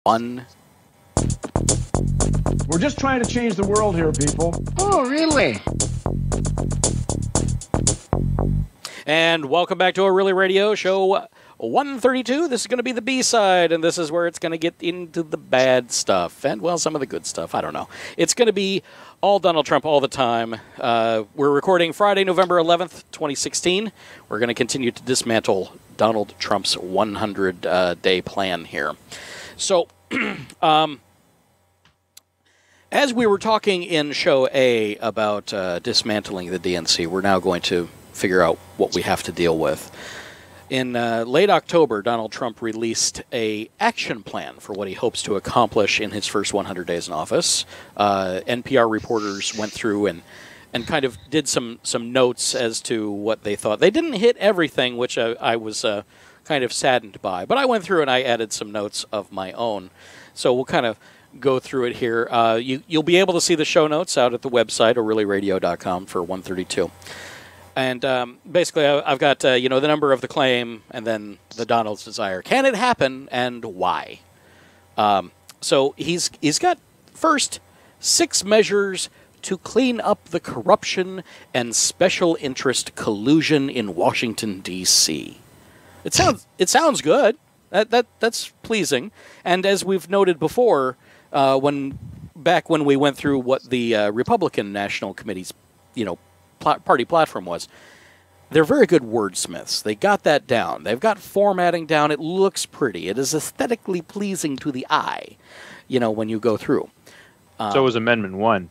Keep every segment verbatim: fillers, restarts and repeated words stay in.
fun. We're just trying to change the world here, people. Oh, really? And welcome back to O'Reilly Radio, show one thirty-two. This is going to be the B-side, and this is where it's going to get into the bad stuff. And, well, some of the good stuff. I don't know. It's going to be all Donald Trump all the time. Uh, we're recording Friday, November eleventh, twenty sixteen. We're going to continue to dismantle Donald Trump's one hundred day plan here. So, um... as we were talking in show A about uh, dismantling the D N C, we're now going to figure out what we have to deal with. In uh, late October, Donald Trump released a action plan for what he hopes to accomplish in his first one hundred days in office. Uh, N P R reporters went through and and kind of did some, some notes as to what they thought. They didn't hit everything, which I, I was uh, kind of saddened by. But I went through and I added some notes of my own. So we'll kind of go through it here. Uh, you, you'll be able to see the show notes out at the website, O'Reilly Radio dot com, for one thirty-two. And um, basically, I, I've got uh, you know the number of the claim and then the Donald's desire. Can it happen and why? Um, so he's he's got first six measures to clean up the corruption and special interest collusion in Washington, D C It sounds it sounds good. That that that's pleasing. And as we've noted before, uh, when back when we went through what the uh, Republican National Committee's you know pl- party platform was, they're very good wordsmiths. They got that down. They've got formatting down. It looks pretty. It is aesthetically pleasing to the eye. You know when you go through. Um, so was Amendment One.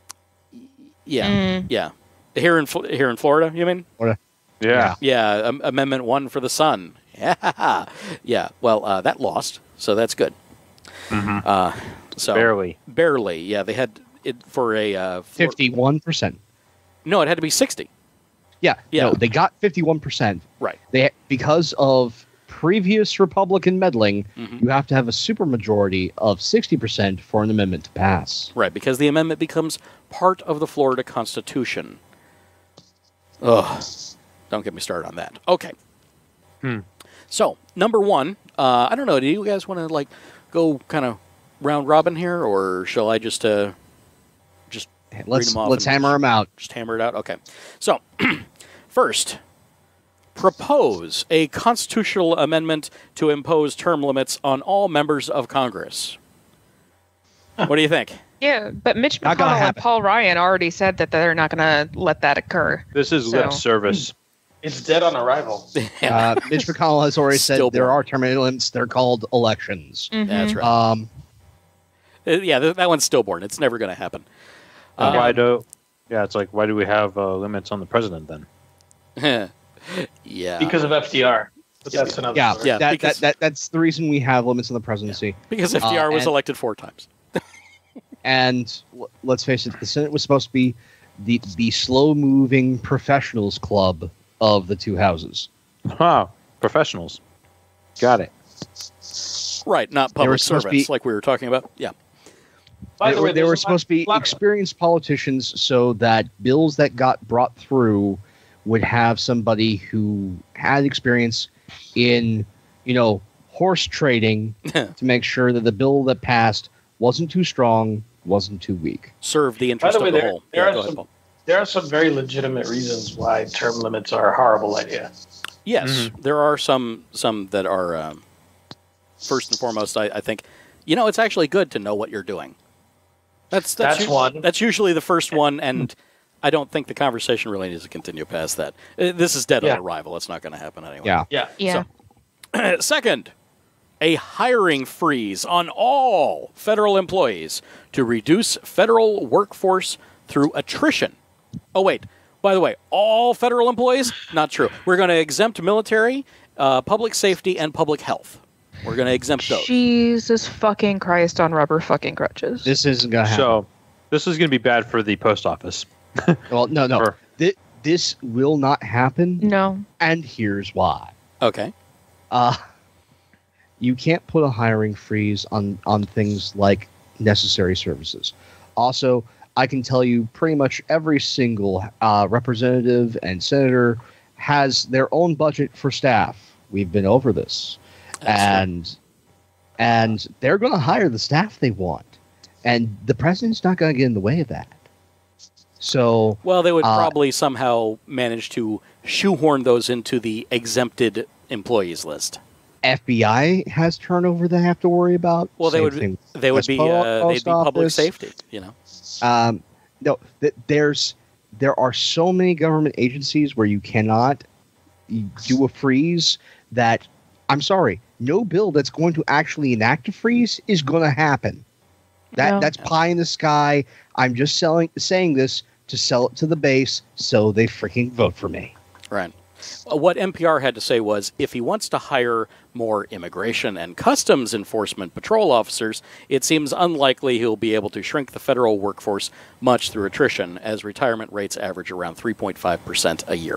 Yeah, Mm. yeah. Here in Fl- here in Florida, you mean? Florida. Yeah. Yeah, um, Amendment One for the sun. Yeah, yeah. Well, uh, that lost, so that's good. Mm-hmm. Uh, so Barely. barely. Yeah, they had it for a uh, for, fifty-one percent. No, it had to be sixty. Yeah, Yeah. no, they got fifty-one percent. Right. They because of previous Republican meddling, Mhm. you have to have a supermajority of sixty percent for an amendment to pass. Right, because the amendment becomes part of the Florida Constitution. Ugh. Don't get me started on that. Okay. Hmm. So, number one, uh, I don't know, do you guys want to, like, go kind of round robin here, or shall I just, uh, just read Let's them off let's and hammer them out. Just hammer it out? Okay. So, first, propose a constitutional amendment to impose term limits on all members of Congress. What do you think? Yeah, but Mitch Not gonna McConnell and happen. Paul Ryan already said that they're not going to let that occur. This is So- lip service. It's dead on arrival. Uh, Mitch McConnell has already said Still there born. are term limits. They're called elections. Mhm. That's right. Um, Uh, yeah, th- that one's stillborn. It's never going to happen. Um, why do? Yeah, it's like why do we have uh, limits on the president then? yeah. Because of F D R. But that's another yeah, story. Yeah, that, because- that, that that's the reason we have limits on the presidency. Because F D R uh, was and- elected four times. And l- let's face it, the Senate was supposed to be the the slow-moving professionals club of the two houses. Wow, professionals. Got it. Right, not They were public supposed to servants be- like we were talking about. Yeah. By they the were, way, they there's were a supposed to be lot- experienced politicians so that bills that got brought through would have somebody who had experience in, you know, horse trading to make sure that the bill that passed wasn't too strong, wasn't too weak. Serve the By interest the way, of the there, whole. there, Yeah, are go ahead, some, Paul. there are some very legitimate reasons why term limits are a horrible idea. Yes, Mhm. there are some some that are, um, first and foremost, I, I think, you know, it's actually good to know what you're doing. That's that's, That's u- one. That's usually the first one, and I don't think the conversation really needs to continue past that. Uh, This is dead Yeah. on arrival. It's not going to happen anyway. Yeah. Yeah. Yeah. Second, a hiring freeze on all federal employees to reduce federal workforce through attrition. Oh, wait. By the way, all federal employees? Not true. We're going to exempt military, uh, public safety, and public health. We're going to exempt those. Jesus fucking Christ on rubber fucking crutches. This isn't going to happen. So this is going to be bad for the post office. well, no, no. Or- Thi- this will not happen, no. and here's why. Okay. Uh, you can't put a hiring freeze on, on things like necessary services. Also, I can tell you pretty much every single uh, representative and senator has their own budget for staff. We've been over this. Excellent. And and they're going to hire the staff they want, and the president's not going to get in the way of that. So, well, they would uh, probably somehow manage to shoehorn those into the exempted employees list. F B I has turnover they have to worry about. Well, they Same would thing they would West be Po- uh, they'd Post be public Office. safety. You know. Um, no, th- there's there are so many government agencies where you cannot do a freeze that, I'm sorry, no bill that's going to actually enact a freeze is going to happen. That No. that's pie in the sky. I'm just selling saying this to sell it to the base so they freaking vote for me. Right. Uh, What N P R had to say was, if he wants to hire more immigration and customs enforcement patrol officers, it seems unlikely he'll be able to shrink the federal workforce much through attrition, as retirement rates average around three point five percent a year.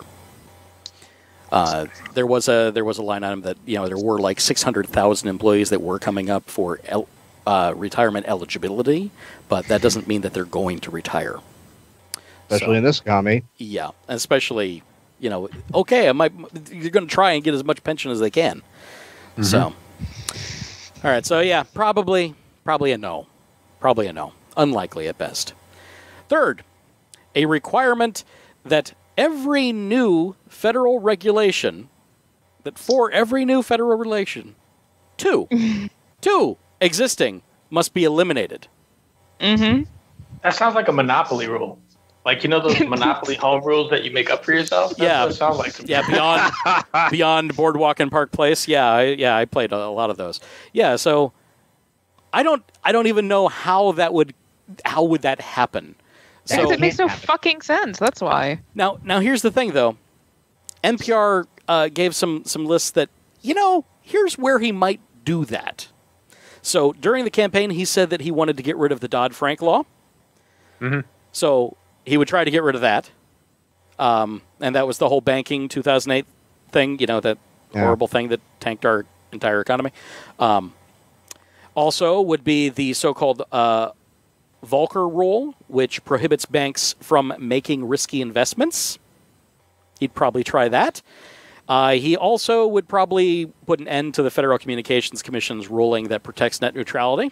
Uh, there was a there was a line item that, you know, there were like six hundred thousand employees that were coming up for el- uh, retirement eligibility, but that doesn't mean that they're going to retire. Especially So- in this economy. Yeah, especially, you know, okay, I might, you're going to try and get as much pension as they can. So, all right, so yeah, probably, probably a no. Probably a no. Unlikely at best. Third, a requirement that every new federal regulation, that for every new federal regulation, two, two existing must be eliminated. Mm-hmm. That sounds like a monopoly rule. Like, you know those monopoly home rules that you make up for yourself? That's Yeah. what it sounds like to me. Yeah, beyond beyond Boardwalk and Park Place. Yeah, I, yeah, I played a, a lot of those. Yeah, so I don't I don't even know how that would how would that happen. That Because So it makes no can't happen. fucking sense. That's why. now now here's the thing though. N P R uh, gave some some lists that, you know, here's where he might do that. So during the campaign, he said that he wanted to get rid of the Dodd-Frank law. Mhm. So he would try to get rid of that. Um, and that was the whole banking two thousand eight thing, you know, that Yeah. horrible thing that tanked our entire economy. Um, also would be the so-called uh, Volcker rule, which prohibits banks from making risky investments. He'd probably try that. Uh, he also would probably put an end to the Federal Communications Commission's ruling that protects net neutrality.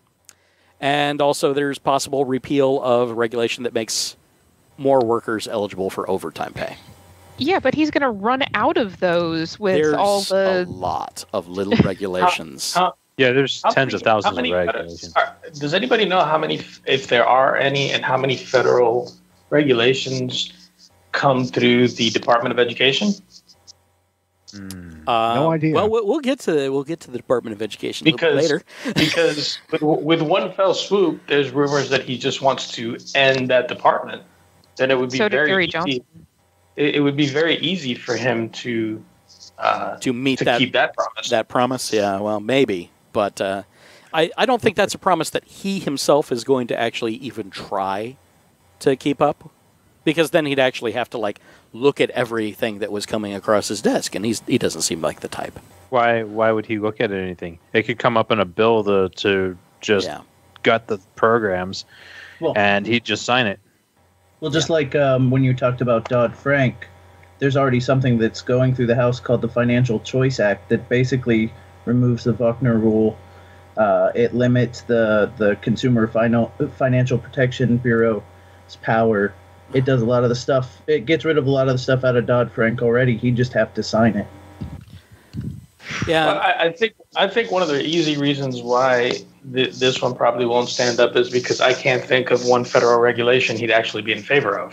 And also there's possible repeal of regulation that makes more workers eligible for overtime pay. Yeah, but he's going to run out of those with There's all a the. lot of little regulations. How- Yeah, there's how tens many- of thousands how many, of uh, regulations. are- Does anybody know how many, if there are any, and how many federal regulations come through the Department of Education? Mm. Uh, No idea. Well, we'll we'll get to we'll get to the Department of Education a little bit Because later. because with, with one fell swoop, there's rumors that he just wants to end that department. Then it would be So did very Gary easy. Johnson. It, it would be very easy for him to uh, To meet to that keep that promise. that promise, yeah, well, maybe, but uh, I I don't think that's a promise that he himself is going to actually even try to keep up, because then he'd actually have to like look at everything that was coming across his desk, and he's he doesn't seem like the type. Why why would he look at anything? It could come up in a bill to, to just Yeah. gut the programs, Well, and he'd just sign it. well, just like um, when you talked about Dodd-Frank, there's already something that's going through the House called the Financial Choice Act that basically removes the Volcker rule. Uh, it limits the the Consumer Final, Financial Protection Bureau's power. It does a lot of the stuff. It gets rid of a lot of the stuff out of Dodd-Frank already. He'd just have to sign it. Yeah, Well, I, I think I think one of the easy reasons why th- this one probably won't stand up is because I can't think of one federal regulation he'd actually be in favor of.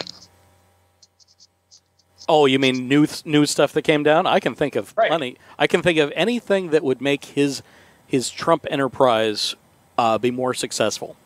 Oh, you mean new th- new stuff that came down? I can think of Right. plenty. I can think of anything that would make his his Trump enterprise uh, be more successful.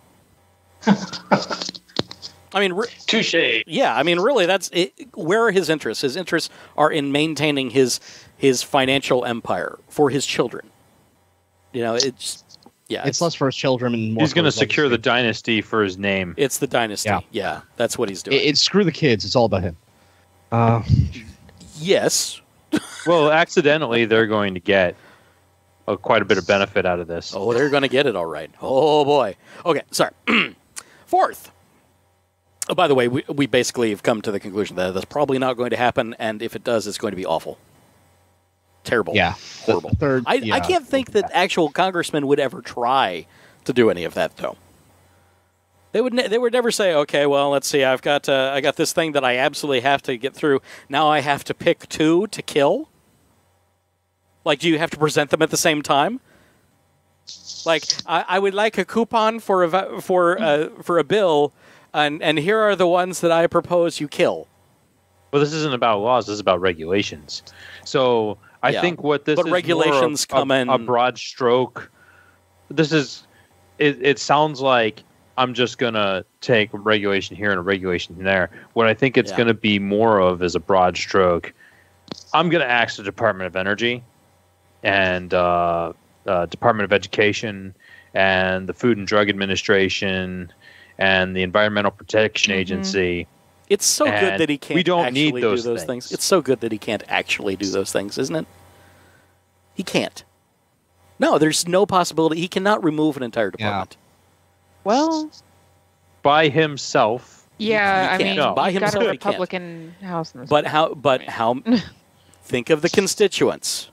I mean, re- Touche. yeah. I mean, really, that's it, where are his interests? His interests are in maintaining his his financial empire for his children. You know, it's yeah. It's less for his children and more He's for going to his secure the legacy. dynasty for his name. It's the dynasty. Yeah, Yeah. that's what he's doing. It, it's screw the kids. It's all about him. Uh, yes. Well, accidentally, they're going to get uh, quite a bit of benefit out of this. Oh, they're going to get it all right. Oh, boy. Okay, sorry. Fourth. Oh, by the way, we, we basically have come to the conclusion that that's probably not going to happen, and if it does, it's going to be awful. Terrible. Yeah. Horrible. The third, I, yeah. I can't think that actual congressmen would ever try to do any of that, though. They would ne- they would never say, okay, well, let's see, I've got uh, I got this thing that I absolutely have to get through. Now I have to pick two to kill. Like, do you have to present them at the same time? Like, I, I would like a coupon for a for uh, for a bill, and and here are the ones that I propose you kill. Well, this isn't about laws. This is about regulations. So I Yeah. think what this But is regulations more of come a, in- a broad stroke. This is. It, it sounds like I'm just gonna take a regulation here and a regulation there. What I think it's Yeah. gonna be more of is a broad stroke. I'm gonna ask the Department of Energy and uh, uh, Department of Education and the Food and Drug Administration and the Environmental Protection Mhm. Agency. It's so good And that he can't we don't actually need those do those things. things. It's so good that he can't actually do those things, isn't it? He can't. No, there's no possibility. He cannot remove an entire department. Well, by himself. Yeah, he I can't. mean, No. By you've got himself, a he can't. Republican House. In the But Senate. how? But I how? mean- Think of the constituents.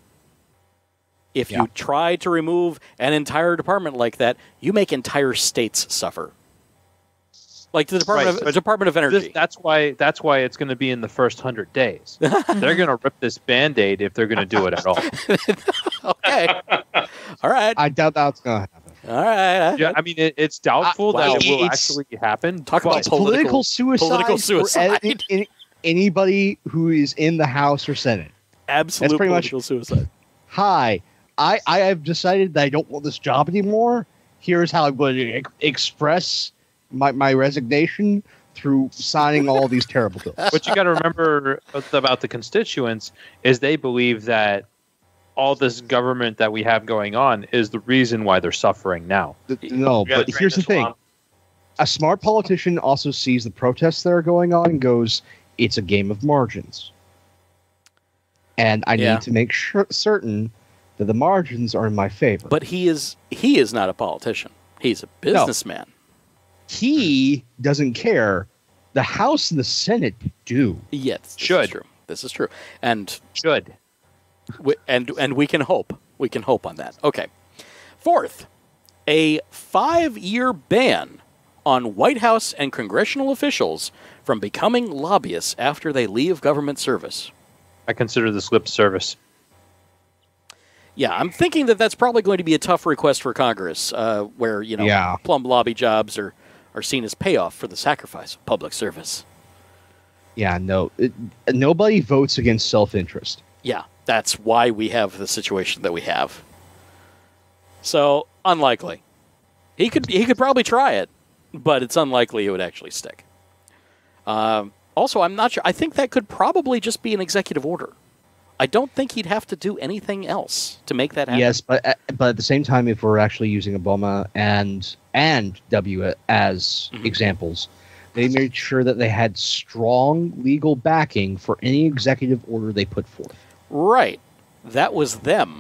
If Yeah. you try to remove an entire department like that, you make entire states suffer. Like the Department Right, of but Department of Energy. This, that's why. That's why it's going to be in the first hundred days. They're going to rip this Band-Aid if they're going to do it at all. Okay. All right. I doubt that's going to happen. All right. Yeah, I mean, it, it's doubtful I- that it will it's- actually happen. Talk about but- It's political, political- suicide, political for suicide. a- any- anybody who is in the House or Senate. Absolute That's pretty much- political suicide. Hi, I, I have decided that I don't want this job anymore. Here's how I'm going to ex- express my, my resignation through signing all these terrible bills. What you got to remember about the constituents is they believe that all this government that we have going on is the reason why they're suffering now. Th- No, You gotta but drain here's the the thing. swamp. A smart politician also sees the protests that are going on and goes, it's a game of margins. And I Yeah. need to make sure certain that the margins are in my favor. But he is he is not a politician. He's a businessman. he doesn't care. The House and the Senate do. Yes, this Should. is true. This is true. And Should. we, and and we can hope. We can hope on that. Okay. Fourth, a five-year ban on White House and congressional officials from becoming lobbyists after they leave government service. I consider this lip service. Yeah, I'm thinking that that's probably going to be a tough request for Congress, uh, where you know Yeah. plum lobby jobs are, are seen as payoff for the sacrifice of public service. Yeah, no. It, nobody votes against self-interest. Yeah, that's why we have the situation that we have. So unlikely. He could he could probably try it, but it's unlikely it would actually stick. Um, also, I'm not sure. I think that could probably just be an executive order. I don't think he'd have to do anything else to make that happen. Yes, but at, but at the same time, if we're actually using Obama and and W as Mhm. examples, they made sure that they had strong legal backing for any executive order they put forth. Right. That was them.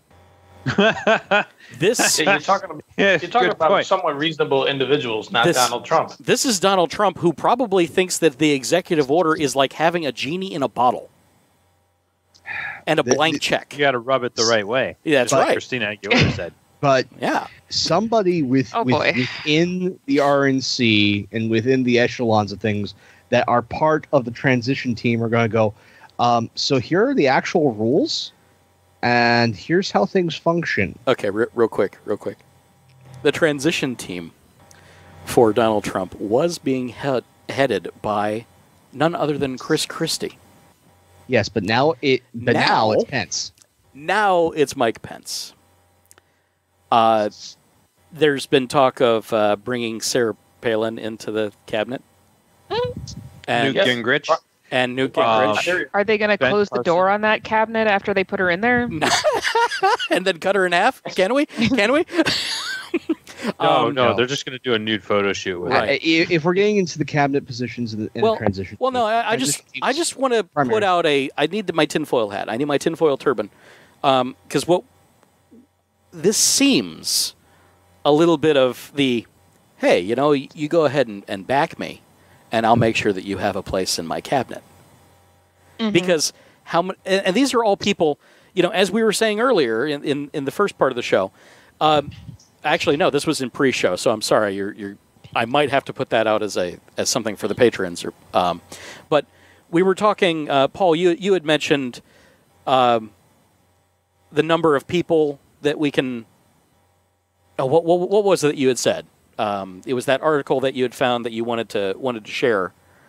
This Yeah, you're talking about, Yeah, you're talking good about point. somewhat reasonable individuals, not This- Donald Trump. this is Donald Trump, who probably thinks that the executive order is like having a genie in a bottle and a The- blank the- check. You got to rub it the right way. Yeah, that's Just like right. Christina Aguilera said. But Yeah. somebody with, Oh, with boy. within the R N C and within the echelons of things that are part of the transition team are going to go, um, so here are the actual rules, and here's how things function. Okay, re- real quick, real quick. The transition team for Donald Trump was being head- headed by none other than Chris Christie. Yes, but now it but now, Now- it's Pence. Now it's Mike Pence. Uh, there's been talk of uh, bringing Sarah Palin into the cabinet. And, Newt Yes. Gingrich. and Newt Uh, Gingrich. Are they going to Ben close the Carson. door on that cabinet after they put her in there? and then cut her in half? Can we? Can we? No, Um, no, no. they're just going to do a nude photo shoot with Right. it. Uh, if, if we're getting into the cabinet positions in the, in Well- the transition, Well, no, I, I just, transition I teams- just want to primary. put out a. I need my tinfoil hat. I need my tinfoil turban, because what this seems a little bit of the, hey, you know, you, you go ahead and, and back me, and I'll make sure that you have a place in my cabinet. Mhm. Because how many? And, and these are all people. you know, as we were saying earlier in, in, in the first part of the show, um, actually, no, this was in pre-show, so I'm sorry. You're, you're, I might have to put that out as a as something for the patrons. Or, um, but we were talking, uh, Paul, you, you had mentioned um, the number of people that we can... Oh, what, what, what was it that you had said? Um, it was that article that you had found that you wanted to wanted to share.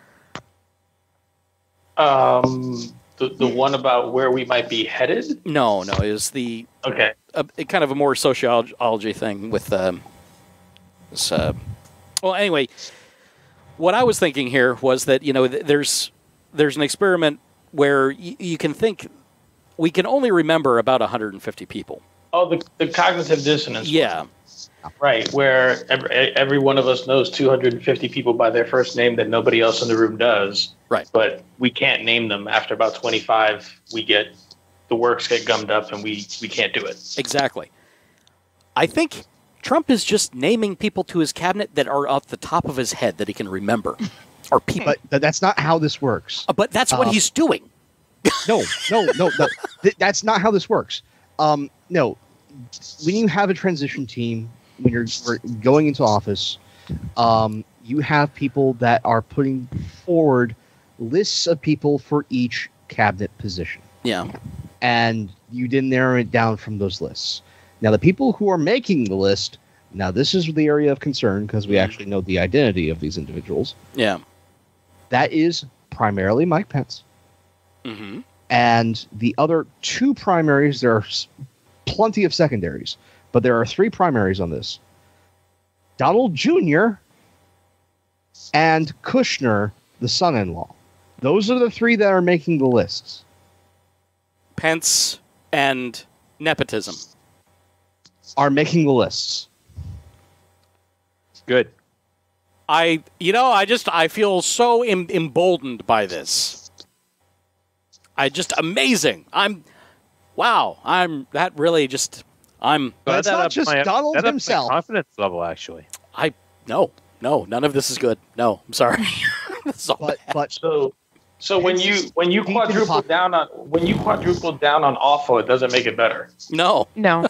Um, the the one about where we might be headed? No, no, it was the Okay. a, a kind of a more sociology thing with. Um, this, uh, well, anyway, what I was thinking here was that you know th- there's there's an experiment where y- you can think we can only remember about one hundred fifty people. Oh, the the cognitive dissonance. Yeah. Right, where every, every one of us knows two hundred fifty people by their first name that nobody else in the room does. Right. But we can't name them. After about twenty-five, we get, the works get gummed up and we, we can't do it. Exactly. I think Trump is just naming people to his cabinet that are off the top of his head that he can remember. Or people. But th- that's not how this works. Uh, but that's what Um, he's doing. No, no, no, no. Th- that's not how this works. Um, no, when you have a transition team, when you're we're going into office, um, you have people that are putting forward lists of people for each cabinet position. Yeah. And you didn't narrow it down from those lists. Now, the people who are making the list, now this is the area of concern because we actually know the identity of these individuals. Yeah. That is primarily Mike Pence. Mm-hmm. And the other two primaries, there are s- plenty of secondaries, but there are three primaries on this. Donald Junior and Kushner, the son-in-law. Those are the three that are making the lists. Pence and nepotism. Are making the lists. Good. I, you know, I just, I feel so em- emboldened by this. I just, amazing. I'm, wow. I'm, that really just, I'm, But it's That not up just my- Donald that up my himself. confidence level, actually. I, no, no, none of this is good. No, I'm sorry. This is all But bad. but So so when you when you Deep in the quadruple pocket. down on when you quadruple down on awful, it doesn't make it better. No. No.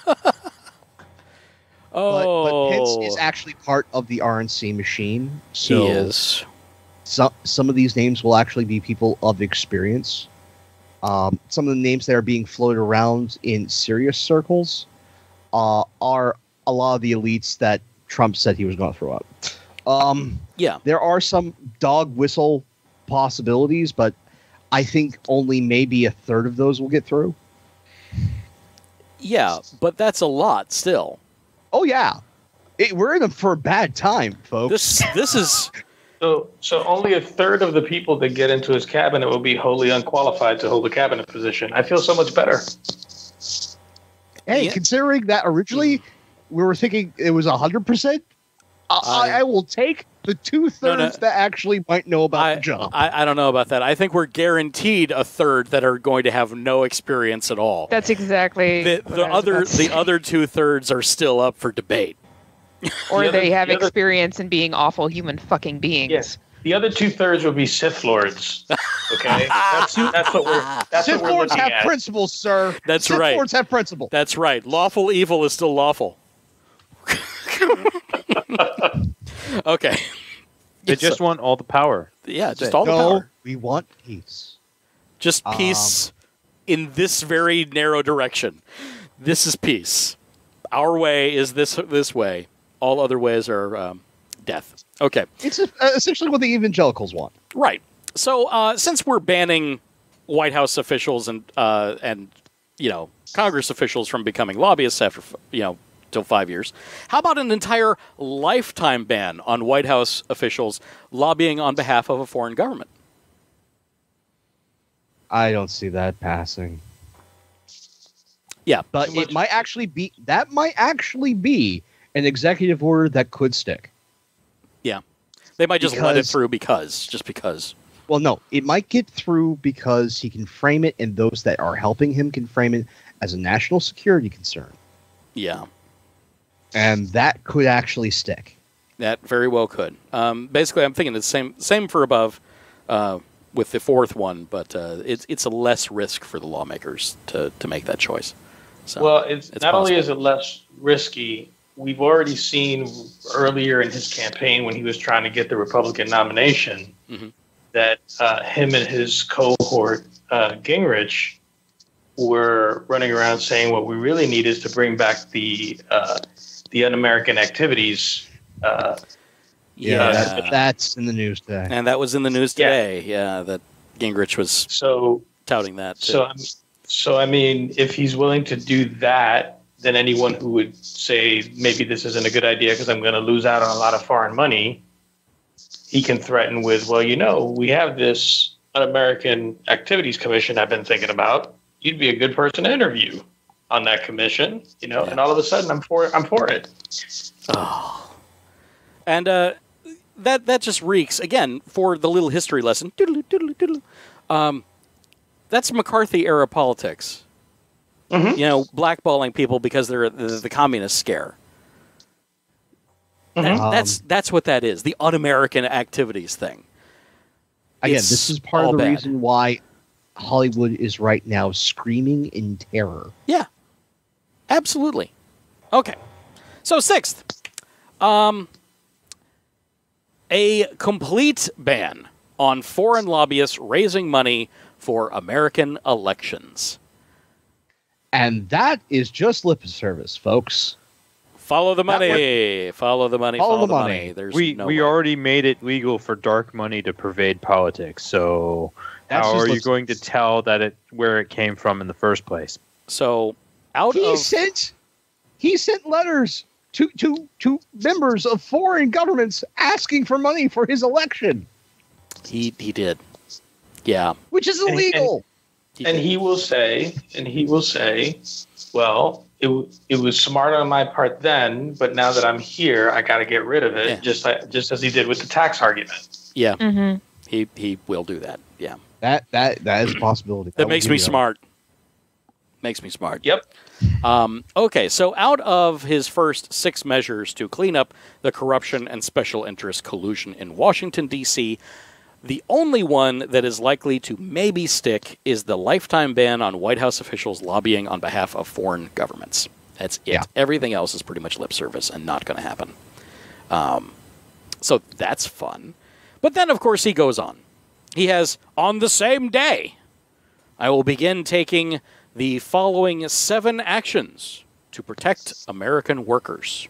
Oh. but, but Pence is actually part of the R N C machine. So he is. Some some of these names will actually be people of experience. Um, some of the names that are being floated around in serious circles uh, are a lot of the elites that Trump said he was going to throw out. Um, Yeah. there are some dog whistle possibilities, but I think only maybe a third of those will get through. Yeah, but that's a lot still. Oh yeah, it, we're in them for a bad time, folks. This, this is, So so only a third of the people that get into his cabinet will be wholly unqualified to hold a cabinet position. I feel so much better. Hey, Yeah. considering that originally we were thinking it was one hundred percent, I, I- I will take the two-thirds No, no. that actually might know about I, the job. I, I don't know about that. I think we're guaranteed a third that are going to have no experience at all. That's exactly The, what the I was other about to the say. other two thirds are still up for debate. Or The other- they have the other- experience in being awful human fucking beings. Yes. The other two thirds will be Sith Lords. Okay, that's that's what we're that's Sith what we're Lords looking have at. principles, sir. That's Sith right. Lords have principle. That's right. Lawful evil is still lawful. Okay. They just want all the power. Yeah, just it. all the no, power. we want peace. Just peace in this very narrow direction. This is peace. Our way is this this way. All other ways are um, death. Okay. It's uh, essentially what the evangelicals want. Right. So uh, since we're banning White House officials and uh, and you know Congress officials from becoming lobbyists after you know till five years, how about an entire lifetime ban on White House officials lobbying on behalf of a foreign government? I don't see that passing. Yeah, But it might actually be that might actually be an executive order that could stick. yeah. They might just let it Because- through because just because. Well, no, it might get through because he can frame it, and those that are helping him can frame it as a national security concern, Yeah. and that could actually stick. That very well could. Um, basically, I'm thinking the same same for above. Uh, with the fourth one, but uh, it's it's a less risk for the lawmakers to, to make that choice. So well, it's, it's not possible. only is it less risky, we've already seen earlier in his campaign when he was trying to get the Republican nomination mm-hmm. that uh, him and his cohort, uh, Gingrich, were running around saying what we really need is to bring back the uh, the un-American activities. Uh, Yeah, Yeah. that, that's in the news today. And that was in the news Yeah. today. Yeah, that Gingrich was so touting that. Too. So, I'm- so I mean, if he's willing to do that, then anyone who would say maybe this isn't a good idea because I'm going to lose out on a lot of foreign money, he can threaten with, well, you know, we have this Un-American Activities Commission I've been thinking about. You'd be a good person to interview on that commission, you know. Yeah. And all of a sudden, I'm for I'm for it. Oh. And uh, that that just reeks, again, for the little history lesson, doodle, doodle, doodle, um, that's McCarthy-era politics. Mhm. You know, blackballing people because they're the, the communist scare. That- Um, that's that's what that is, the un-American activities thing. Again, It's this is part all of the bad. reason why Hollywood is right now screaming in terror. Yeah, absolutely. Okay, so sixth, um, a complete ban on foreign lobbyists raising money for American elections. And that is just lip service, folks. Follow the That money. Follow the money. Follow Follow, the the money. money. There's we no we way. already made it legal for dark money to pervade politics. So That's how just are you what's- going to tell that it where it came from in the first place? So out He of sent he sent letters to, to, to members of foreign governments asking for money for his election, he he did. Yeah. which is And- and- illegal. He And did. he will say, and he will say, well, it w- it was smart on my part then, but now that I'm here, I got to get rid of it, Yeah. just like, just as he did with the tax argument. Yeah. Mm-hmm. He he will do that. Yeah. That that that is a possibility. I That will makes give me you that. smart. Makes me smart. Yep. Um, okay, so out of his first six measures to clean up the corruption and special interest collusion in Washington, D C, the only one that is likely to maybe stick is the lifetime ban on White House officials lobbying on behalf of foreign governments. That's it. Yeah. Everything else is pretty much lip service and not going to happen. Um, so that's fun. But then, of course, he goes on. He has, on the same day, I will begin taking the following seven actions to protect American workers.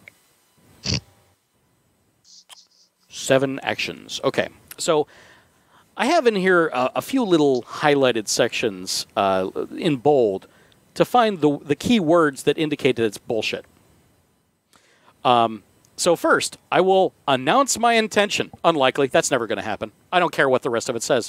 Seven actions. Okay, so I have in here uh, a few little highlighted sections uh, in bold to find the, the key words that indicate that it's bullshit. Um, so first, I will announce my intention. Unlikely. That's never going to happen. I don't care what the rest of it says.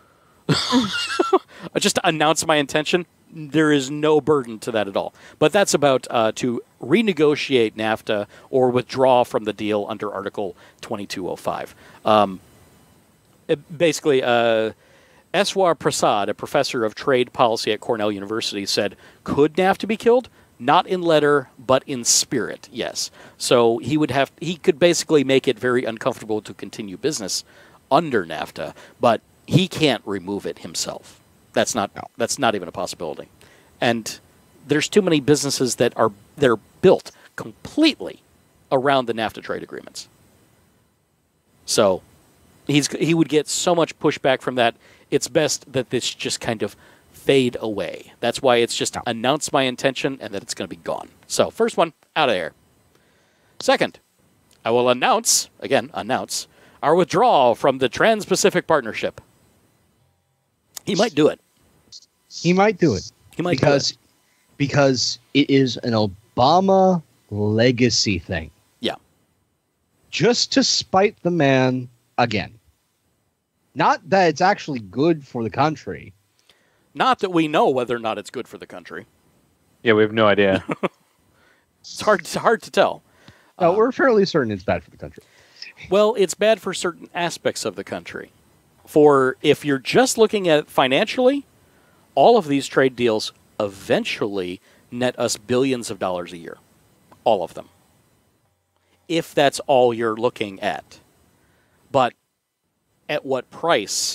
Just to announce my intention, there is no burden to that at all. But that's about uh, to renegotiate NAFTA or withdraw from the deal under Article twenty-two oh five. Um, it- basically, uh, Eswar Prasad, a professor of trade policy at Cornell University, said, could NAFTA be killed? Not in letter, but in spirit, yes. So he would have, he could basically make it very uncomfortable to continue business under NAFTA, but he can't remove it himself. That's not that's not even a possibility. And there's too many businesses that are they're built completely around the NAFTA trade agreements. So he's he would get so much pushback from that. It's best that this just kind of fade away. That's why it's just No. announce my intention and that it's going to be gone. So first one, out of there. Second, I will announce, again, announce, our withdrawal from the Trans-Pacific Partnership. He might do it. He might do it He might because do it. because it is an Obama legacy thing. Yeah. Just to spite the man again. Not that it's actually good for the country. Not that we know whether or not it's good for the country. Yeah, we have no idea. It's hard, it's hard to tell. No, we're fairly certain it's bad for the country. Well, it's bad for certain aspects of the country. For if you're just looking at it financially, all of these trade deals eventually net us billions of dollars a year. All of them. If that's all you're looking at. But at what price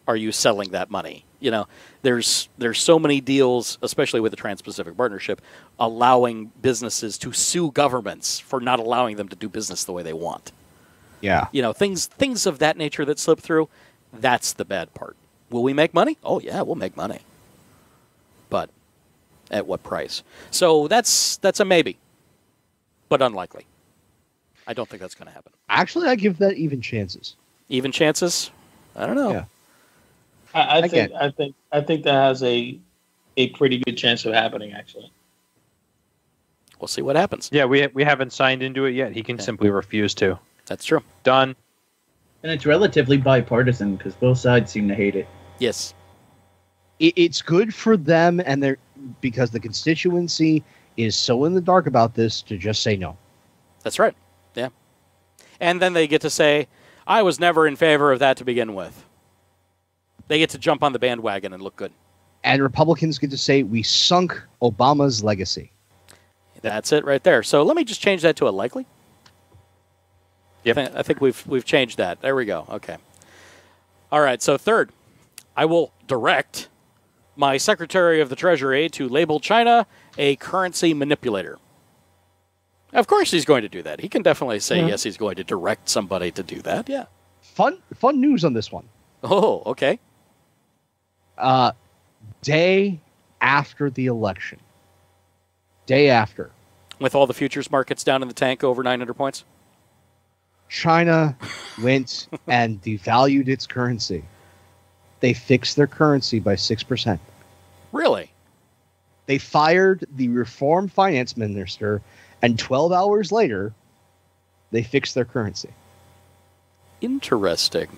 are you selling that money? You know, there's there's so many deals, especially with the Trans-Pacific Partnership, allowing businesses to sue governments for not allowing them to do business the way they want. Yeah. You know, things things of that nature that slip through, that's the bad part. Will we make money? Oh, yeah, we'll make money. But at what price? So that's that's a maybe, but unlikely. I don't think that's going to happen. Actually, I give that even chances. Even chances? I don't know. Yeah. I, I Again. think I think I think that has a a pretty good chance of happening. Actually, We'll see what happens. Yeah, we we haven't signed into it yet. He can Okay. simply refuse to. That's true. Done. And it's relatively bipartisan because both sides seem to hate it. Yes. It, it's good for them, and they're because the constituency is so in the dark about this to just say no. That's right. Yeah. And then they get to say, I was never in favor of that to begin with. They get to jump on the bandwagon and look good. And Republicans get to say we sunk Obama's legacy. That's it right there. So let me just change that to a likely. Yep. I, th- I think we've we've changed that. There we go. Okay. All right. So third, I will direct my Secretary of the Treasury to label China a currency manipulator. Of course he's going to do that. He can definitely say, Yeah. yes, he's going to direct somebody to do that. Yeah. Fun, fun news on this one. Oh, okay. Uh, day after the election. Day after. With all the futures markets down in the tank over nine hundred points? China went and devalued its currency. They fixed their currency by six percent. Really? They fired the reform finance minister, and twelve hours later, they fixed their currency. Interesting.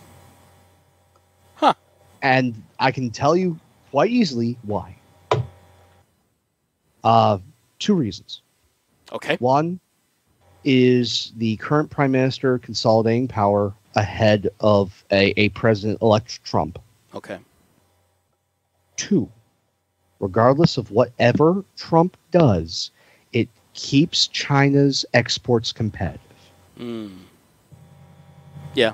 And I can tell you quite easily why. Uh, two reasons. Okay. One is the current prime minister consolidating power ahead of a, a president-elect Trump. Okay. Two, regardless of whatever Trump does, it keeps China's exports competitive. Mm. Yeah.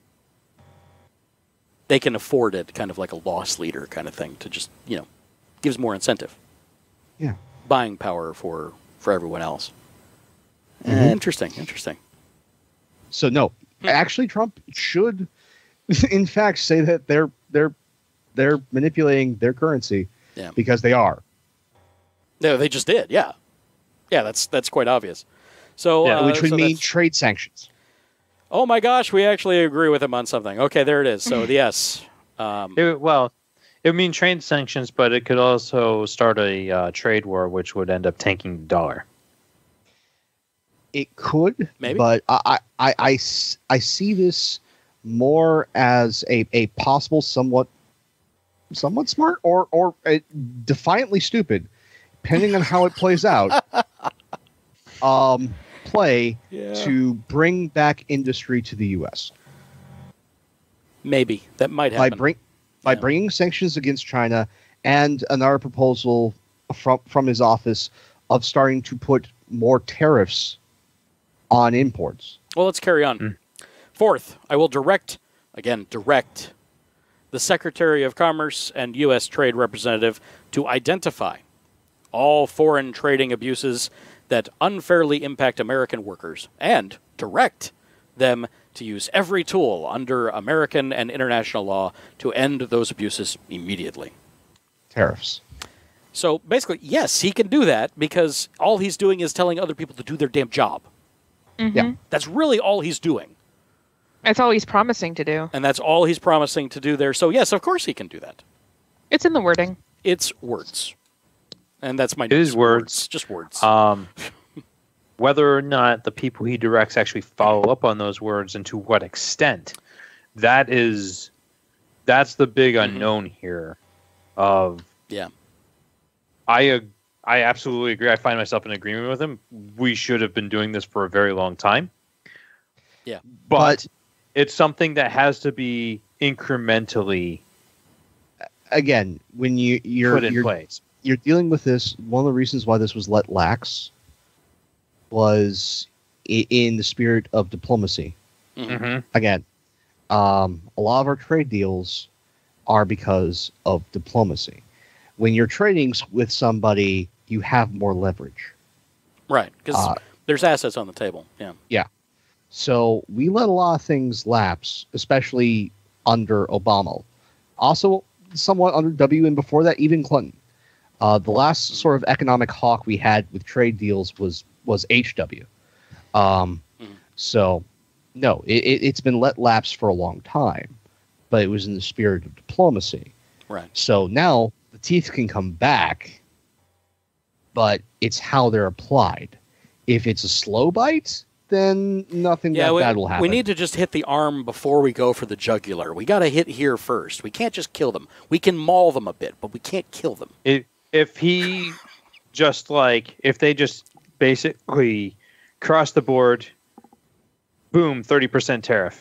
They can afford it, kind of like a loss leader kind of thing, to just, you know, gives more incentive. Yeah. Buying power for, for everyone else. Eh, Mhm. interesting, interesting. So no, actually, Trump should, in fact, say that they're they're they're manipulating their currency, Yeah. because they are. No, they just did, yeah. Yeah, that's that's quite obvious. So, Yeah, uh, Which would so mean that's- trade sanctions. oh my gosh, we actually agree with him on something. Okay, there it is. So, yes. Um, It, well, it would mean trade sanctions, but it could also start a uh, trade war, which would end up tanking the dollar. It could, Maybe. but I, I, I, I s- I see this more as a, a possible somewhat somewhat smart or or uh, defiantly stupid, depending on how it plays out. Um, play Yeah. to bring back industry to the U S maybe. That might by happen. bring by Yeah. bringing sanctions against China, and another proposal from from his office of starting to put more tariffs on imports. Well, let's carry on. Mm. Fourth, I will direct, again, direct the Secretary of Commerce and U S Trade Representative to identify all foreign trading abuses that unfairly impact American workers and direct them to use every tool under American and international law to end those abuses immediately. Tariffs. So basically, yes, he can do that because all he's doing is telling other people to do their damn job. Mm-hmm. Yeah. That's really all he's doing. That's all he's promising to do. And that's all he's promising to do there. So, yes, of course he can do that. It's in the wording. It's words. And that's my It is notes. words. Just words. Um, whether or not the people he directs actually follow up on those words and to what extent, that is, that's the big Mm-hmm. unknown here. Of yeah. I uh, I absolutely agree. I find myself in agreement with him. We should have been doing this for a very long time. Yeah. But, But- it's something that has to be incrementally Again, when you you're put in you're, place. you're dealing with this, one of the reasons why this was let lax was i- in the spirit of diplomacy. Mhm. Mm-hmm. Again, um, a lot of our trade deals are because of diplomacy. When you're trading with somebody, you have more leverage. Right, because Uh, there's assets on the table. Yeah. Yeah. So we let a lot of things lapse, especially under Obama. Also, somewhat under W, and before that, even Clinton. Uh, the last sort of economic hawk we had with trade deals was was H W. Um, Mhm. So, no, it, it, it's been let lapse for a long time, but it was in the spirit of diplomacy. Right. So now the teeth can come back, but it's how they're applied. If it's a slow bite, then nothing Yeah, that we, bad will happen. we need to just hit the arm before we go for the jugular. We got to hit here first. We can't just kill them. We can maul them a bit, but we can't kill them. If if he just like if they just basically cross the board, boom, thirty percent tariff.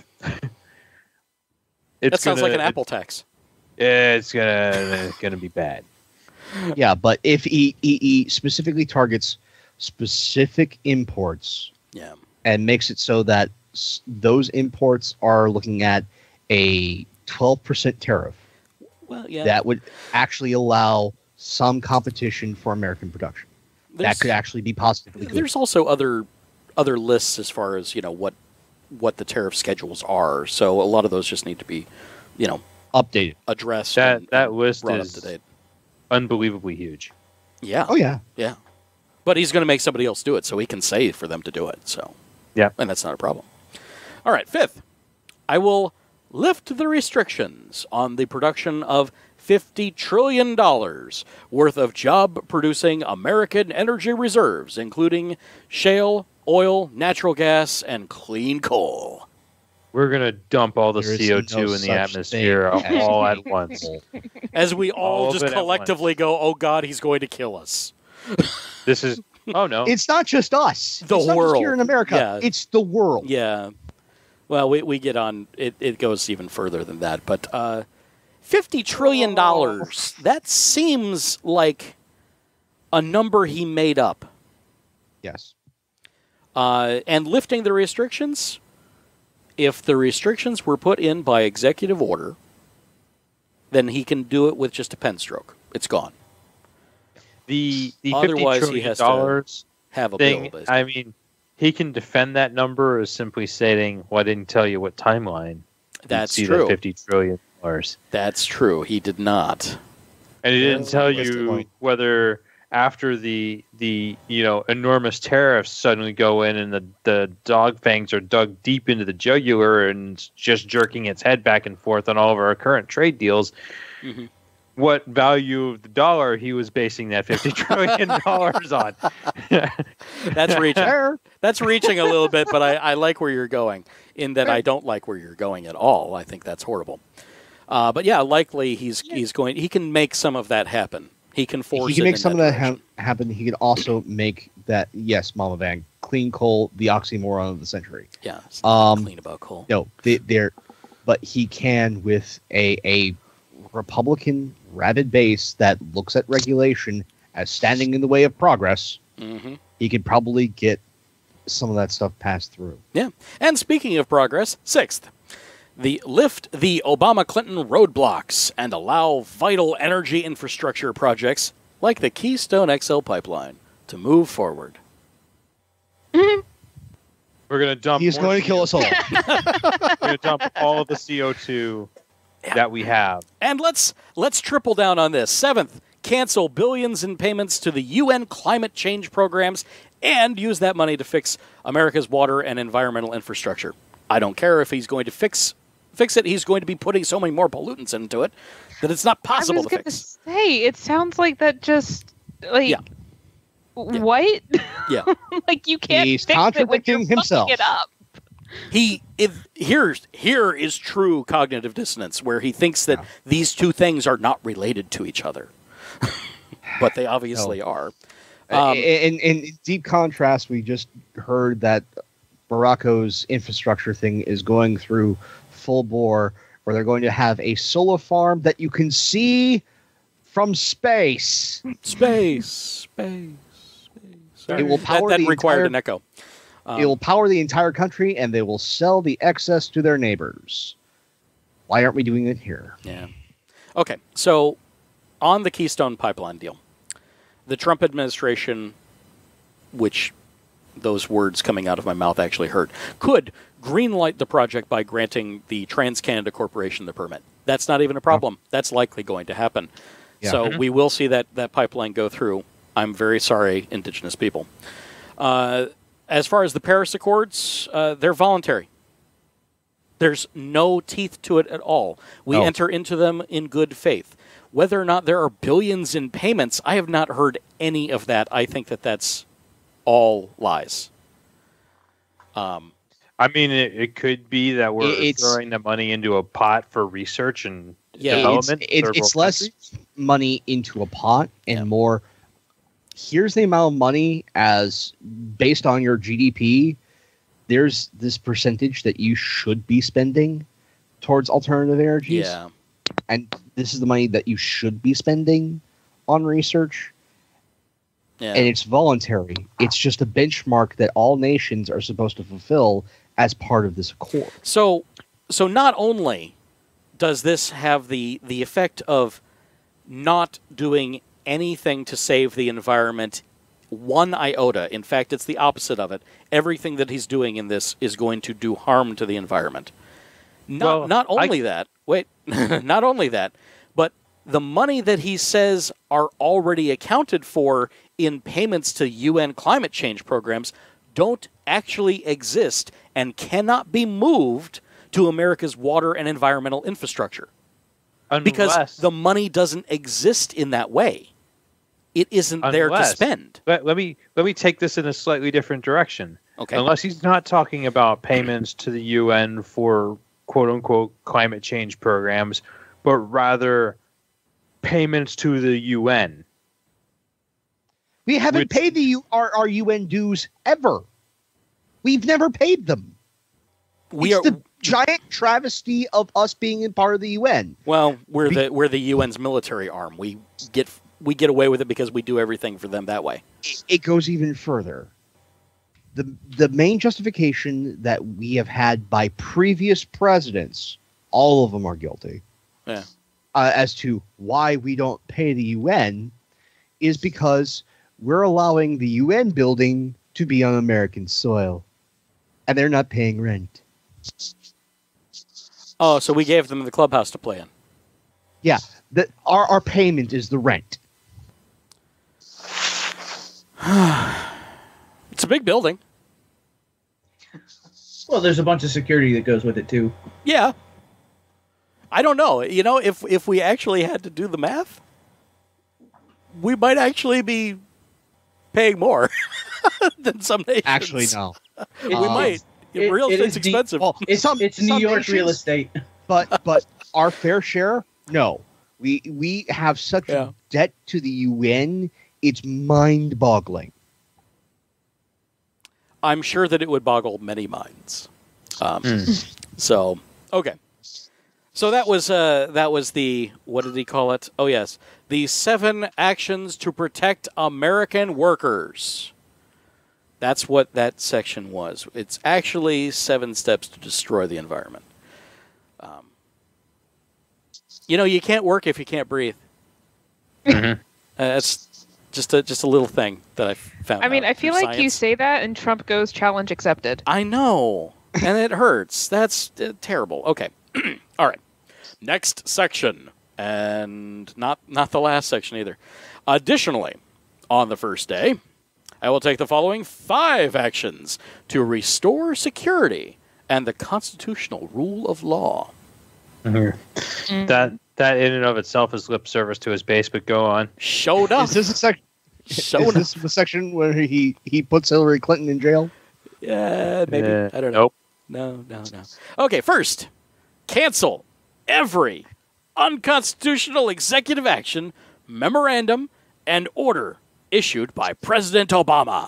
It's That sounds gonna, like an Apple tax. It's gonna it's gonna be bad. Yeah, but if E E E specifically targets specific imports Yeah. and makes it so that s- those imports are looking at a twelve percent tariff, Well, yeah. that would actually allow some competition for American production. There's- That could actually be positively good. There's also other other lists as far as, you know, what what the tariff schedules are. So a lot of those just need to be, you know, Updated. addressed. That and, that and list brought is up to date. unbelievably huge. Yeah. Oh, yeah. Yeah. But he's going to make somebody else do it, so he can say for them to do it. So, Yeah. and that's not a problem. All right, fifth, I will lift the restrictions on the production of fifty trillion dollars worth of job-producing American energy reserves, including shale, oil, natural gas, and clean coal. We're gonna dump all the There is C O two no in the such atmosphere thing as all at coal. once. As we all, All of just it at collectively go, oh, God, he's going to kill us. This is oh no. It's not just us. The it's not world. just here in America. Yeah. It's the world. Yeah. Well, we, we get on, it, it goes even further than that. But uh, fifty trillion dollars, that seems like a number he made up. Yes. Uh, and lifting the restrictions, if the restrictions were put in by executive order, then he can do it with just a pen stroke. It's gone. the the Otherwise, fifty he trillion has to dollars Have a thing. bill, basically. I mean, he can defend that number as simply stating, "Well, I didn't tell you what timeline." you'd That's see true. That fifty trillion dollars, That's true. He did not. and he didn't That's tell a good you point. whether after the the you know enormous tariffs suddenly go in and the the dog fangs are dug deep into the jugular and just jerking its head back and forth on all of our current trade deals. Mhm. What value of the dollar he was basing that fifty trillion dollars on? That's reaching. There. That's reaching a little bit, but I, I like where you're going. In that I don't like where you're going at all. I think that's horrible. Uh, but yeah, likely he's he's going. He can make some of that happen. He can force. He can it make in some of that that ha- direction. happen. He can also make that, yes, Mama Van, clean coal, the oxymoron of the century. Yeah, it's not Um, clean about coal. No, they, they're, but he can with a, a Republican rabid base that looks at regulation as standing in the way of progress. hmm He could probably get some of that stuff passed through. Yeah. And speaking of progress, sixth, the lift the Obama-Clinton roadblocks and allow vital energy infrastructure projects like the Keystone X L pipeline to move forward. We're gonna dump. He is more going to kill us all. We're gonna dump all of the C O two that we have. And let's let's triple down on this. Seventh, cancel billions in payments to the U N climate change programs and use that money to fix America's water and environmental infrastructure. I don't care if he's going to fix fix it. He's going to be putting so many more pollutants into it that it's not I possible was to gonna fix. say, it sounds like that just like Yeah. what? Yeah. Like you can't He's fix it when you're contradicting himself. fucking it up. He if, here's here is true cognitive dissonance where he thinks that these two things are not related to each other, but they obviously are. Um, in, in, in deep contrast, we just heard that Morocco's infrastructure thing is going through full bore, where they're going to have a solar farm that you can see from space. Space, space, space. It will power that, that the required entire- an echo. Um, it will power the entire country, and they will sell the excess to their neighbors. Why aren't we doing it here? Yeah. Okay, so on the Keystone Pipeline deal, the Trump administration, which those words coming out of my mouth actually hurt, could greenlight the project by granting the TransCanada Corporation the permit. That's not even a problem. Oh. That's likely going to happen. Yeah. So mm-hmm. we will see that, that pipeline go through. I'm very sorry, Indigenous people. Uh, as far as the Paris Accords, uh, they're voluntary. There's no teeth to it at all. We oh. enter into them in good faith. Whether or not there are billions in payments, I have not heard any of that. I think that that's all lies. Um, I mean, it, it could be that we're it's, throwing the money into a pot for research and yeah, development. It's, it, it's less money into a pot and yeah. more, here's the amount of money as based on your G D P, there's this percentage that you should be spending towards alternative energies. Yeah. And this is the money that you should be spending on research. Yeah. And it's voluntary. It's just a benchmark that all nations are supposed to fulfill as part of this accord. So so not only does this have the, the effect of not doing anything to save the environment one iota. In fact, it's the opposite of it. Everything that he's doing in this is going to do harm to the environment. Not, well, not only I... that, wait, not only that, but the money that he says are already accounted for in payments to U N climate change programs don't actually exist and cannot be moved to America's water and environmental infrastructure. Unless, because the money doesn't exist in that way. It isn't unless, there to spend. Let, let me let me take this in a slightly different direction. Okay. Unless he's not talking about payments to the U N for quote-unquote climate change programs, but rather payments to the U N. We haven't Which, paid the U, our, our U N dues ever. We've never paid them. We it's are the giant travesty of us being in part of the U N. Well, we're Be, the we're the U N's military arm. We get we get away with it because we do everything for them that way. It, it goes even further. The the main justification that we have had by previous presidents, all of them are guilty. Yeah. Uh, as to why we don't pay the U N is because we're allowing the U N building to be on American soil, and they're not paying rent. Oh, so we gave them the clubhouse to play in. Yeah, the, our our payment is the rent. It's a big building. Well, there's a bunch of security that goes with it too. Yeah. I don't know. You know, if if we actually had to do the math, we might actually be paying more than some nations. Actually, no. we um, might. It, Real it estate's is expensive. The, well, it's some, it's New York nations, real estate. But but our fair share, no. We we have such yeah. debt to the U N, it's mind-boggling. I'm sure that it would boggle many minds. Um, mm. So, okay. So that was uh, that was the, what did he call it? Oh, yes. The seven actions to protect American workers. That's what that section was. It's actually seven steps to destroy the environment. Um, you know, you can't work if you can't breathe. Mm-hmm. Uh, that's just a just a little thing that I found. I mean, out I feel through like you science. say that and Trump goes challenge accepted. I know, and it hurts. That's uh, terrible. Okay, all right. Next section, and not not the last section either. Additionally, on the first day, I will take the following five actions to restore security and the constitutional rule of law. Mm-hmm. Mm-hmm. That that in and of itself is lip service to his base, but go on. Showed up. Is this a section? Showed is this the section where he, he puts Hillary Clinton in jail? Yeah, maybe. Uh, I don't know. Nope. No, no, no. Okay, first, cancel every unconstitutional executive action, memorandum, and order issued by President Obama.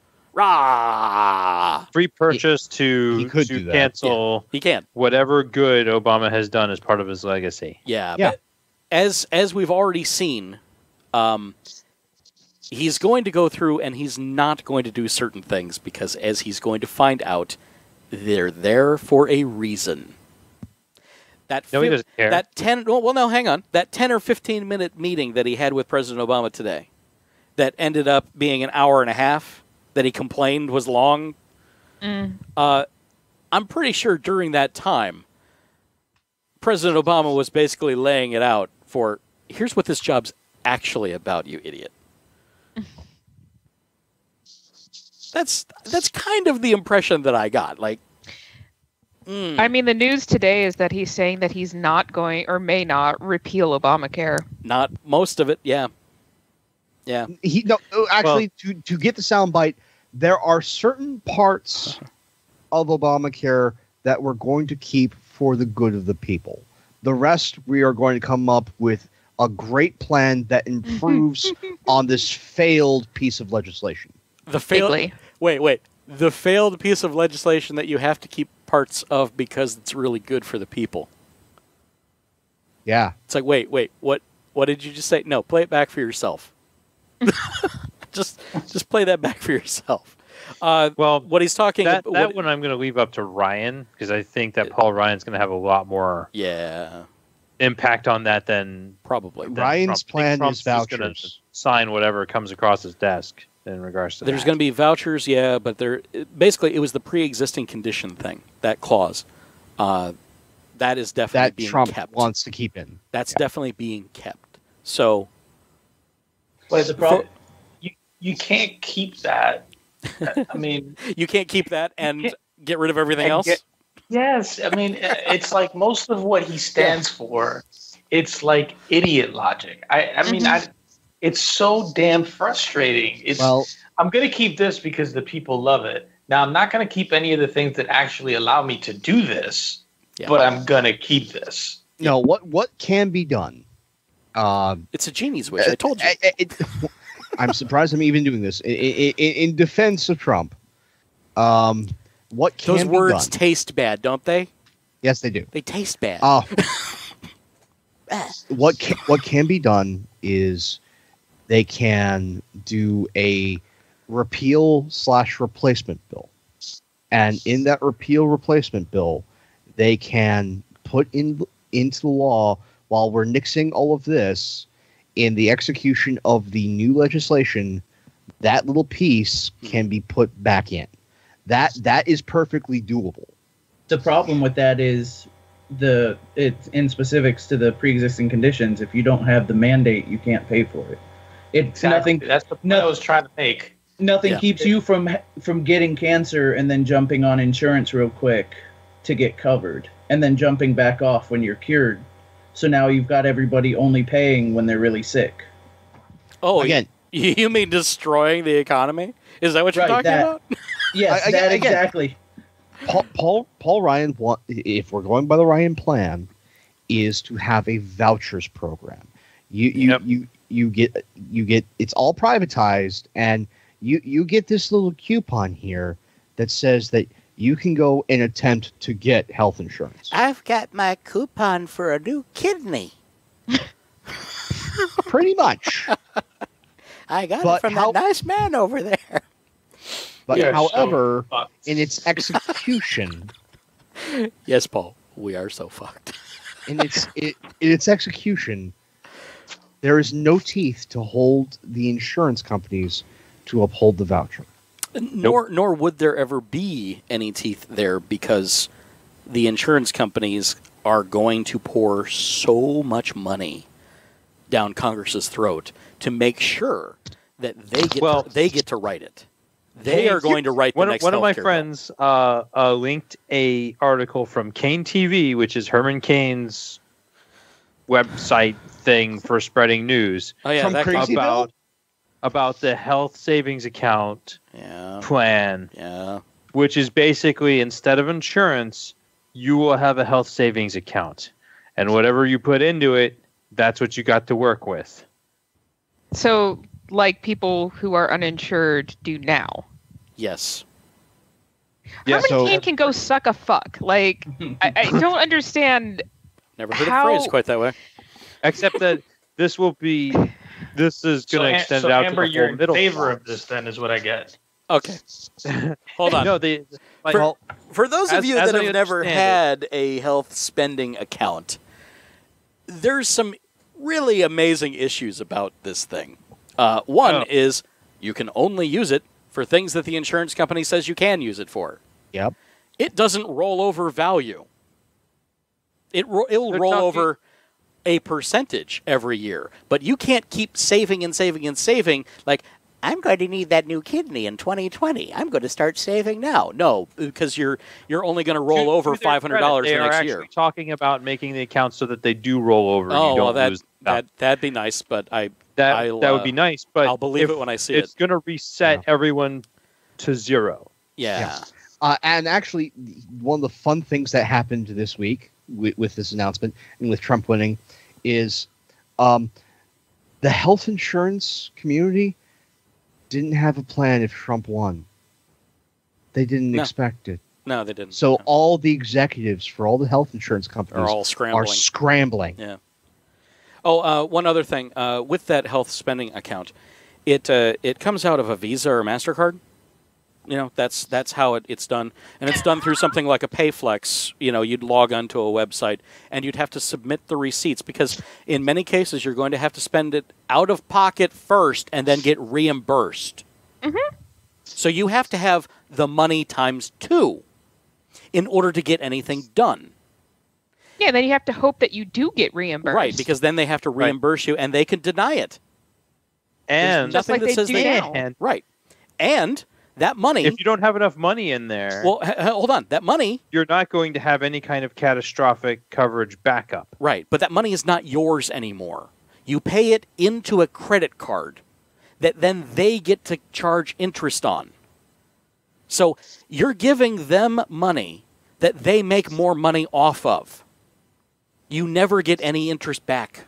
Rah! Free purchase he, to, he could to do that. cancel Yeah, he can. whatever good Obama has done as part of his legacy. Yeah, Yeah. but as as we've already seen, um, he's going to go through and he's not going to do certain things because, as he's going to find out, they're there for a reason. That No, he fif- doesn't care. That ten. Well, well, no, hang on. That ten or fifteen minute meeting that he had with President Obama today, that ended up being an hour and a half, that he complained was long. Mm. Uh, I'm pretty sure during that time, President Obama was basically laying it out for, here's what this job's actually about, you idiot. That's that's kind of the impression that I got. Like, mm. I mean, the news today is that he's saying that he's not going or may not repeal Obamacare. Not most of it, yeah. Yeah. He no actually well, to to get the soundbite, there are certain parts of Obamacare that we're going to keep for the good of the people. The rest we are going to come up with a great plan that improves on this failed piece of legislation. The failed Wait, wait. The failed piece of legislation that you have to keep parts of because it's really good for the people. Yeah. It's like, wait, wait. What what did you just say? No, play it back for yourself. just just play that back for yourself. Uh, well, what he's talking that, about, that what, one I'm going to leave up to Ryan, because I think that Paul Ryan's going to have a lot more yeah impact on that than probably than Ryan's Trump. plan Trump's is vouchers. Just gonna sign whatever comes across his desk in regards to There's that. going to be vouchers, yeah, but there basically it was the pre-existing condition thing, that clause. Uh, that is definitely that being Trump kept. wants to keep in. That's yeah. definitely being kept. So, but the problem, you you can't keep that. I mean, you can't keep that and get rid of everything else. Get, yes, I mean it's like most of what he stands for. It's like idiot logic. I, I mean, I, it's so damn frustrating. It's well, I'm going to keep this because the people love it. Now, I'm not going to keep any of the things that actually allow me to do this, yeah. but I'm going to keep this. No, what what can be done? Um, it's a genie's wish. I told you. It, it, it, I'm surprised I'm even doing this. In, in, in defense of Trump, um, what can Those be words done? taste bad, don't they? Yes, they do. They taste bad. Oh. what can, what can be done is they can do a repeal slash replacement bill, and in that repeal replacement bill, they can put in into the law while we're nixing all of this. In the execution of the new legislation, that little piece can be put back in. That that is perfectly doable. The problem with that is the it's in specifics to the pre-existing conditions. If you don't have the mandate, you can't pay for it. It's exactly. nothing. That's the point I was trying to make. Nothing Yeah. keeps you from from getting cancer and then jumping on insurance real quick to get covered, and then jumping back off when you're cured. So now you've got everybody only paying when they're really sick. Oh, again, you, you mean destroying the economy? Is that what you're Right, talking that- about? Yes, I- that again- exactly. Paul, Paul Paul Ryan, want, if we're going by the Ryan plan, is to have a vouchers program. You you Yep. you you get you get it's all privatized, and you you get this little coupon here that says that you can go and attempt to get health insurance. I've got my coupon for a new kidney. Pretty much. I got But it from how- that nice man over there. But We are so however, fucked. in its execution, Yes, Paul, we are so fucked. in its it, in its execution, there is no teeth to hold the insurance companies to uphold the voucher. Nor nor would there ever be any teeth there, because the insurance companies are going to pour so much money down Congress's throat to make sure that they get Well- to, they get to write it. They are going to write the one, next one of my healthcare bill. friends uh, uh, linked a article from Kane T V, which is Herman Cain's website thing for spreading news, Oh yeah, From that Crazy Bill? about about the health savings account yeah, plan, yeah. which is basically, instead of insurance, you will have a health savings account, and whatever you put into it, that's what you got to work with. So, like people who are uninsured do now. Yes. Yeah, Herman so- Cain can go suck a fuck. Like, I, I don't understand. Never heard How- a phrase quite that way. Except that this will be, this is So, going to Am- extend so out Amber, to the you're whole in middle favor class. of this, then, is what I get. Okay. Hold on. No, the like, For- well, For those of As- you as that I have never understand had a health spending account, there's some really amazing issues about this thing. Uh, one Oh. is you can only use it for things that the insurance company says you can use it for. Yep. It doesn't roll over value. It ro- it'll They're roll talking- over a percentage every year, but you can't keep saving and saving and saving. Like, I'm going to need that new kidney in twenty twenty. I'm going to start saving now. No, because you're you're only going to roll To- over to their five hundred dollars credit, the they next are year. actually talking about making the accounts so that they do roll over. and Oh, you don't well, that, lose that, that'd be nice, but I, that I'll, that uh, would be nice. But I'll believe if it when I see it's it. going to reset Yeah. everyone to zero. Yeah. Yeah. Uh, and actually, one of the fun things that happened this week with, with this announcement and with Trump winning is um, the health insurance community didn't have a plan if Trump won. They didn't No. expect it. No, they didn't. So No. all the executives for all the health insurance companies Are all scrambling. are scrambling. Yeah. Oh, uh, one other thing. Uh, with that health spending account, it uh, it comes out of a Visa or MasterCard. You know, that's that's how it, it's done. And it's done through something like a Payflex. You know, you'd log onto a website, and you'd have to submit the receipts, because in many cases you're going to have to spend it out of pocket first and then get reimbursed. Mm-hmm. So you have to have the money times two in order to get anything done. Yeah, then you have to hope that you do get reimbursed. Right, because then they have to reimburse you, and they can deny it. And Just nothing like that they says do they now. and Right. And that money, if you don't have enough money in there, well, h- h- hold on, that money, you're not going to have any kind of catastrophic coverage backup. right, but that money is not yours anymore. You pay it into a credit card that then they get to charge interest on. So you're giving them money that they make more money off of. You never get any interest back.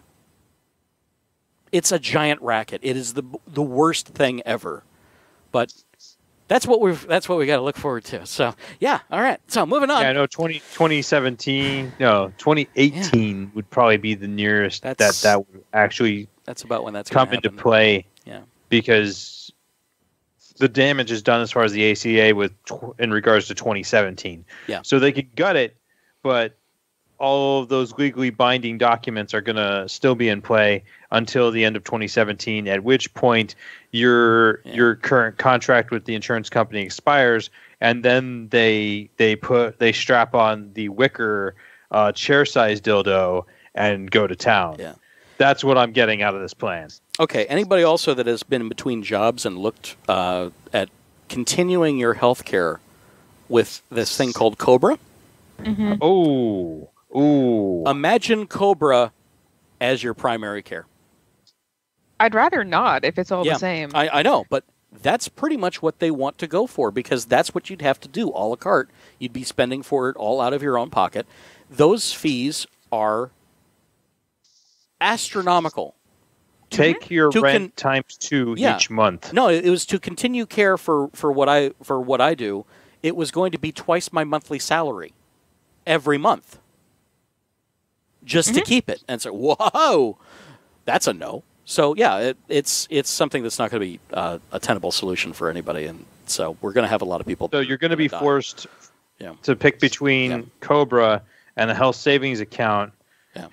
It's a giant racket. It is the the worst thing ever. But that's what we've that's what we got to look forward to. So yeah, all right. So moving on. Yeah, I know twenty, twenty seventeen, no, twenty eighteen would probably be the nearest That's- that that would actually That's about when that's going come to into happen. play. Yeah. Because the damage is done as far as the A C A with tw- in regards to twenty seventeen. Yeah. So they could gut it, but all of those legally binding documents are going to still be in play until the end of twenty seventeen, at which point your Yeah. your current contract with the insurance company expires, and then they they put they strap on the wicker uh, chair size dildo and go to town. Yeah. That's what I'm getting out of this plan. Okay. Anybody also that has been in between jobs and looked uh, at continuing your health care with this thing called Cobra? Mm-hmm. Oh, ooh. Imagine Cobra as your primary care. I'd rather not if it's all Yeah, the same. I, I know, but that's pretty much what they want to go for, because that's what you'd have to do a la carte. You'd be spending for it all out of your own pocket. Those fees are astronomical. Take your To rent con- times two Yeah. each month. No, it was to continue care for, for what I for what I do. It was going to be twice my monthly salary every month, just to keep it. And so, whoa, that's a no. So yeah, it, it's it's something that's not going to be uh, a tenable solution for anybody, and so we're going to have a lot of people. So you're going to be die. forced Yeah. to pick between Yeah. Cobra and a health savings account. Yeah.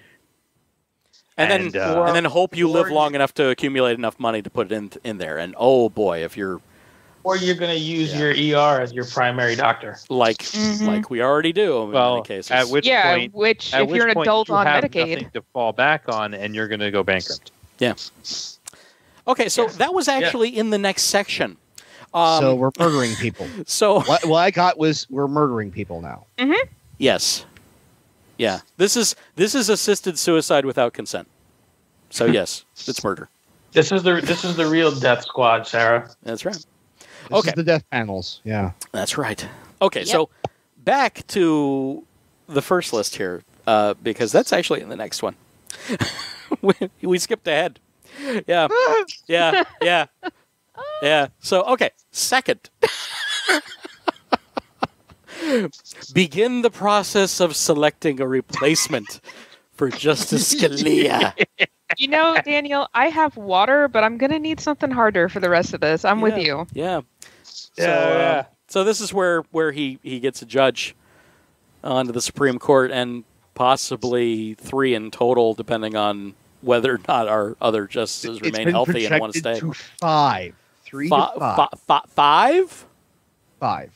And then, And, uh, and then hope you live or- long enough to accumulate enough money to put it in in there. And oh boy, if you're Or you're going to use Yeah. your E R as your primary doctor. like Mhm. like we already do in Well, many cases. at which yeah, point, which at if which you're an point adult you on have Medicaid, nothing to fall back on, and you're going to go bankrupt. Yeah. Okay, so Yeah. that was actually in the next section. Um, so we're murdering people. so what, what I got was we're murdering people now. yes, yeah. This is this is assisted suicide without consent. So yes, it's murder. This is the this is the real death squad, Sarah. That's right. This Okay. is the death panels. Yeah. That's right. Okay, Yep. so back to the first list here, uh, because that's actually in the next one. we, we skipped ahead. Yeah, yeah, yeah, yeah. So, okay, second. Begin the process of selecting a replacement for Justice Scalia. you know, Daniel, I have water, but I'm gonna need something harder for the rest of this. I'm with Yeah, you. Yeah. So, Yeah, uh, yeah. So this is where, where he, he gets a judge onto the Supreme Court, and possibly three in total, depending on whether or not our other justices It's remain been healthy and want to projected stay. to five. Three Fi- to five. fi- fi- five? Five.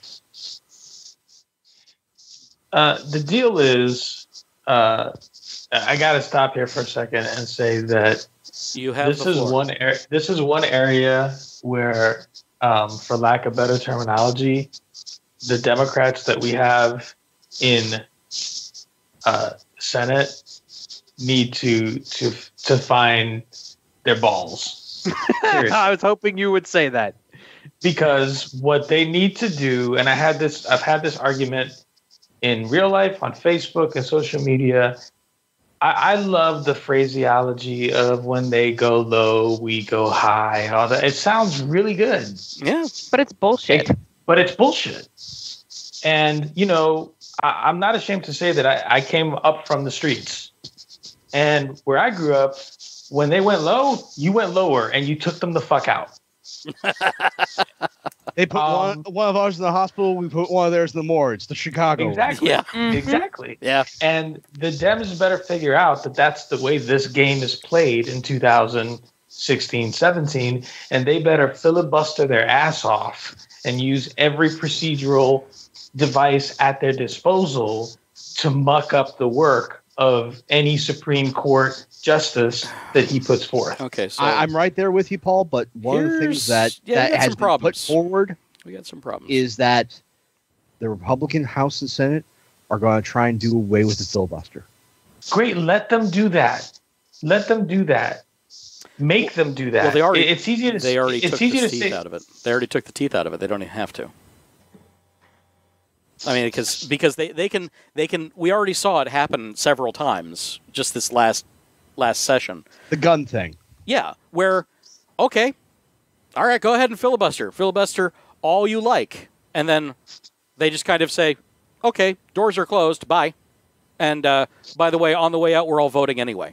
Uh, the deal is, uh, I got to stop here for a second and say that You have this the is floor. one area. This is one area where, um, for lack of better terminology, the Democrats that we have in uh, Senate need to to to find their balls. I was hoping you would say that. Because what they need to do, and I had this, I've had this argument in real life, on Facebook and social media. I, I love the phraseology of when they go low, we go high, and all that. It sounds really good. Yeah. But it's bullshit. But it's bullshit. And, you know, I, I'm not ashamed to say that I, I came up from the streets. And where I grew up, when they went low, you went lower and you took them the fuck out. They put Um, one, one of ours in the hospital. We put one of theirs in the morgue. It's the Chicago. Exactly. Yeah. Mhm. Exactly. Yeah. And the Dems better figure out that that's the way this game is played in two thousand sixteen, seventeen, and they better filibuster their ass off and use every procedural device at their disposal to muck up the work of any Supreme Court justice that he puts forth. Okay, so I, I'm right there with you, Paul. But one of the things Here's- that, yeah, we that got has some been put problems. forward we got some problems. is that the Republican House and Senate are going to try and do away with the filibuster. Great, let them do that. Let them do that. Make them do that. Well, they already- It- it's easy to they already it's took easy the to teeth say, out of it. They already took the teeth out of it. They don't even have to. I mean, because because they, they can they can. We already saw it happen several times just this last last session. The gun thing. Yeah, where okay, all right, go ahead and filibuster, filibuster all you like, and then they just kind of say, okay, doors are closed, bye. And uh, by the way, on the way out, we're all voting anyway.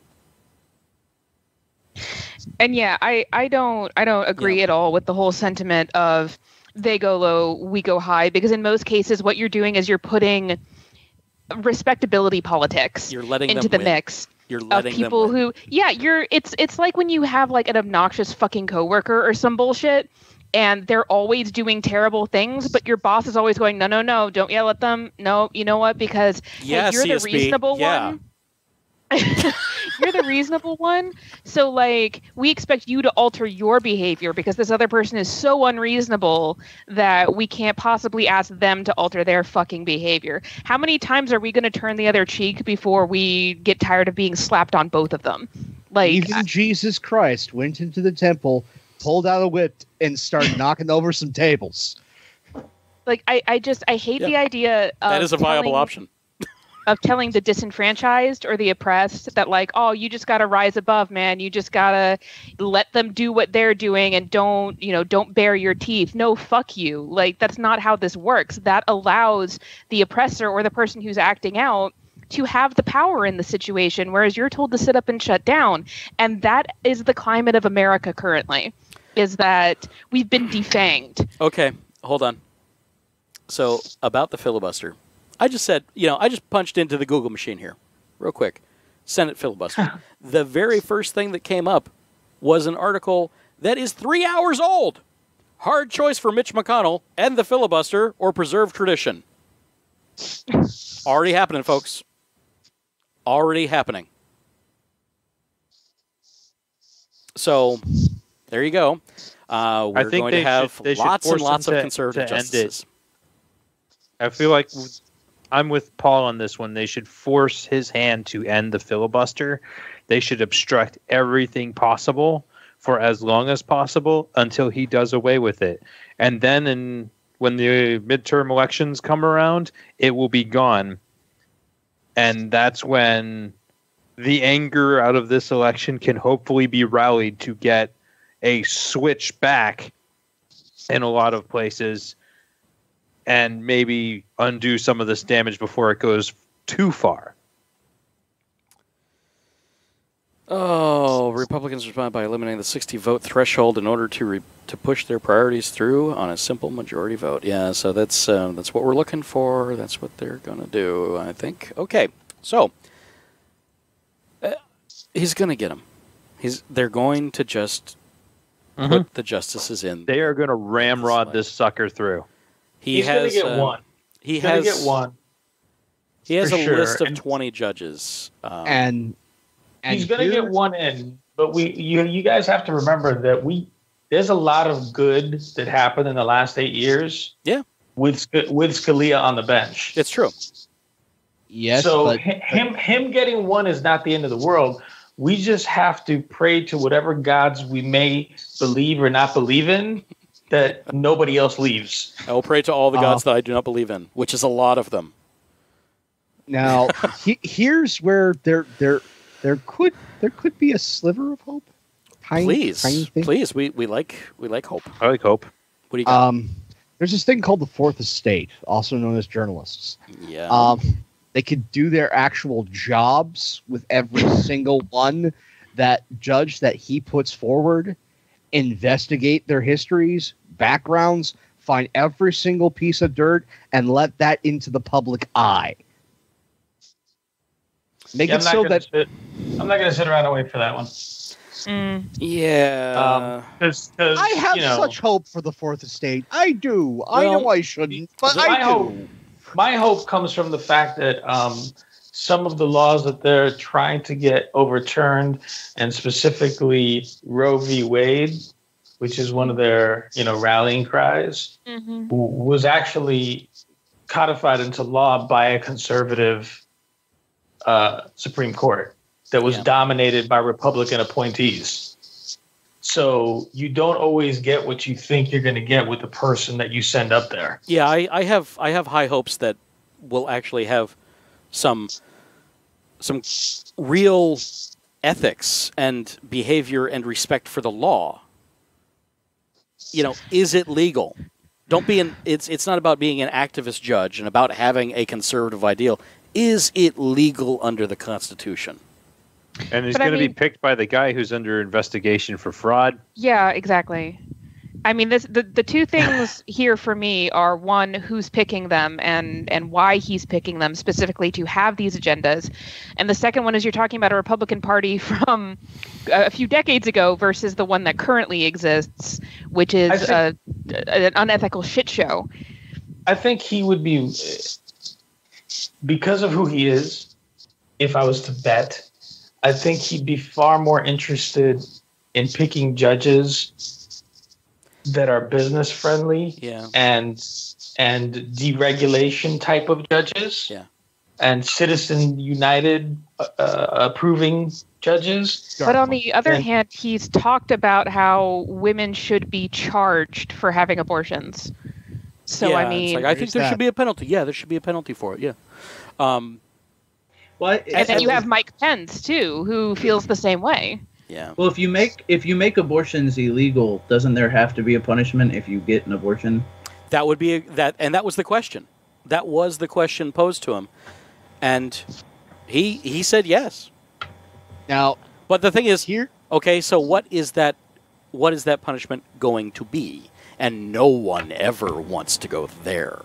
And yeah, I, I don't I don't agree Yeah. at all with the whole sentiment of they go low, we go high, because in most cases what you're doing is you're putting respectability politics You're letting into them the win. mix You're of letting people them win. who yeah, you're it's it's like when you have like an obnoxious fucking coworker or some bullshit and they're always doing terrible things, but your boss is always going, no, no, no, don't yell at them. No, you know what? Because Yeah, hey, you're C S the B, reasonable yeah. one. You're the reasonable one. So, like, we expect you to alter your behavior because this other person is so unreasonable that we can't possibly ask them to alter their fucking behavior. How many times are we going to turn the other cheek before we get tired of being slapped on both of them? Like, Even Jesus Christ went into the temple, pulled out a whip, and started knocking over some tables. like I, I just, I hate Yeah. the idea of That is a viable telling- option. of telling the disenfranchised or the oppressed that like, oh, you just got to rise above, man. You just got to let them do what they're doing and don't, you know, don't bare your teeth. No, fuck you. Like, that's not how this works. That allows the oppressor or the person who's acting out to have the power in the situation, whereas you're told to sit up and shut down. And that is the climate of America currently, is that we've been defanged. Okay, hold on. So about the filibuster, I just said, you know, I just punched into the Google machine here, real quick. Senate filibuster. The very first thing that came up was an article that is three hours old. Hard choice for Mitch McConnell: end the filibuster or preserve tradition. Already happening, folks. Already happening. So, there you go. Uh, we're I think going they to have should, they should lots and force lots them of to- conservative to end justices. it. I feel like I'm with Paul on this one. They should force his hand to end the filibuster. They should obstruct everything possible for as long as possible until he does away with it. And then in, when the midterm elections come around, it will be gone. And that's when the anger out of this election can hopefully be rallied to get a switch back in a lot of places and maybe undo some of this damage before it goes too far. Oh, Republicans respond by eliminating the sixty vote threshold in order to re- to push their priorities through on a simple majority vote. Yeah, so that's uh, that's what we're looking for. That's what they're going to do, I think. Okay, so uh, he's going to get them. He's they're going to just mm-hmm. put the justices in. They are going to ramrod this sucker through. He he's has going to get uh, one. He he's has going to get one. He has For a sure. list of and, twenty judges, um, and, and he's going to get one in. But we, you, you guys have to remember that we there's a lot of good that happened in the last eight years. Yeah, with with Scalia on the bench. It's true. Yes. So but, him him getting one is not the end of the world. We just have to pray to whatever gods we may believe or not believe in that nobody else leaves. I will pray to all the gods Uh, that I do not believe in, which is a lot of them. Now, he, here's where there there there could there could be a sliver of hope. Tiny, Please, tiny thing. please, we, we like we like hope. I like hope. What do you got? Um, there's this thing called the Fourth Estate, also known as journalists. yeah. Um, they could do their actual jobs with every single one that judge that he puts forward, investigate their histories, backgrounds, find every single piece of dirt, and let that into the public eye. Make Yeah, it I'm not so gonna that sit, I'm not going to sit around and wait for that one. Mm. yeah. Um, cause, cause, I have you know, such hope for the Fourth Estate. I do. I Well, know I shouldn't, but my I do. hope, my hope comes from the fact that um, some of the laws that they're trying to get overturned, and specifically Roe v. Wade, which is one of their you know rallying cries, Mm-hmm. w- was actually codified into law by a conservative uh, Supreme Court that was Yeah. dominated by Republican appointees. So you don't always get what you think you're going to get with the person that you send up there. Yeah, I, I have I have high hopes that we'll actually have some some real ethics and behavior and respect for the law. You know, is it legal? Don't be an it's it's not about being an activist judge and about having a conservative ideal. Is it legal under the Constitution? And he's But I going to be mean- picked by the guy who's under investigation for fraud. Yeah, exactly. I mean, this the, the two things here for me are, one, who's picking them and, and why he's picking them specifically to have these agendas. And the second one is you're talking about a Republican Party from a few decades ago versus the one that currently exists, which is I a, an unethical shit show. I think he would be, because of who he is, if I was to bet, I think he'd be far more interested in picking judges that are business friendly Yeah. and and deregulation type of judges. Yeah. And Citizen United uh, approving judges. But on the other And- hand, he's talked about how women should be charged for having abortions. So, yeah, I it's mean, like, I think There's there that. should be a penalty. Yeah, there should be a penalty for it. Yeah. Um, Well, and then you so- have Mike Pence, too, who feels the same way. yeah. Well, if you make if you make abortions illegal, doesn't there have to be a punishment if you get an abortion? That would be a, that, and that was the question. That was the question posed to him, and he he said yes. now But the thing is, here. okay, so what is that? What is that punishment going to be? And no one ever wants to go there.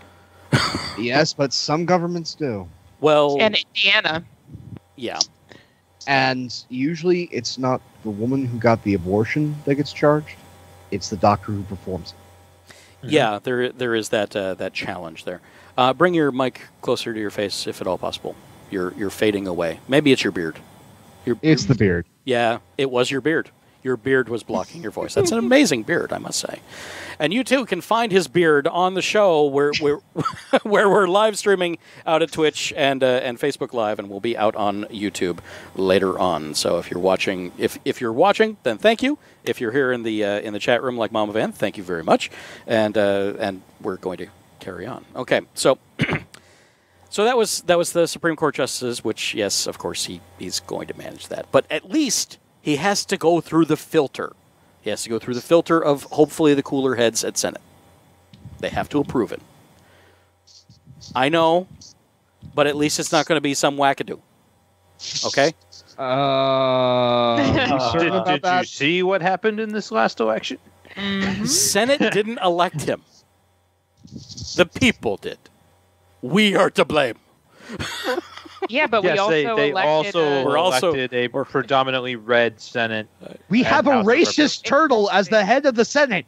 Yes, but some governments do. Well, And Indiana. yeah, And usually it's not the woman who got the abortion that gets charged. It's the doctor who performs it. yeah. There there is that uh, that challenge there. Uh, bring your mic closer to your face, if at all possible. You're you're fading away. Maybe it's your beard. Your, It's the beard. Yeah, it was your beard. Your beard was blocking your voice. That's an amazing beard, I must say. And you too can find his beard on the show where where where we're live streaming out at Twitch and uh, and Facebook Live, and we'll be out on YouTube later on. So if you're watching, if if you're watching, then thank you. If you're here in the uh, in the chat room like Mama Van, thank you very much. And uh, and we're going to carry on. Okay, so. So that was that was the Supreme Court justices, which, yes, of course, he, he's going to manage that. But at least he has to go through the filter. He has to go through the filter of, hopefully, the cooler heads at Senate. They have to approve it. I know, but at least it's not going to be some wackadoo. Okay? Uh, you certain Did, about did you that? see what happened in this last election? Mhm. Senate didn't elect him. The people did. We are to blame. Yeah, but we yes, also they, they elected. also a- We're also- elected a predominantly red Senate. We have a House of racist turtle as the head of the Senate.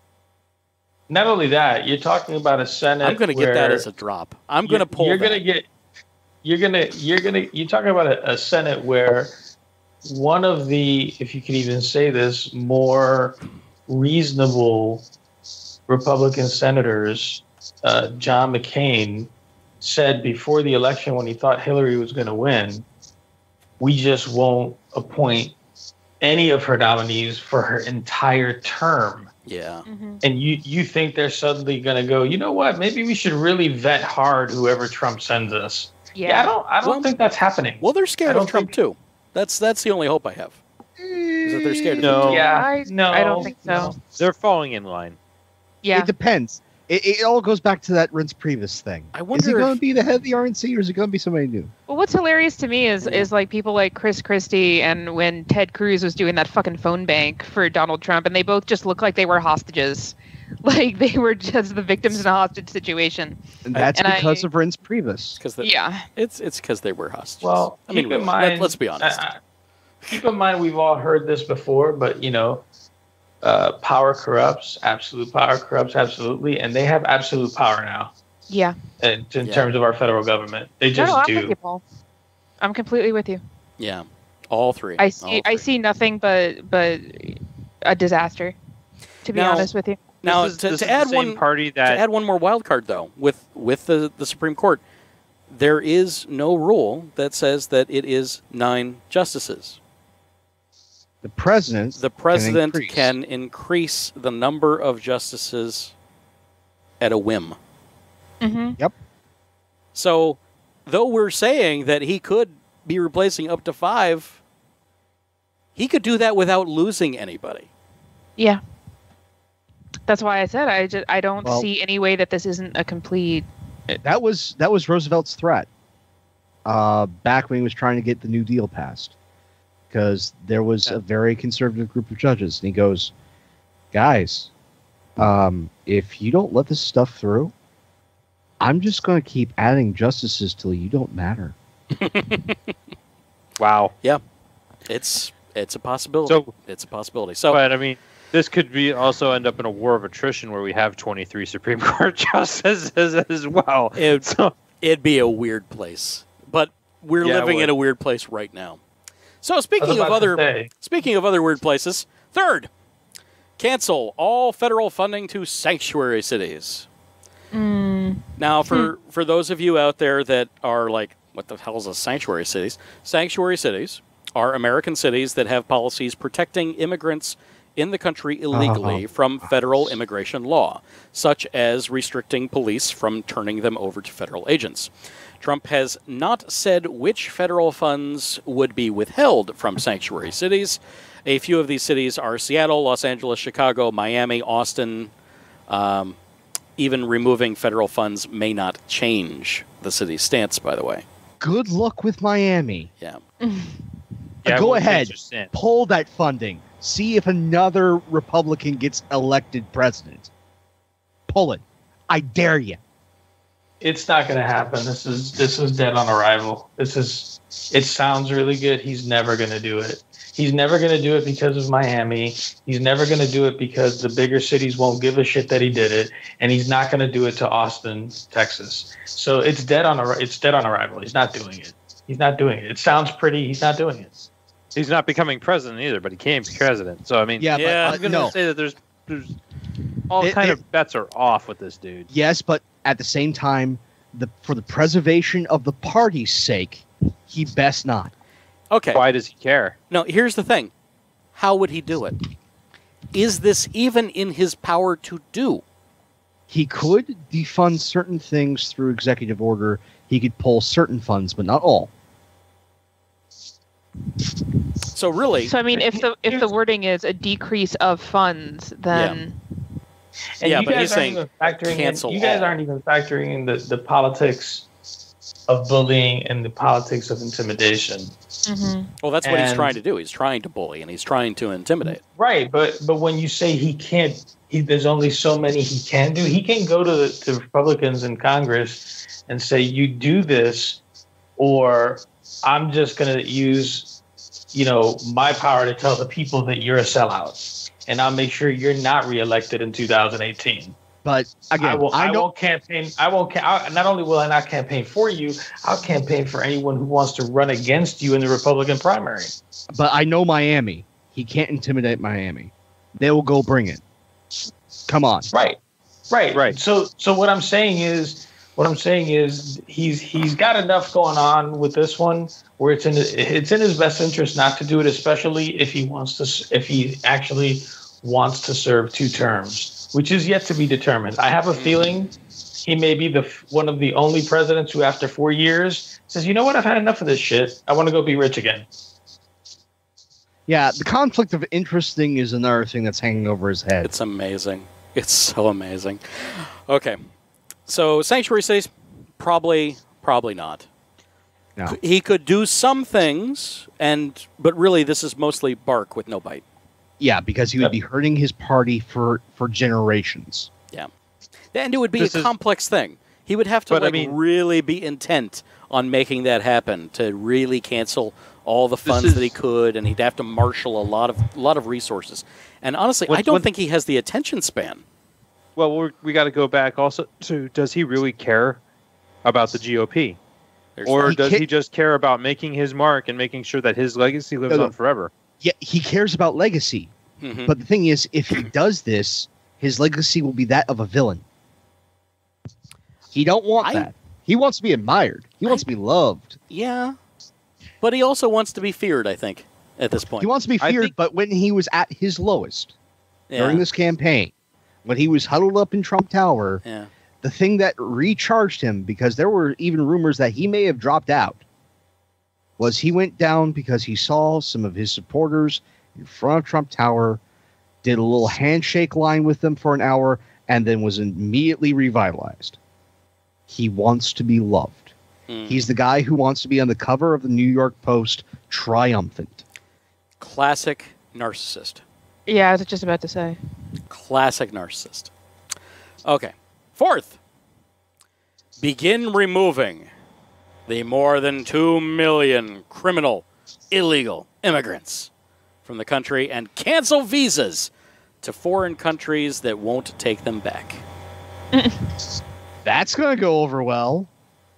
Not only that, you're talking about a Senate. I'm going to get that where as a drop. I'm going to you're- pull You're that. going to get. You're gonna. You're gonna. You're talking about a, a Senate where one of the, if you could even say this, more reasonable Republican senators, uh, John McCain, said before the election when he thought Hillary was going to win, we just won't appoint any of her nominees for her entire term. Yeah. Mhm. And you, you think they're suddenly going to go, you know what, maybe we should really vet hard whoever Trump sends us. Yeah. Yeah, I don't I don't Well- think that's happening. Well, they're I scared don't of Trump think- too. That's that's the only hope I have. Is that they're scared of No. him too. yeah, I- no, I don't think so. no. They're falling in line. Yeah. It depends. It, it all goes back to that Reince Priebus thing. I Is he wonder going if- to be the head of the R N C or is it going to be somebody new? Well, what's hilarious to me is Yeah. is like people like Chris Christie and when Ted Cruz was doing that fucking phone bank for Donald Trump, and they both just looked like they were hostages, like they were just the victims in a hostage situation. And that's And because I- of Reince Priebus. Because Yeah. it's it's because they were hostages. Well, I mean, keep in really, mind, let, us be honest. uh, keep in mind, we've all heard this before, but you know, uh, power corrupts. Absolute power corrupts, absolutely, and they have absolute power now. Yeah. In, in Yeah. terms of our federal government, they No, just no, I'm do. with you, Paul. I'm completely with you. yeah, all three. I All see. I three. see nothing but but a disaster. To be Now- honest with you. Now, this is, to, this to is add the same one party to that add one more wild card though, with with the, the Supreme Court, there is no rule that says that it is nine justices. The president. The president increase. can increase the number of justices at a whim. Mm-hmm. So, though we're saying that he could be replacing up to five, he could do that without losing anybody. Yeah. That's why I said I just I don't Well- see any way that this isn't a complete. That was that was Roosevelt's threat. Uh, back when he was trying to get the New Deal passed, because there was Yeah. a very conservative group of judges, and he goes, "Guys, um, if you don't let this stuff through, I'm just going to keep adding justices till you don't matter." wow. It's it's a possibility. So- it's a possibility. So But I mean, this could be also end up in a war of attrition where we have twenty-three Supreme Court justices as well. it, So, it'd be a weird place, but we're Yeah, it living in would. a weird place right now. So I was speaking of about to other say, speaking of other weird places, third, cancel all federal funding to sanctuary cities. Mm, Now, for for those of you out there that are like, what the hell is a sanctuary cities? Sanctuary cities are American cities that have policies protecting immigrants in the country illegally Oh. from federal immigration law, such as restricting police from turning them over to federal agents. Trump has not said which federal funds would be withheld from sanctuary cities. A few of these cities are Seattle, Los Angeles, Chicago, Miami, Austin. Um, even removing federal funds may not change the city's stance, by the way. Good luck with Miami. Yeah. yeah, Go we'll ahead. change your stance. Pull that funding. See if another Republican gets elected president. Pull it. I dare you. it's not going to happen. This is this is dead on arrival. This is. It sounds really good. He's never going to do it. He's never going to do it because of Miami. He's never going to do it because the bigger cities won't give a shit that he did it, and he's not going to do it to Austin, Texas. So it's dead on arri- it's dead on arrival. He's not doing it. He's not doing it. It sounds pretty. He's not doing it. He's not becoming president either, but he can be president. So I mean, Yeah, Yeah, but I'm uh, going to no. say that there's there's all It- kind it- of bets are off with this dude. Yes, but at the same time, the for the preservation of the party's sake, he best not. Okay. Why does he care? Now, here's the thing. How would he do it? Is this even in his power to do? He could defund certain things through executive order. He could pull certain funds, but not all. So really, so I mean, if the if the wording is a decrease of funds, then And Yeah, you but guys he's aren't saying even factoring cancel in, you guys all. aren't even factoring in the, the politics of bullying and the politics of intimidation. Mm-hmm. Well, that's what he's And- trying to do. He's trying to bully and he's trying to intimidate. Right, but but when you say he can't, he, there's only so many he can do. He can go to the to Republicans in Congress and say, "You do this, or I'm just going to use, you know, my power to tell the people that you're a sellout, and I'll make sure you're not reelected in two thousand eighteen." But again, I, will, I I know. won't campaign. I won't. Ca- I, not only will I not campaign for you, I'll campaign for anyone who wants to run against you in the Republican primary. But I know Miami. He can't intimidate Miami. They will go bring it. Come on. Right, right, Right. So, so what I'm saying is, what I'm saying is, he's he's got enough going on with this one where it's in it's in his best interest not to do it, especially if he wants to, if he actually wants to serve two terms, which is yet to be determined. I have a feeling he may be the one of the only presidents who, after four years, says, "You know what? I've had enough of this shit. I want to go be rich again." Yeah, the conflict of interest thing is another thing that's hanging over his head. It's amazing. It's so amazing. Okay. So sanctuary cities, probably, probably not. No. He could do some things, and but really this is mostly bark with no bite. Yeah, because he would Yep. be hurting his party for, for generations. Yeah. And it would be This a is- complex thing. He would have to But, I like mean- really be intent on making that happen to really cancel all the funds is- that he could, and he'd have to marshal a lot of a lot of resources. And honestly, What- I don't what- think he has the attention span. Well, we're, we got to go back also to, does he really care about the G O P? There's Or He does ca- he just care about making his mark and making sure that his legacy lives No, no. on forever? Yeah, he cares about legacy. Mhm. But the thing is, if he does this, his legacy will be that of a villain. He don't want I- that. He wants to be admired. He wants to be loved. Yeah, but he also wants to be feared. I think at this point, He wants to be I feared, think- but when he was at his lowest yeah. during this campaign, when he was huddled up in Trump Tower, Yeah. the thing that recharged him, because there were even rumors that he may have dropped out, was he went down because he saw some of his supporters in front of Trump Tower, did a little handshake line with them for an hour, and then was immediately revitalized. He wants to be loved. Mm. He's the guy who wants to be on the cover of the New York Post triumphant. Classic narcissist. Yeah, I was just about to say. Classic narcissist. Okay. Fourth, begin removing the more than two million criminal, illegal immigrants from the country and cancel visas to foreign countries that won't take them back. That's going to go over well.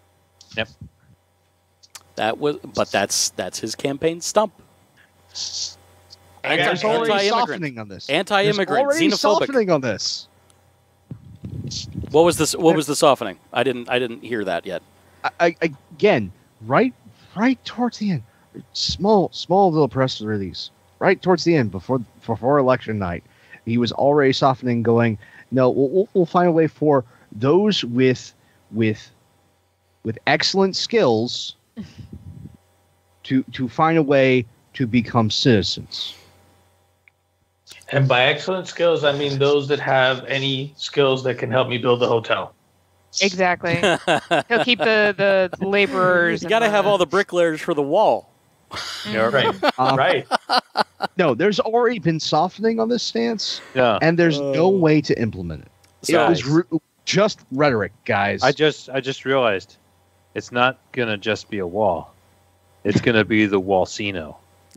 That was, but that's that's his campaign stump. Anti- There's already anti-immigrant. softening on this. Anti-immigrant, There's already xenophobic. softening on this. What was this? What was the softening? I didn't. I didn't hear that yet. I, I, again, right, right towards the end, small, small little press release, right towards the end, before before election night, he was already softening, going, "No, we'll, we'll, we'll find a way for those with with with excellent skills to to find a way to become citizens." And by excellent skills, I mean those that have any skills that can help me build the hotel. Exactly. He'll keep the, the laborers. You got to have all the bricklayers for the wall. Yeah, Right, Um, right. No, there's already been softening on this stance, Yeah. and there's no Oh. way to implement it. So- It was re- just rhetoric, guys. I just I just realized it's not gonna just be a wall. It's gonna be the Wallcino.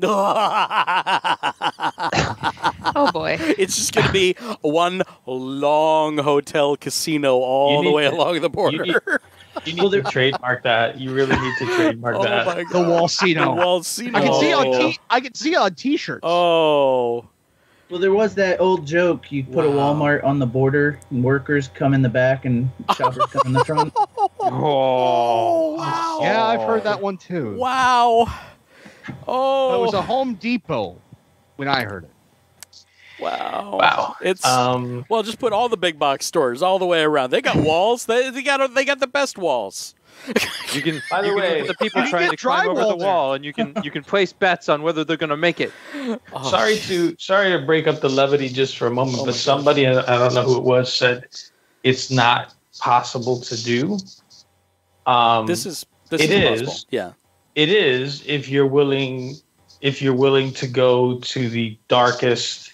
Oh boy. It's just going to be one long hotel casino all You the need way to- along the border. You need, you need to trademark that. You really need to trademark oh that. my the god. Wallcino. The Wallcino. I can see it on Oh. t- I can see it on t-shirts. Oh. Well, there was that old joke. You put a Wow. Walmart on the border, and workers come in the back, and shoppers come in the front. Oh, wow. Yeah, I've heard that one too. Wow. Oh. It was a Home Depot when I heard it. wow. Wow. It's Um, well, just put all the big box stores all the way around. They got walls. They, they got they got the best walls. You can, By the you can way- look at the people You can trying get to climb over the drywall there. wall, and you can you can place bets on whether they're gonna make it. Oh, sorry to sorry to break up the levity just for a moment, Oh my but gosh. somebody, I I don't know who it was, said it's not possible to do. Um, This is this It is is. possible. Yeah. it is if you're willing if you're willing to go to the darkest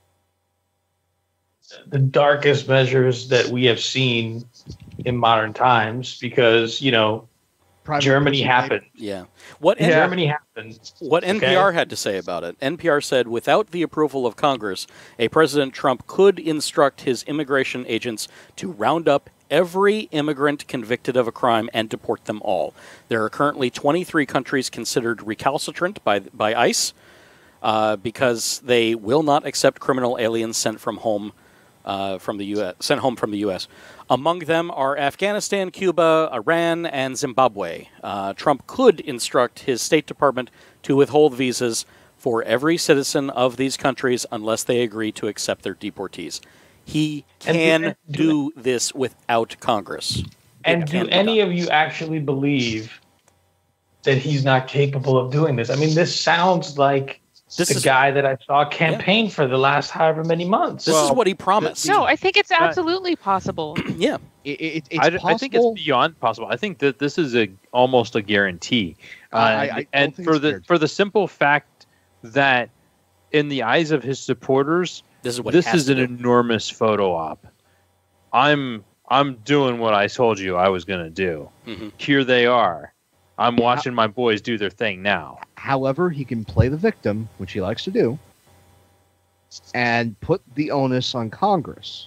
the darkest measures that we have seen in modern times, because you know Private Germany person, happened. Yeah. What Yeah. N- Germany happened. what N P R Okay. had to say about it. N P R said, without the approval of Congress, a President Trump could instruct his immigration agents to round up every immigrant convicted of a crime and deport them all. There are currently twenty-three countries considered recalcitrant by by ICE uh, because they will not accept criminal aliens sent from home uh, from the U S sent home from the U S. Among them are Afghanistan, Cuba, Iran, and Zimbabwe. Uh, Trump could instruct his State Department to withhold visas for every citizen of these countries unless they agree to accept their deportees. He And do- can and do this without Congress. And It do can be any done. of you actually believe that he's not capable of doing this? I mean, this sounds like This the is- guy that I saw campaign for the last however many months. This is Well, what he promised. No, I think it's That- absolutely possible. Yeah. It, it, it's I, possible. I think it's beyond possible. I think that this is a almost a guarantee, uh, I- I don't and think for it's the guaranteed. for the simple fact that, in the eyes of his supporters, This is what this he has is to an do. enormous photo op. I'm I'm doing what I told you I was going to do. Mhm. Here they are. I'm watching my boys do their thing now. However, he can play the victim, which he likes to do, and put the onus on Congress.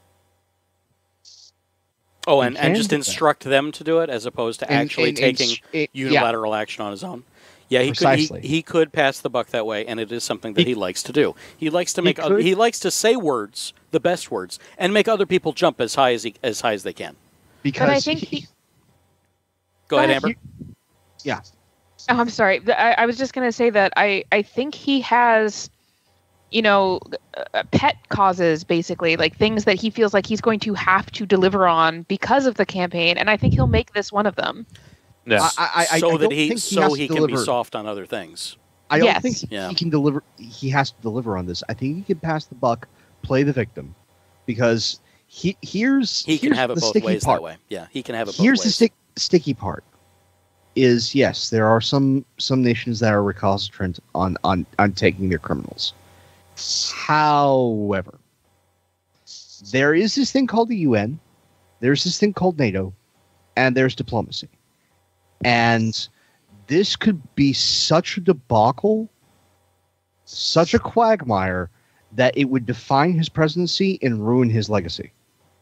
Oh, and, He and can just do that. instruct them to do it as opposed to And- actually and- and taking sh- it- yeah. unilateral action on his own. Yeah, he could Precisely. he, he could pass the buck that way, and it is something that he, He- likes to do. He likes to He make oth- could- he likes to say words, the best words, and make other people jump as high as he, as high as they can. Because But I think he. Go ahead, Go Amber. ahead. Oh, I'm sorry. The- I, I was just going to say that I, I think he has, you know, uh, pet causes, basically, like things that he feels like he's going to have to deliver on because of the campaign. And I think he'll make this one of them. Yeah. I, I, I, so I that don't he think he so has he to can be deliver. soft on other things. I don't Yes. think he, Yeah. he can deliver. He has to deliver on this. I think he can pass the buck, play the victim, because he here's He can here's have it the both sticky ways part. that way. Yeah, he can have it both Here's ways. the stick, sticky part. Is yes, there are some some nations that are recalcitrant on on on taking their criminals. However, there is this thing called the U N. There's this thing called NATO, and there's diplomacy. And this could be such a debacle, such a quagmire, that it would define his presidency and ruin his legacy.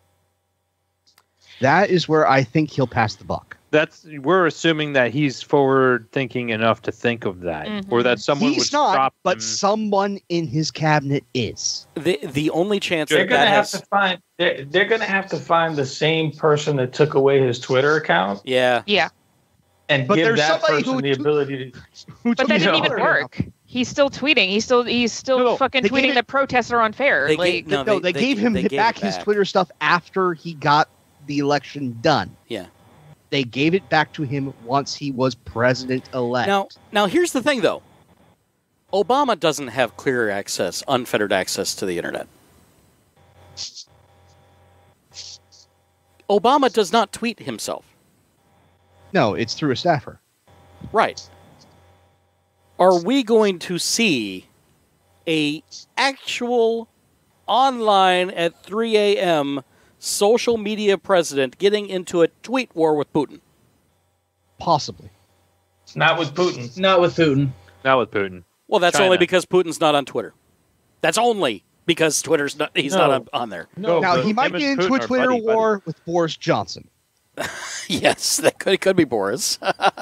That is where I think he'll pass the buck. That's we're assuming that he's forward thinking enough to think of that, Mhm. or that someone would He's not, stop but him. someone in his cabinet is. The the only chance They're that gonna that have has to find. They're, they're gonna have to find the same person that took away his Twitter account yeah. Yeah. and But give there's that somebody person who the took- ability to. Who But took that his didn't No. even Twitter work. account. He's still tweeting. He's still he's still No, no, fucking they gave tweeting it- that protests are unfair. They like gave- No, No, they, they- gave they- him they hit gave back it his back. Twitter stuff after he got the election done. Yeah. They gave it back to him once he was president-elect. Now, now here's the thing, though. Obama doesn't have clear access, unfettered access to the internet. Obama does not tweet himself. No, it's through a staffer. Right. Are we going to see a actual online at three a.m. social media president getting into a tweet war with Putin? Possibly. Not with Putin. Not with Putin. Not with Putin. Well, that's China. only because Putin's not on Twitter. That's only because Twitter's not. He's No. not on, on there. No, now, but he might him and get into Putin a are Twitter buddy, buddy. war with Boris Johnson. Yes, that could, it could be Boris.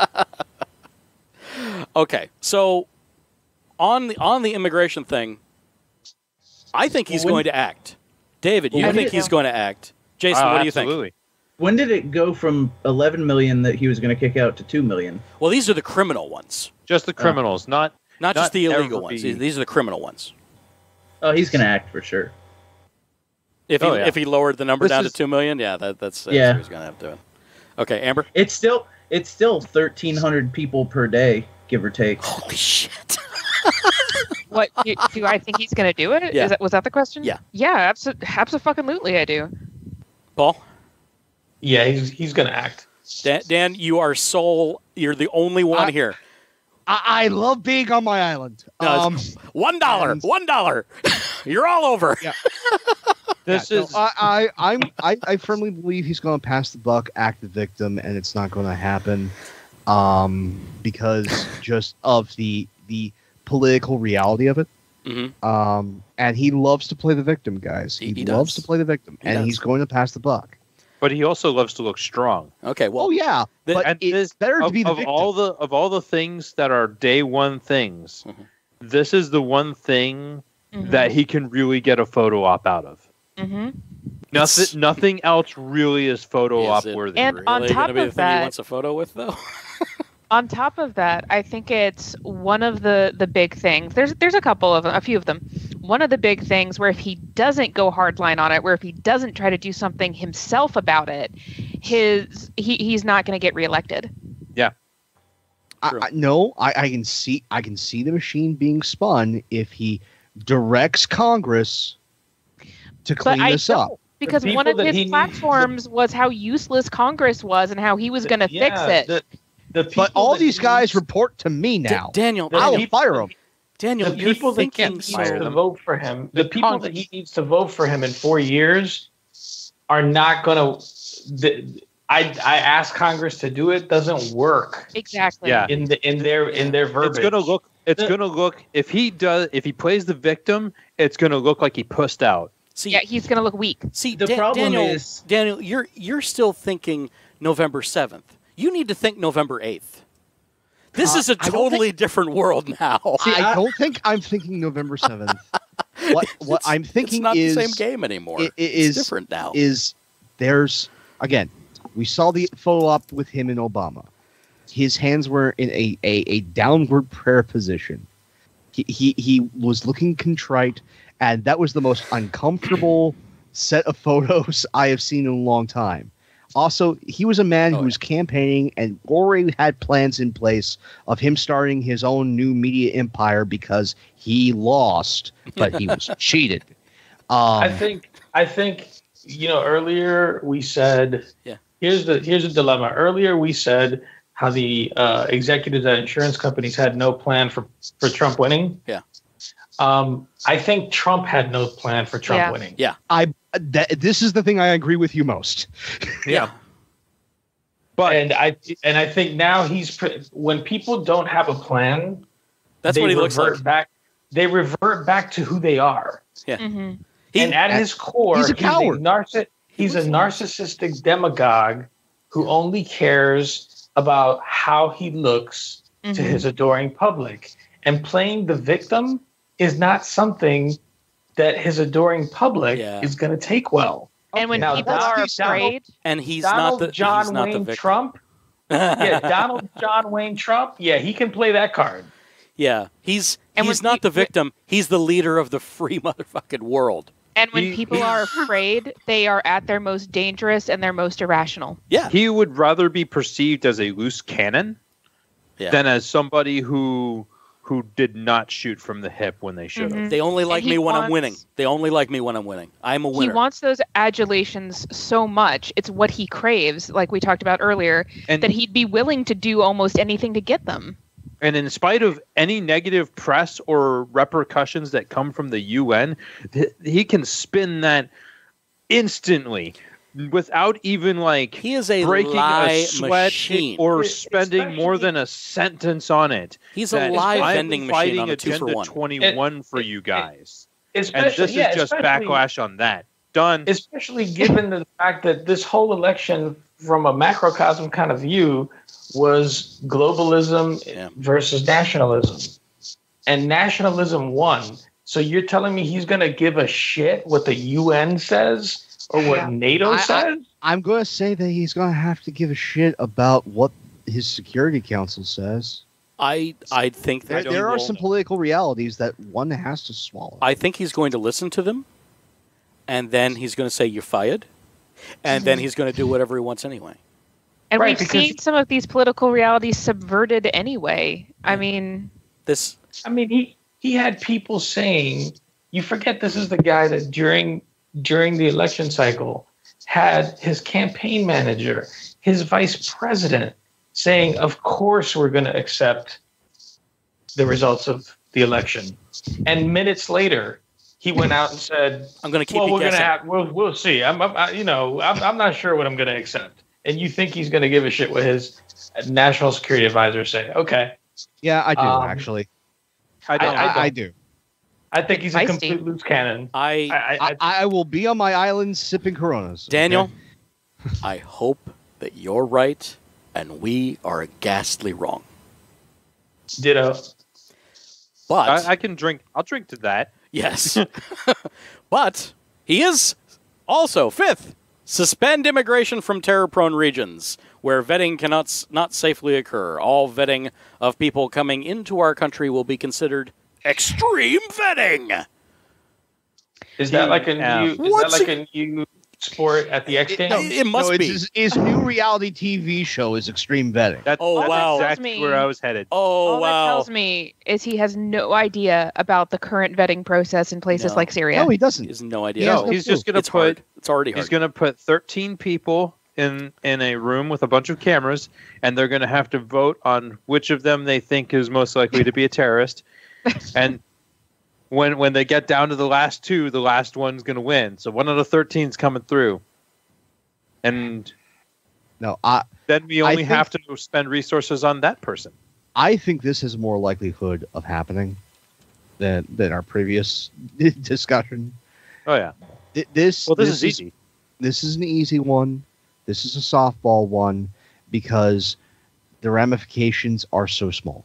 Okay, so on the on the immigration thing, I think he's Well, when- going to act. David, you Well, when think did- he's going to act? Jason, Oh, what do you think? absolutely. When did it go from eleven million that he was going to kick out to two million? Well, these are the criminal ones, Just the criminals, not not, Not just the illegal ever ones. be- These are the criminal ones. Oh, he's going to act for sure. If he Oh, yeah. if he lowered the number This down is- to two million, yeah, that, that's, that's Yeah. what he's going to have to do. Okay, Amber. It's still it's still thirteen hundred people per day, give or take. Holy shit! What do, do I think he's going to do it? Yeah. Is that, was that the question? Yeah. Yeah, abso- abso-fucking-lutely I do. Paul. Yeah, he's he's gonna act. Dan, Dan, you are sole. You're the only one I, here. I, I love being on my island. No, um, one dollar. and- One dollar. You're all over. Yeah. This Yeah, is no, I, I, I'm, I, I firmly believe he's going to pass the buck, act the victim, and it's not going to happen, um, because just of the the political reality of it. Mm-hmm. Um, and he loves to play the victim, guys. He, He- he loves does. to play the victim, He and does. he's going to pass the buck. but he also loves to look strong. Okay. Well. Oh yeah, the- but And it's this- better to of, be the of victim. all the of all the things that are day one things, Mhm. this is the one thing Mhm. that he can really get a photo op out of. Mhm. Nothing, It's- nothing else really is photo Is op it worthy. And really on top gonna be the of thing he that- wants a photo with, though. On top of that, I think it's one of the the big things. There's there's a couple of them, a few of them. One of the big things where if he doesn't go hardline on it, where if he doesn't try to do something himself about it, his he, he's not going to get reelected. I, True. I, no, I, I can see I can see the machine being spun if he directs Congress to clean but I this don't, up. because The one people of that his he needs- platforms was how useless Congress was and how he was going to Yeah, fix it. The, the people But all that these he guys needs- report to me Da- now. Daniel. the I'll Daniel. people- fire them. Daniel. the You're people that he thinking needs so. to vote for him, the The people Congress. that he needs to vote for him in four years are not going to. I I asked Congress to do it. Doesn't work Exactly. Yeah. in the in their in their verbiage. It's gonna look. It's The- gonna look. If he does, if he plays the victim, it's gonna look like he pussed out. See, Yeah, he's going to look weak. see, The Da- problem Daniel, is- Daniel, you're you're still thinking November seventh. You need to think November eighth. This Uh, is a I don't totally different world now. See, I, I- don't think I'm thinking November seventh. What what It's- I'm thinking it's not is the same game anymore. i- i- it's is- different now. is there's again we saw the photo op with him and Obama. His hands were in a, a, a downward prayer position. He, he he was looking contrite, and that was the most uncomfortable set of photos I have seen in a long time. Also, he was a man Oh, who was campaigning and already had plans in place of him starting his own new media empire because he lost, but he was cheated. Um, I think I think you know earlier we said Yeah. here's the here's the dilemma. Earlier we said how the uh, executives at insurance companies had no plan for, for Trump winning. Yeah. Um, I think Trump had no plan for Trump Yeah. winning. yeah. I that, this is the thing I agree with you most. Yeah. But And I and I think now he's pre- when people don't have a plan, That's they what he looks revert like. back. They revert back to who they are. hmm He- and at his core, he's a coward. narci- he's a narcissistic demagogue who only cares about how he looks to Mhm. his adoring public. And playing the victim is not something that his adoring public Yeah. is going to take well. And when Now, people that's are the Donald- afraid, and he's Donald not the John he's not the Wayne victim. Trump, yeah, Donald John Wayne Trump, yeah, he can play that card. Yeah, he's And he's when not the you- victim. He's the leader of the free motherfucking world. and when He- people are afraid, they are at their most dangerous and their most irrational. Yeah, he would rather be perceived as a loose cannon Yeah. than as somebody who who did not shoot from the hip when they should have. Mhm. they only like he me when I'm wants- winning. They only like me when I'm winning. I'm a He winner. wants those adulations so much. It's what he craves, like we talked about earlier, And that he'd be willing to do almost anything to get them. and in spite of any negative press or repercussions that come from the U N, th- he can spin that instantly without even like he is a breaking lie a sweat machine. or It- spending more especially- than a sentence on it. He's a that live I'm vending machine fighting on a two for Agenda one. twenty-one for It- you guys. Especially, And this is yeah, just especially- backlash on that. Done. especially given the fact that this whole election, from a macrocosm kind of view, was globalism Yeah. versus nationalism. And nationalism won. So you're telling me he's going to give a shit what the U N says or what Yeah. NATO I- I- says? I'm going to say that he's going to have to give a shit about what his Security Council says. I I think There, that there he are will- some political realities that one has to swallow. I think he's going to listen to them, and then he's going to say you're fired, and then he's going to do whatever he wants anyway. And Right, we've because- seen some of these political realities subverted anyway. I mean, This I mean, he, he had people saying, you forget this is the guy that during during the election cycle had his campaign manager, his vice president saying, of course we're going to accept the results of the election. And minutes later, he went out and said, I'm going to keep well, you we're going to guessing. have, we'll, we'll see. I'm, I'm I, you know, I'm, I'm not sure what I'm going to accept. And you think he's going to give a shit what his national security advisors say. Okay. Yeah, I do, Um, actually. I don't. I, I, I don't. do. I think he's a Feisty. complete loose cannon. I, I, I, I, I will be on my island sipping Coronas. Daniel, okay? I hope that you're right and we are ghastly wrong. ditto. But I, I can drink. I'll drink to that. yes, but he is also fifth. Suspend immigration from terror-prone regions where vetting cannot s- not safely occur. All vetting of people coming into our country will be considered extreme vetting. Is that like a Yeah. new? Is What's that like a new sport at the X It- Games? no, It must no, it's be. His, his new reality T V show is Extreme Vetting. That's, Oh, that's wow. exactly Tells me- where I was headed. Oh All wow! that tells me is he has no idea about the current vetting process in places No. like Syria. No, he He doesn't. has no idea. He has No, no he's clue. just gonna it's put. hard. It's already hard. He's gonna put thirteen people in in a room with a bunch of cameras, and they're gonna have to vote on which of them they think is most likely to be a terrorist. And when when they get down to the last two, the last one's gonna win. So one out of thirteen is coming through, and No, I then we I only think- have to spend resources on that person. I think this has more likelihood of happening than than our previous discussion. Oh yeah. Th- This Well, this, is easy. This is an easy one. This is a softball one because the ramifications are so small.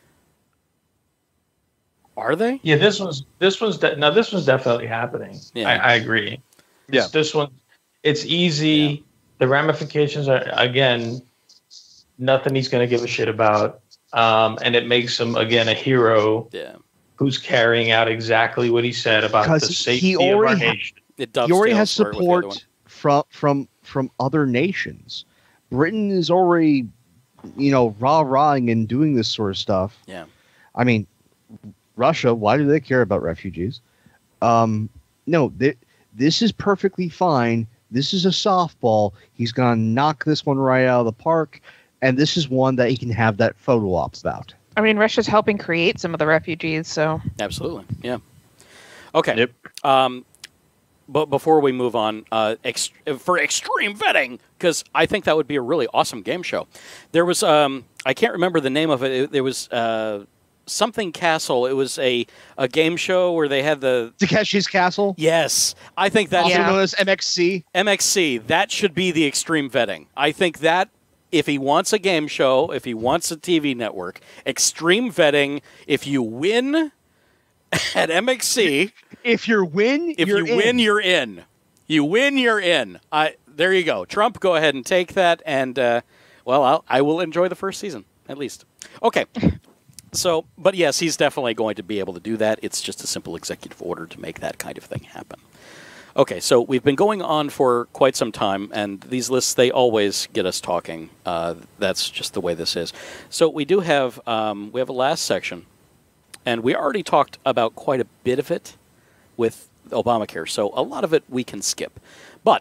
Are they? Yeah, this one's this one's de- no, this one's definitely happening. Yeah. I, I agree. Yeah. This, this one, it's easy. Yeah. The ramifications are again nothing he's going to give a shit about, um, and it makes him again a hero Yeah. who's carrying out exactly what he said about the 'Cause he safety of our already ha- nation. It He already dovetails has sort of with the other one. support from from from other nations. Britain is already, you know, rah-rahing and doing this sort of stuff. Yeah. I mean, Russia, why do they care about refugees? Um, no, th- this is perfectly fine. This is a softball. He's going to knock this one right out of the park, and this is one that he can have that photo op about. I mean, Russia's helping create some of the refugees, so Absolutely. Yeah. Okay. Yep. Um, but before we move on, uh, ex- for extreme vetting, because I think that would be a really awesome game show. There was, um, I can't remember the name of it. it there was uh, something Castle. It was a, a game show where they had the. Takeshi's Castle, Yes, I think that also Yeah. known as M X C. M X C, that should be the extreme vetting. I think that if he wants a game show, if he wants a T V network, extreme vetting, if you win at M X C, If you win, if you're you win, in. you're in. You win, you're in. I there you go. Trump, go ahead and take that, and uh, well, I'll, I will enjoy the first season at least. Okay. So, but yes, he's definitely going to be able to do that. It's just a simple executive order to make that kind of thing happen. Okay, so we've been going on for quite some time, and these lists, they always get us talking. Uh, that's just the way this is. So we do have, um, we have a last section, and we already talked about quite a bit of it with Obamacare, so a lot of it we can skip. But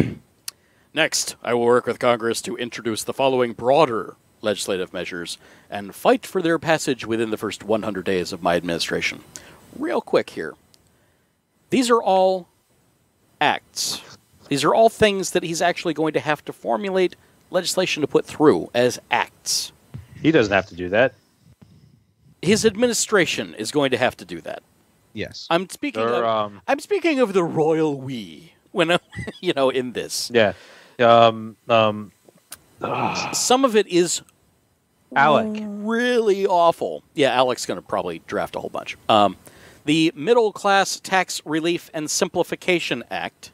next, I will work with Congress to introduce the following broader legislative measures and fight for their passage within the first one hundred days of my administration. Real quick here. These are all acts. These are all things that he's actually going to have to formulate legislation to put through as acts. He doesn't have to do that. His administration is going to have to do that. Yes. I'm speaking Or, of, um, I'm speaking of the royal we when I- you know in this. Yeah. Um. Um. Some of it is Alec. really awful. Yeah, Alec's going to probably draft a whole bunch. Um, the Middle Class Tax Relief and Simplification Act.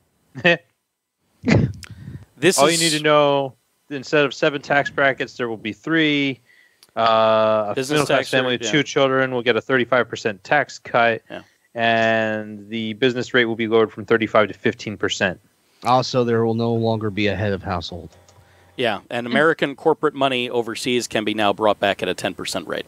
This All is you need to know, instead of seven tax brackets, there will be three. Uh, a Business middle class tax family rate, with yeah. two children will get a thirty-five percent tax cut, Yeah. and the business rate will be lowered from thirty-five to fifteen percent. Also, there will no longer be a head of household. Yeah, and American corporate money overseas can be now brought back at a ten percent rate.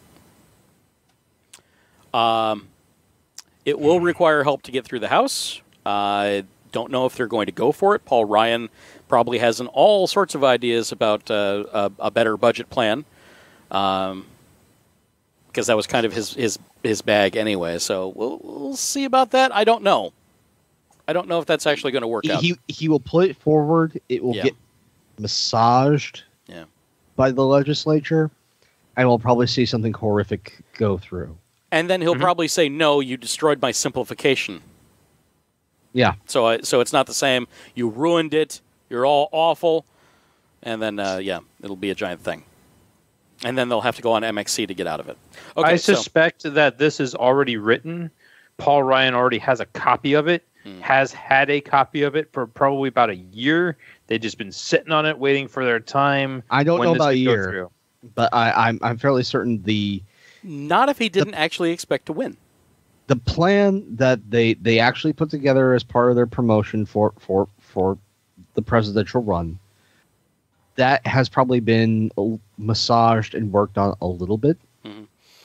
Um, it will require help to get through the House. Uh, don't know if they're going to go for it. Paul Ryan probably has an, all sorts of ideas about uh, a, a better budget plan, um, because that was kind of his, his, his bag anyway. So we'll, we'll see about that. I don't know. I don't know if that's actually going to work he, out. He, he will put it forward. It will Yeah. get massaged Yeah. by the legislature, and we'll probably see something horrific go through. And then he'll Mhm. probably say, no, you destroyed my simplification. Yeah. So I, so it's not the same. You ruined it. You're all awful. And then, uh, yeah, it'll be a giant thing. And then they'll have to go on M X C to get out of it. Okay, I so- suspect that this is already written. Paul Ryan already has a copy of it, Hmm. has had a copy of it for probably about a year. They've just been sitting on it, waiting for their time. I don't when know this about a could go year, through. but I, I'm I'm fairly certain the Not if he didn't actually expect to win. the plan that they they actually put together as part of their promotion for for for the presidential run, that has probably been massaged and worked on a little bit, Mhm.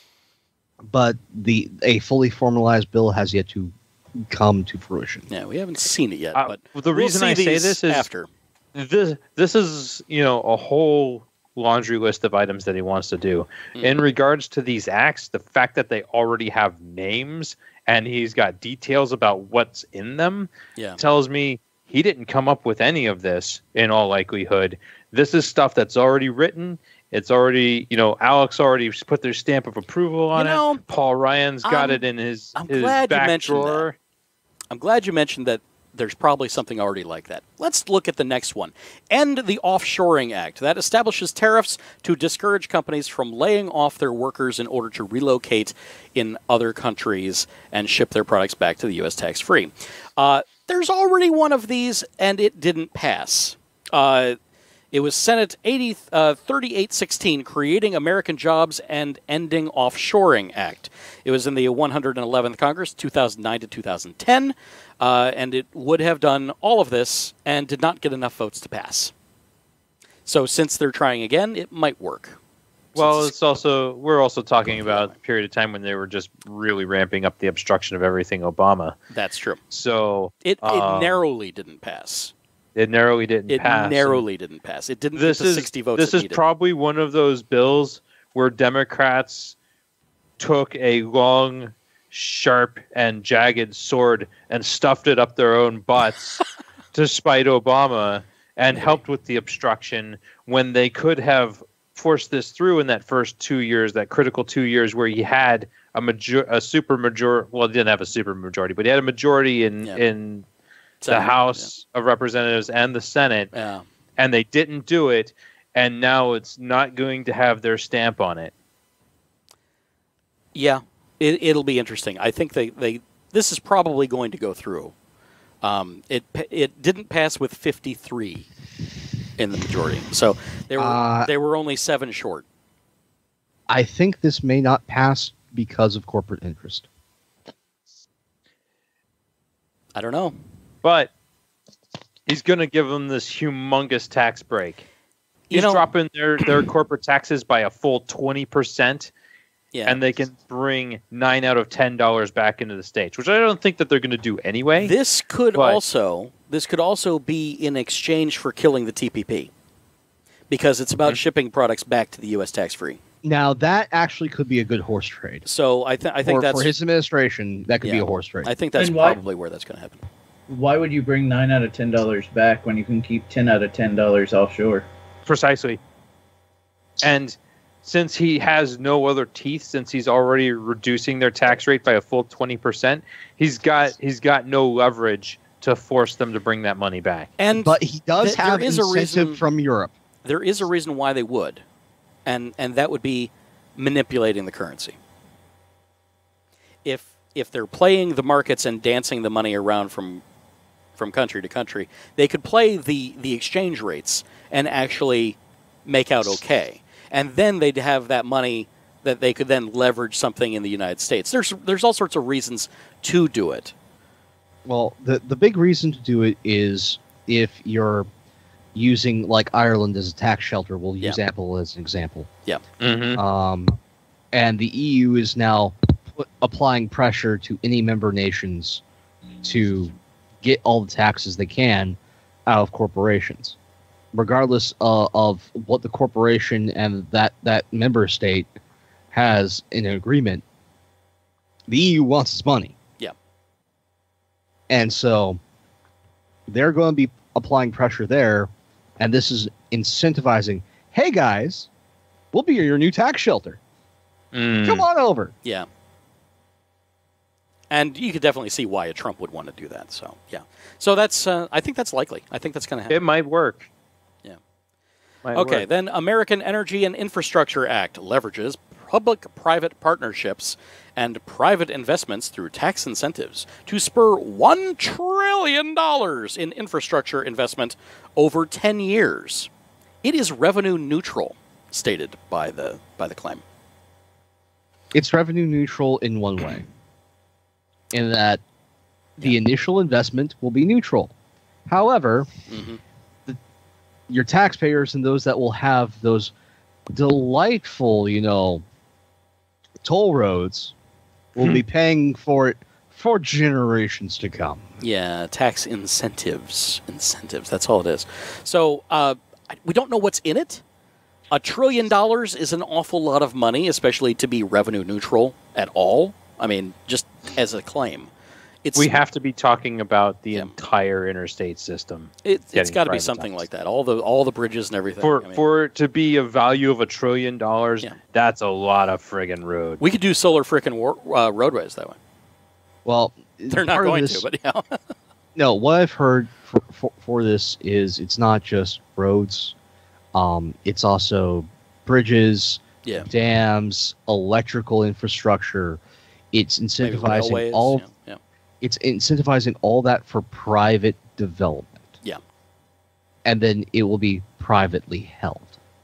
but the a fully formalized bill has yet to come to fruition. Yeah, we haven't seen it yet. Uh, but the we'll reason see I say these this is after. this this is you know a whole laundry list of items that he wants to do. Mm. In regards to these acts, the fact that they already have names and he's got details about what's in them Yeah. tells me he didn't come up with any of this in all likelihood. This is stuff that's already written. It's already, you know, Alex already put their stamp of approval on You know, it. Paul Ryan's got I'm- it in his, I'm his glad you back mentioned that. drawer. I'm glad you mentioned that there's probably something already like that. Let's look at the next one. End the Offshoring Act. That establishes tariffs to discourage companies from laying off their workers in order to relocate in other countries and ship their products back to the U S tax-free. Uh, there's already one of these, and it didn't pass. Uh, it was Senate eighty, uh, thirty-eight sixteen, Creating American Jobs and Ending Offshoring Act. It was in the one hundred eleventh Congress, two thousand nine to two thousand ten. Uh, and it would have done all of this and did not get enough votes to pass. So since they're trying again, it might work. Well, Since it's also we're also talking about a period of time when they were just really ramping up the obstruction of everything Obama. That's true. So It, it um, narrowly didn't pass. it narrowly didn't It pass. narrowly didn't pass. It didn't This get the is sixty votes this it is needed. probably one of those bills where Democrats took a long, sharp, and jagged sword and stuffed it up their own butts to spite Obama and helped with the obstruction when they could have forced this through in that first two years, that critical two years where he had a major, a super major. Well, he didn't have a super majority, but he had a majority in Yeah. in Senate, the House of Representatives and the Senate, Yeah. and they didn't do it, and now it's not going to have their stamp on it. Yeah, it, it'll be interesting. I think they, they this is probably going to go through. Um, it it didn't pass with fifty-three in the majority, so they were Uh, they were only seven short. I think this may not pass because of corporate interest. I don't know. But he's going to give them this humongous tax break. You He's know- dropping their, their corporate taxes by a full twenty percent, Yeah, and they can bring nine out of ten dollars back into the states, which I don't think that they're going to do anyway. this could but- also this could also be in exchange for killing the T P P, because it's about Mhm. shipping products back to the U S tax-free. Now that actually could be a good horse trade. So I, th- I think for, that's for his administration. That could be Yeah. a horse trade. I think that's And why- probably where that's going to happen. Why would you bring nine out of ten dollars back when you can keep ten out of ten dollars offshore? Precisely. And since he has no other teeth, since he's already reducing their tax rate by a full twenty percent, he's got he's got no leverage to force them to bring that money back. And but he does th- there have is a incentive reason- from Europe. there is a reason why they would, and and that would be manipulating the currency. If if they're playing the markets and dancing the money around from from country to country, they could play the the exchange rates and actually make out okay, and then they'd have that money that they could then leverage something in the United States. There's there's all sorts of reasons to do it. Well, the the big reason to do it is if you're using like Ireland as a tax shelter. We'll use Yeah. Apple as an example. Mm-hmm. Um, and the E U is now put, applying pressure to any member nations to get all the taxes they can out of corporations, regardless uh, of what the corporation and that, that member state has in an agreement. The E U wants its money. Yeah. And so they're going to be applying pressure there, and this is incentivizing, hey guys, we'll be your new tax shelter. Mm. Come on over. Yeah. And you could definitely see why a Trump would want to do that. So, yeah. So that's, uh, I think that's likely. I think that's going to happen. It might work. Yeah. Might Okay, work. then American Energy and Infrastructure Act leverages public-private partnerships and private investments through tax incentives to spur one trillion dollars in infrastructure investment over ten years. It is revenue neutral, stated by the by the claim. It's revenue neutral in one way, in that the Yeah. initial investment will be neutral. However, Mm-hmm. the, your taxpayers and those that will have those delightful, you know, toll roads will Hmm. be paying for it for generations to come. Yeah, tax incentives. Incentives, that's all it is. So uh, we don't know what's in it. A trillion dollars is an awful lot of money, especially to be revenue neutral at all. I mean, just as a claim. It's, We have to be talking about the Yeah. entire interstate system. it, it's getting got to be something privatized. like that. All the all the bridges and everything. For I mean, for it to be a value of a trillion dollars, Yeah. that's a lot of friggin' road. we could do solar frickin' war, uh, roadways that way. Well, They're not part of going this- to, but yeah. No, what I've heard for, for, for this is it's not just roads. Um, it's also bridges, yeah. dams, electrical infrastructure. It's Maybe incentivizing railways, all. yeah, yeah. It's incentivizing all that for private development. Yeah. And then it will be privately held.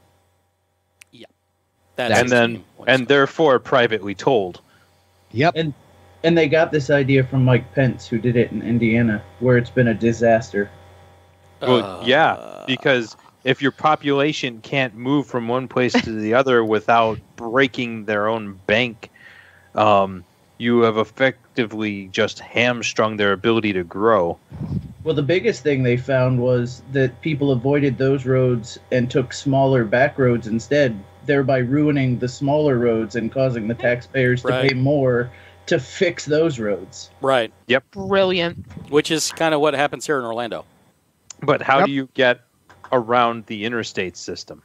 That's and then exactly what's and going therefore privately told. Yep. And and they got this idea from Mike Pence, who did it in Indiana, where it's been a disaster. on. Well, Uh, yeah, because if your population can't move from one place to the other without breaking their own bank, um, you have effectively just hamstrung their ability to grow. Well, the biggest thing they found was that people avoided those roads and took smaller back roads instead, thereby ruining the smaller roads and causing the taxpayers Right. to pay more to fix those roads. right, Brilliant. which is kind of what happens here in Orlando. But how Yep. do you get around the interstate system?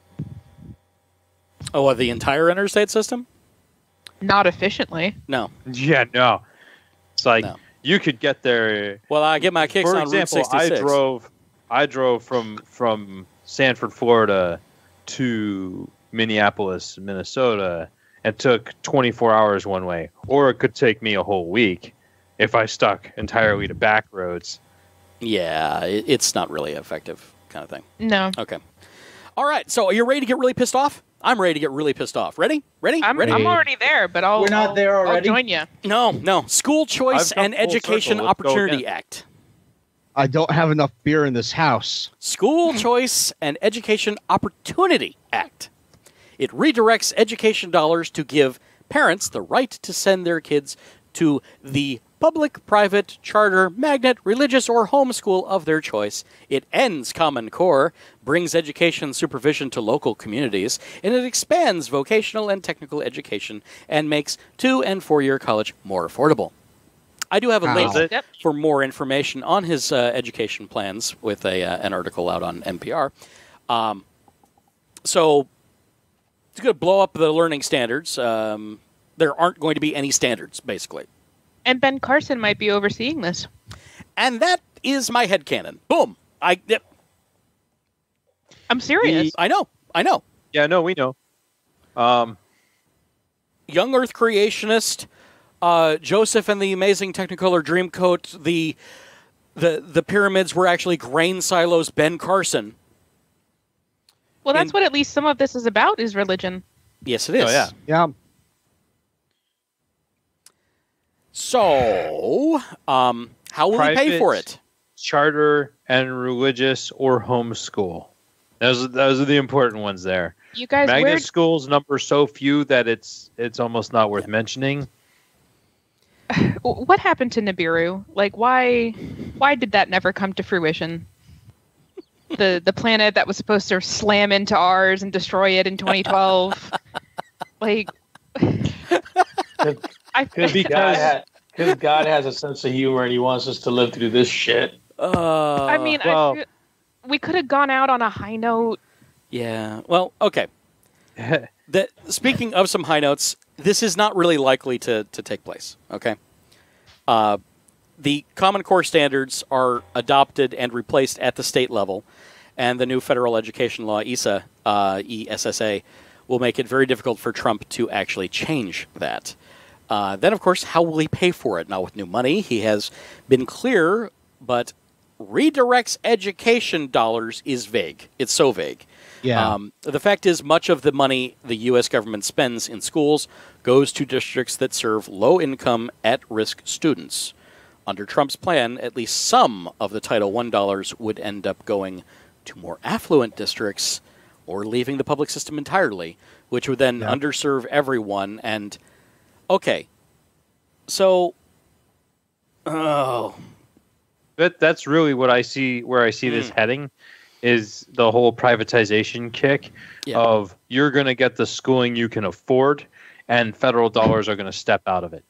Oh, uh, the entire interstate system? Not efficiently. No. Yeah, no. It's like No. you could get there. Well, I get my kicks For on example, Route I sixty-six. drove, I drove from from Sanford, Florida, to Minneapolis, Minnesota, and took twenty-four hours one way. Or it could take me a whole week if I stuck entirely to back roads. Yeah, it, it's not really effective kind of thing. No. Okay. All right. So, are you ready to get really pissed off? I'm ready to get really pissed off. Ready? Ready? I'm, ready? I'm already there, but I'll. We're not I'll- there already? I'll join you. No, no. School Choice I've come and full Education circle. Let's go Opportunity again. Act. I don't have enough beer in this house. School Choice and Education Opportunity Act. It redirects education dollars to give parents the right to send their kids to the public, private, charter, magnet, religious, or homeschool of their choice. It ends Common Core, brings education supervision to local communities, and it expands vocational and technical education and makes two- and four-year college more affordable. I do have a How? link Is it? Yep. for more information on his uh, education plans with a uh, an article out on N P R. Um, so it's going to blow up the learning standards. Um, there aren't going to be any standards, basically. And Ben Carson might be overseeing this. And that is my headcanon. Boom. I, yep, I'm serious. I know. I know. Yeah, no, we know. Um, Young Earth creationist, uh, Joseph and the Amazing Technicolor Dreamcoat, the, the, the pyramids were actually grain silos, Ben Carson. well, that's in- what at least some of this is about, is religion. Yes, it is. Oh, yeah. Yeah. So, um, how will we pay Private- for it? charter and religious or homeschool. Those those are the important ones there. You guys, Magnet where schools number so few that it's it's almost not worth mentioning. what happened to Nibiru? Like, why, why did that never come to fruition? The the planet that was supposed to slam into ours and destroy it in twenty twelve. Like, I Because God, ha- 'cause God has a sense of humor and he wants us to live through this shit. Uh, I mean, well- I feel, we could have gone out on a high note. Yeah. Well, okay. The, speaking of some high notes, this is not really likely to, to take place, okay? Uh, the Common Core standards are adopted and replaced at the state level, and the new federal education law, E S A, uh, E S S A, will make it very difficult for Trump to actually change that. Uh, then, of course, how will he pay for it? Now, with new money, he has been clear, but redirects education dollars is vague. It's so vague. Yeah. Um, the fact is, much of the money the U S government spends in schools goes to districts that serve low-income, at-risk students. Under Trump's plan, at least some of the Title one dollars would end up going to more affluent districts or leaving the public system entirely, which would then Yeah. underserve everyone. And, okay, so, oh, That that's really what I see where I see this Mm. heading is the whole privatization kick Yeah. of you're going to get the schooling you can afford and federal dollars are going to step out of it.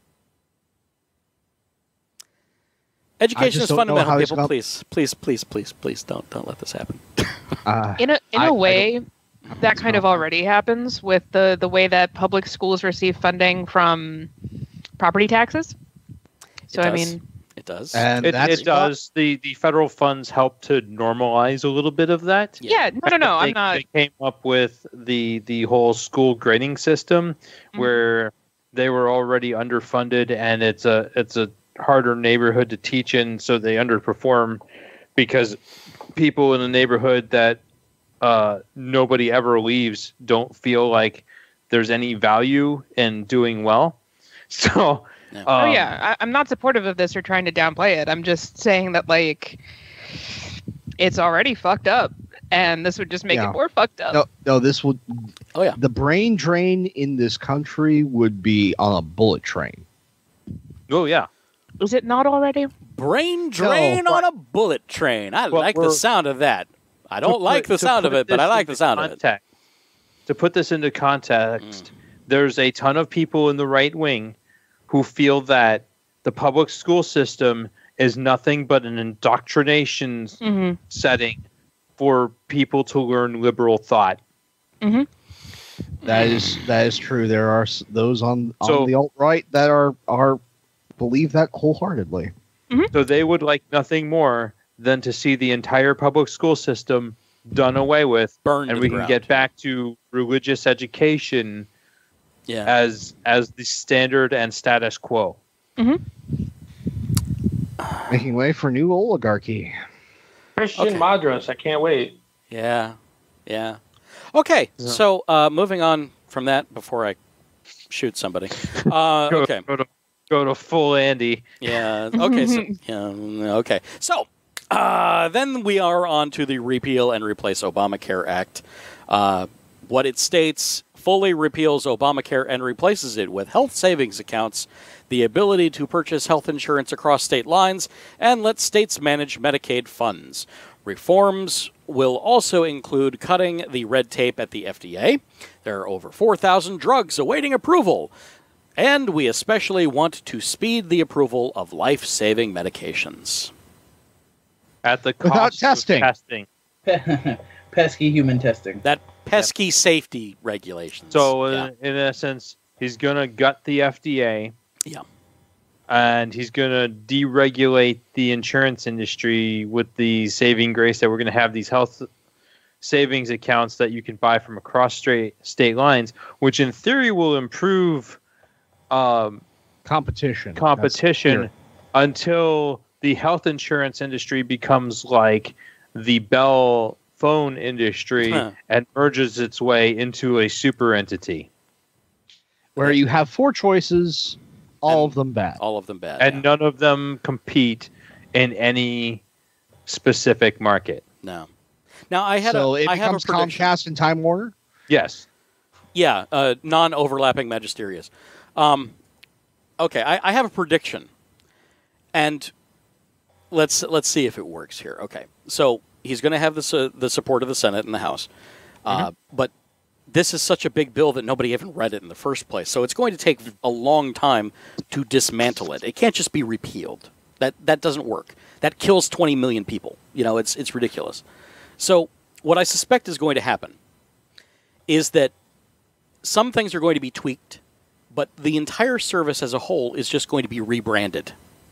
education just is don't know fundamental, how he's people. gonna- Please, please, please, please, please don't don't let this happen. Uh, In a in I- I a don't- way, that it's kind of not- already happens with the the way that public schools receive funding from property taxes. So It I does. mean, It does. and It, that's it does. The the federal funds help to normalize a little bit of that. yeah, no, no, no, they, I'm not. They came up with the the whole school grading system Mhm. where they were already underfunded, and it's a it's a harder neighborhood to teach in, so they underperform because people in the neighborhood that uh, nobody ever leaves don't feel like there's any value in doing well. So. Yeah. Oh um, yeah, I, I'm not supportive of this or trying to downplay it. I'm just saying that like it's already fucked up, and this would just make Yeah. it more fucked up. no, no. This would. Oh, yeah. The brain drain in this country would be on a bullet train. Oh yeah. Is it not already? Brain drain No, on a bullet train. I Well, like the we're- sound of that. I don't To like put- the to sound of put it, but I this like the into sound of it. context- To put this into context, there's a ton of people in the right wing who feel that the public school system is nothing but an indoctrination Mm-hmm. setting for people to learn liberal thought. Mm-hmm. That is that is true. There are s- those on, on So- the alt right that are are believe that wholeheartedly. So they would like nothing more than to see the entire public school system done away with, Burned and to we the can ground. get back to religious education Yeah. as as the standard and status quo. Making way for new oligarchy. Christian Okay. Madras, I can't wait. Yeah. Yeah. Okay. So uh, moving on from that before I shoot somebody. Uh, Go, okay. go to go to full Andy. Yeah. Okay. So, yeah, okay. So uh, then we are on to the Repeal and Replace Obamacare Act. Uh, what it states fully repeals Obamacare and replaces it with health savings accounts, the ability to purchase health insurance across state lines, and lets states manage Medicaid funds. Reforms will also include cutting the red tape at the F D A. There are over four thousand drugs awaiting approval. And we especially want to speed the approval of life-saving medications. At the Without cost testing. of testing. Pesky human testing. That pesky safety regulations. So, uh, yeah. in essence, he's going to gut the F D A. Yeah. And he's going to deregulate the insurance industry with the saving grace that we're going to have these health savings accounts that you can buy from across straight state lines, which in theory will improve um, Competition. That's competition clear. until the health insurance industry becomes like the Bell phone industry Huh. and merges its way into a super entity. Where you have four choices, all And of them bad. All of them bad. And yeah. none of them compete in any specific market. No. Now, I had so a, it I have a becomes prediction. Comcast and Time Warner. Yes. Yeah, uh, non-overlapping magisterias. Um, okay, I, I have a prediction, and let's let's see if it works here. Okay, so he's going to have the uh, the support of the Senate and the House, uh, mm-hmm. but this is such a big bill that nobody even read it in the first place. So it's going to take a long time to dismantle it. It can't just be repealed. That that doesn't work. That kills twenty million people. You know, it's it's ridiculous. So what I suspect is going to happen is that some things are going to be tweaked, but the entire service as a whole is just going to be rebranded.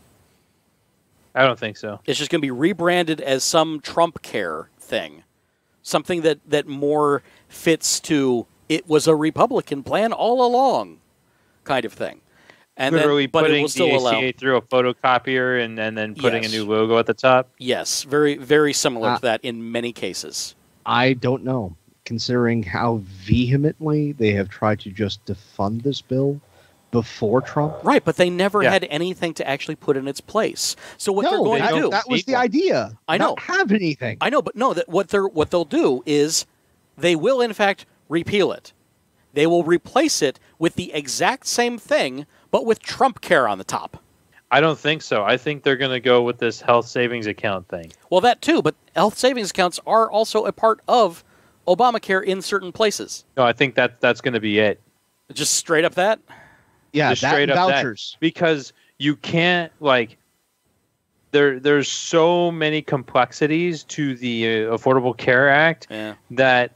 I don't think so. It's just going to be rebranded as some Trump Care thing. Something that, that more fits to, it was a Republican plan all along kind of thing. And Literally then, but putting it will still the A C A allow, through a photocopier and, and then putting Yes. a new logo at the top. yes, very, very similar Uh, to that in many cases. I don't know, considering how vehemently they have tried to just defund this bill before Trump. Right, but they never Yeah. had anything to actually put in its place. So what they're No, going that, to do, that was need the one. idea. I know. Not have anything. I know, but no, that what they're what they'll do is they will in fact repeal it. They will replace it with the exact same thing, but with Trump Care on the top. I don't think so. I think they're going to go with this health savings account thing. Well, that too, but health savings accounts are also a part of Obamacare in certain places. No, I think that that's going to be it. Just straight up that. yeah, Just that straight and up that. vouchers. Because you can't, like, there there's so many complexities to the uh, Affordable Care Act Yeah. that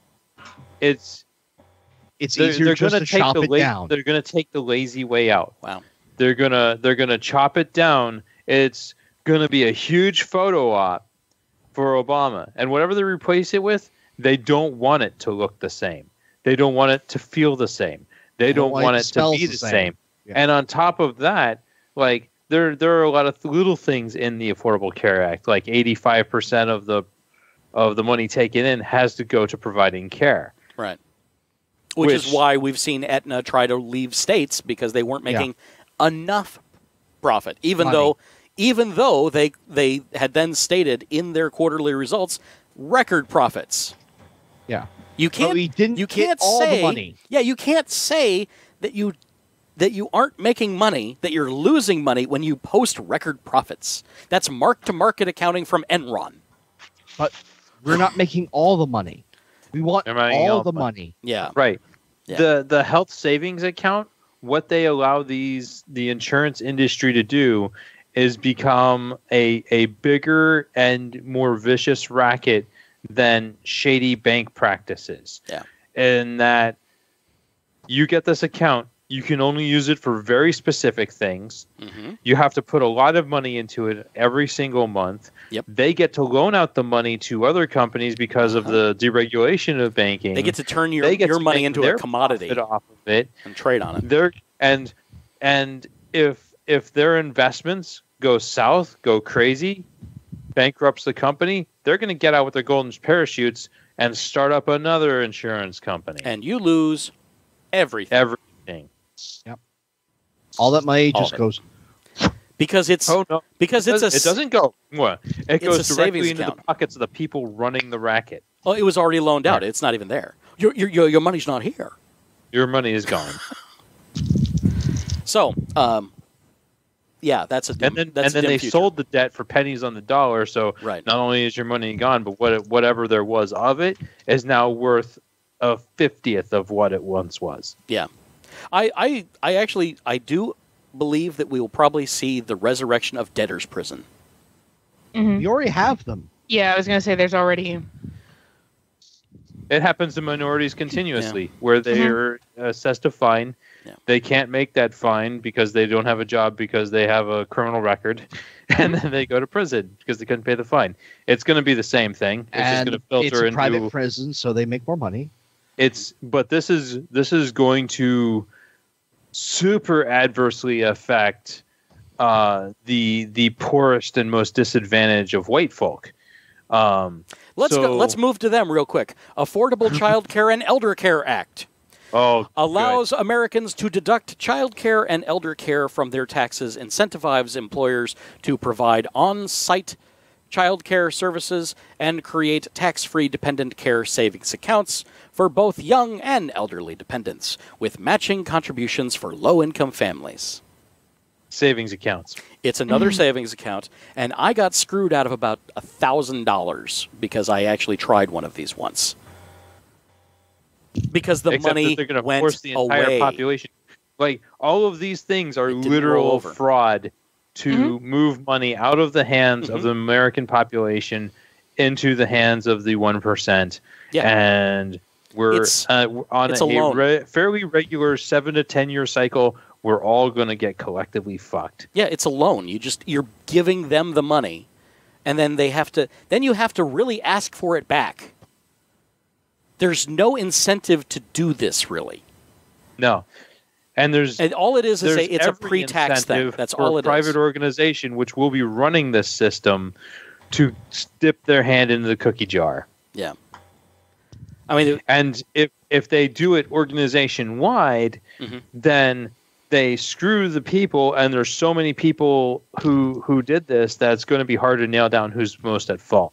it's It's they're, easier they're just gonna to take chop the it la- down. They're going to take the lazy way out. Wow. They're gonna they're gonna chop it down. It's gonna be a huge photo op for Obama, and whatever they replace it with, they don't want it to look the same. They don't want it to feel the same. They don't want want it it to to smell be the the same. same. Yeah. And on top of that, like there there are a lot of th- little things in the Affordable Care Act. Like eighty-five percent of the of the money taken in has to go to providing care. Right. Which, is Which- why we've seen Aetna try to leave states because they weren't making enough profit, even Money. though even though they they had then stated in their quarterly results record profits. Yeah. You can't we didn't you get can't all the say money. Yeah, you can't say that you that you aren't making money, that you're losing money when you post record profits. That's mark to market accounting from Enron. But we're not making all the money. We want They're making all all the the money. Yeah. Right. Yeah. The the health savings account, what they allow these the insurance industry to do is become a a bigger and more vicious racket than shady bank practices. Yeah. And that you get this account, you can only use it for very specific things. Mm-hmm. You have to put a lot of money into it every single month. Yep. They get to loan out the money to other companies because of the deregulation of banking. They get to turn your They get your to money make into their a commodity profit off of it. and trade on it. They're and and if if their investments go south, go crazy, bankrupts the company, they're going to get out with their golden parachutes and start up another insurance company. And you lose everything. Everything. All that money All just of it. goes. because it's Oh no! because it it's a doesn't, it doesn't go. What? It a goes savings directly into account. the pockets of the people running the racket. oh, it was already loaned out. It's not even there. Your your your, your money's not here. Your money is gone. So, um, yeah, that's a dim, and then that's and then a dim they future. sold the debt for pennies on the dollar. So Right. not only is your money gone, but what whatever there was of it is now worth a fiftieth of what it once was. Yeah, I, I I actually I do believe that we will probably see the resurrection of debtors' prison. Mhm. We already have them. Yeah, I was gonna say there's already. It happens to minorities continuously, where they are assessed a fine. Yeah. They can't make that fine because they don't have a job because they have a criminal record, and then they go to prison because they couldn't pay the fine. It's going to be the same thing. It's just And going to filter it's a into private prison, so they make more money. it's. But this is this is going to super adversely affect uh, the the poorest and most disadvantaged of white folk. Um, Let's so, go, let's move to them real quick. Affordable Child Care and Elder Care Act Oh, allows Americans to deduct child care and elder care from their taxes, incentivizes employers to provide on-site child care services, and create tax-free dependent care savings accounts for both young and elderly dependents, with matching contributions for low-income families. savings accounts. It's another savings account, and I got screwed out of about a thousand dollars because I actually tried one of these once. Because the Except money that they're going to went force the entire away. population. Like, all of these things are It didn't roll literal over. fraud to Mhm. move money out of the hands Mhm. of the American population into the hands of the one percent. Yeah. And we're It's- uh, we're on it's a, a loan. re- fairly regular seven to ten year cycle. We're all going to get collectively fucked. Yeah, it's a loan. You just you're giving them the money, and then they have to. Then you have to really ask for it back. There's no incentive to do this, really. No. And there's And all it is is there's a, it's a every pre-tax thing. incentive That's for all a it private is. organization which will be running this system to dip their hand into the cookie jar. Yeah. I mean, it- And if if they do it organization wide, Mhm. then they screw the people, and there's so many people who who did this that it's going to be hard to nail down who's most at fault.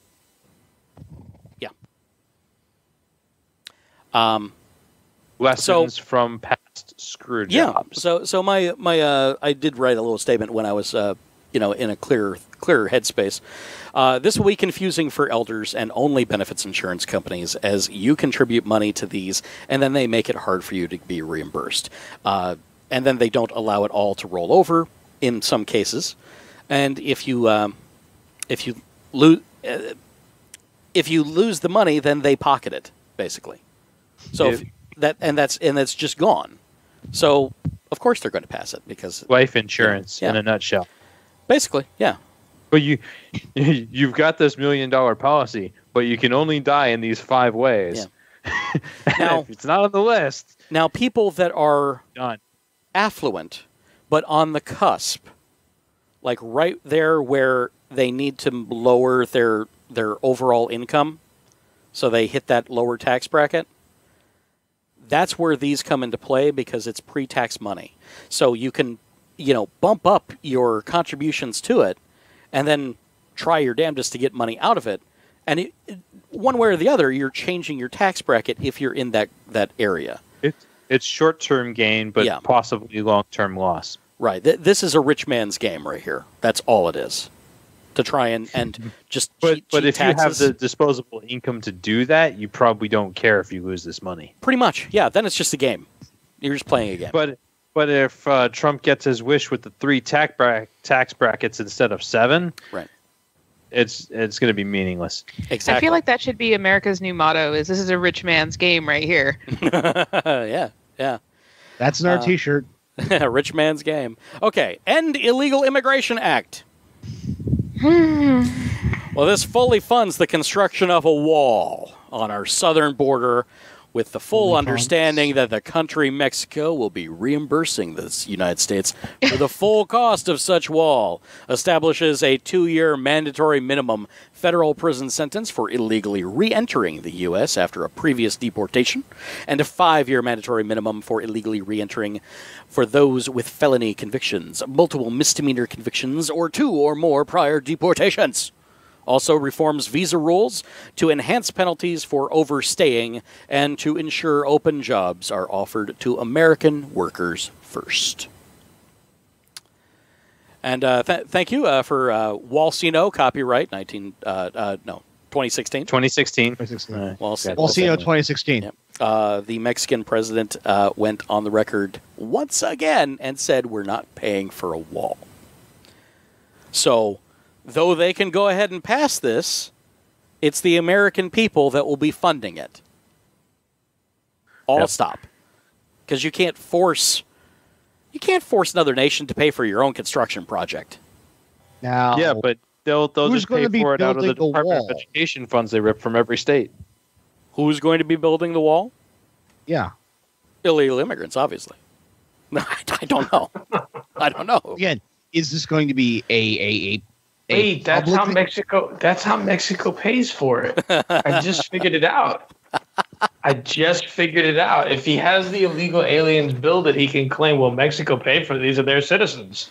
um, Lessons from past screw yeah. jobs. So, so my my uh, I did write a little statement when I was uh, you know in a clearer clearer headspace. Uh, this will be confusing for elders and only benefits insurance companies, as you contribute money to these, and then they make it hard for you to be reimbursed. Uh, and then they don't allow it all to roll over in some cases. And if you um, if you lose uh, if you lose the money, then they pocket it basically. So if If- that and that's and that's just gone. So of course they're going to pass it because Life insurance Yeah. in a nutshell. basically, yeah. But you, you've got this million dollar policy, but you can only die in these five ways. Now- Now, if it's not on the list, Now people that are done. affluent but on the cusp, like right there where they need to lower their their overall income, so they hit that lower tax bracket. That's where these come into play because it's pre-tax money. So you can, you know, bump up your contributions to it and then try your damnedest to get money out of it. And it, it- one way or the other, you're changing your tax bracket if you're in that, that area. It's it's short term gain, but Yeah. possibly long term loss. Right. Th- this is a rich man's game right here. That's all it is. To try and, and just But cheat, but cheat if you have taxes. the disposable income to do that, you probably don't care if you lose this money. Pretty much, yeah. Then it's just a game. You're just playing a game. But but if uh, Trump gets his wish with the three tax bra- tax brackets instead of seven, Right. it's it's going to be meaningless. Exactly. I feel like that should be America's new motto: "Is this is a rich man's game right here." yeah, yeah. That's in our Uh, T-shirt. Rich man's game. Okay, End Illegal Immigration Act. Well, this fully funds the construction of a wall on our southern border with the full Fully understanding that the country Mexico will be reimbursing the United States for the full cost of such wall, establishes a two-year mandatory minimum federal prison sentence for illegally re-entering the U S after a previous deportation, and a five-year mandatory minimum for illegally re-entering for those with felony convictions, multiple misdemeanor convictions, or two or more prior deportations. Also reforms visa rules to enhance penalties for overstaying and to ensure open jobs are offered to American workers first. And uh, th- thank you uh, for uh, Walsino, copyright nineteen uh, uh, no twenty sixteen. twenty sixteen. twenty sixteen. Uh, Walsino. Well, see, you know, twenty sixteen. Yep. Uh, the Mexican president uh, went on the record once again and said, "We're not paying for a wall." So, though they can go ahead and pass this, it's the American people that will be funding it. All Yep. stop. Because you can't force you can't force another nation to pay for your own construction project. Now, Yeah, but they'll they'll Who's just pay gonna be for it out of the building the Department wall? of Education funds they rip from every state. Who's going to be building the wall? yeah. Illegal immigrants, obviously. I I don't know. I don't know. Again, is this going to be a a a? Hey, a that's how public- Mexico. That's how Mexico pays for it. I just figured it out. I just figured it out. If he has the illegal aliens build it, he can claim, "Well, Mexico paid for it. These are their citizens."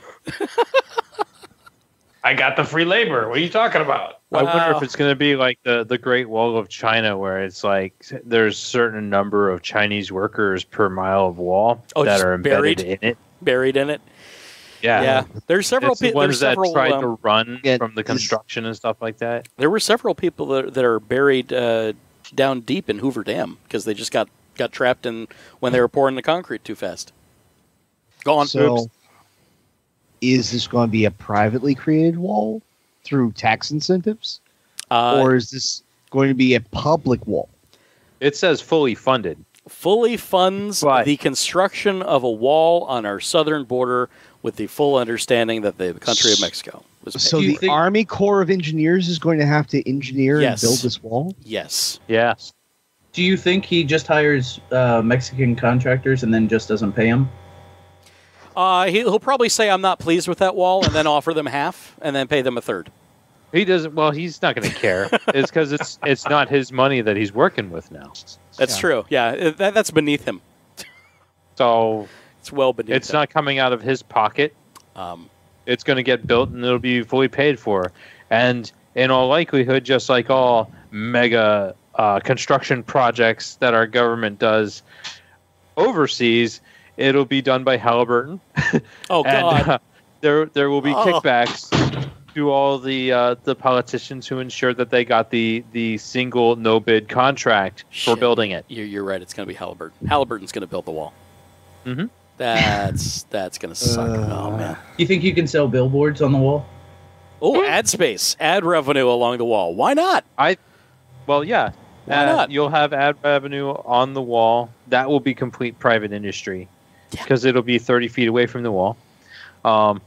I got the free labor. What are you talking about? I wonder Wow. if it's going to be like the, the Great Wall of China, where it's like there's a certain number of Chinese workers per mile of wall Oh, that just are embedded buried? in it. Buried in it. Yeah. Yeah, there's several It's the people. ones There's that several. tried um, to run yeah, from the this- construction and stuff like that. There were several people that, that are buried uh, down deep in Hoover Dam because they just got, got trapped in when they were pouring the concrete too fast. Go on. So, Oops. is this going to be a privately created wall through tax incentives, Uh, or is this going to be a public wall? It says fully funded. fully funds But- the construction of a wall on our southern border with the full understanding that the country of Mexico was paying. So Do you the think- Army Corps of Engineers is going to have to engineer Yes. and build this wall? Yes. Yes. Do you think he just hires uh, Mexican contractors and then just doesn't pay them? Uh, he, he'll probably say, I'm not pleased with that wall, and then offer them half, and then pay them a third. He doesn't. Well, he's not going to care. It's because it's it's not his money that he's working with now. That's Yeah. true. Yeah, it- that, that's beneath him. So It's well beneath it's him. not coming out of his pocket. Um, It's going to get built and it'll be fully paid for. And in all likelihood, just like all mega uh, construction projects that our government does overseas, it'll be done by Halliburton. oh, God. And uh, there there will be Oh. kickbacks to all the uh, the politicians who ensure that they got the, the single no bid contract for Shit. building it. You're, you're right. It's going to be Halliburton. Halliburton's going to build the wall. Mhm. That's that's going to suck. Uh, oh, man. You think you can sell billboards on the wall? Oh, ad space, ad revenue along the wall. Why not? Well, yeah. Why Uh, not? You'll have ad revenue on the wall. That will be complete private industry Yeah. because it'll be thirty feet away from the wall. Um,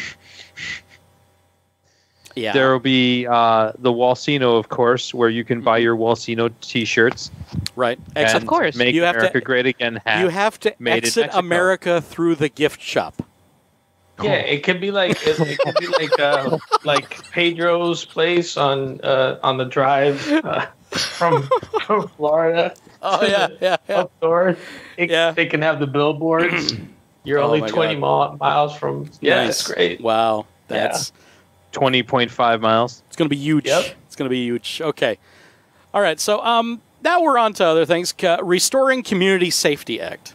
Yeah. There will be uh, the Walsino, of course, where you can buy your Walsino T-shirts. right. And Except Of course. Make You have to- America Great Again hat. you have to made in exit Mexico. America through the gift shop. Yeah, it could be like it, it could be like uh, like Pedro's place on uh, on the drive uh, from from Florida Oh yeah, yeah, yeah. up north. It, Yeah. They can have the billboards. You're Oh only my twenty God. mi- miles from. Yeah, Nice. it's great. Wow, that's twenty point five miles. it's going to be huge. Yep. It's going to be huge. Okay. All right. So um, now we're on to other things. C- Restoring Community Safety Act.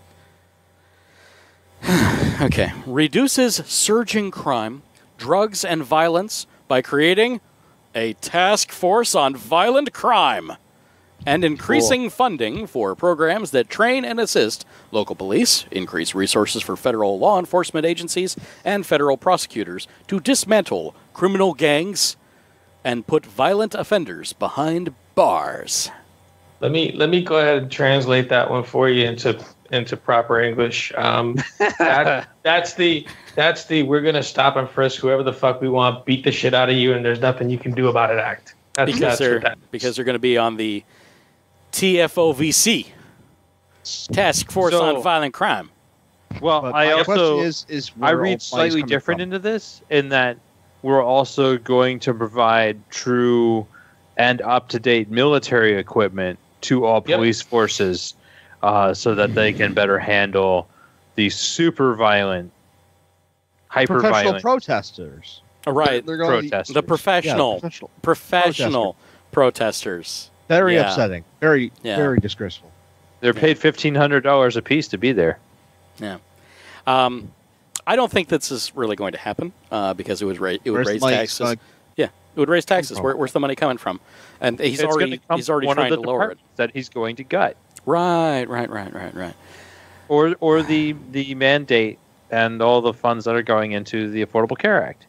Okay. Reduces surging crime, drugs, and violence by creating a task force on violent crime and increasing funding for programs that train and assist local police, increase resources for federal law enforcement agencies and federal prosecutors to dismantle criminal gangs and put violent offenders behind bars. Let me let me go ahead and translate that one for you into into proper English. Um, that, that's the that's the we're gonna stop and frisk whoever the fuck we want, beat the shit out of you, and there's nothing you can do about it. Act. That's, Because that's they're what that because they're going to be on the T F O V C, Task Force So- on Violent Crime. Well, But I my question also is, is I where all read money's slightly coming different from. into this in that we're also going to provide true and up-to-date military equipment to all Yep. police forces uh, so that they can better handle the super violent, hyper professional violent. protesters. Right. They're going to be Protesters. The yeah, professional, professional. professional protesters. Very Yeah. upsetting. Very, Yeah. very disgraceful. They're paid fifteen hundred dollars a piece to be there. Yeah. Um, I don't think this is really going to happen uh, because it would raise it would Where's the raise money taxes. gonna yeah, it would raise taxes. from? Where, where's the money coming from? And he's It's already gonna come he's already from one trying of to the lower it. departments that he's going to gut, Right, right, right, right, right. or or the the mandate and all the funds that are going into the Affordable Care Act.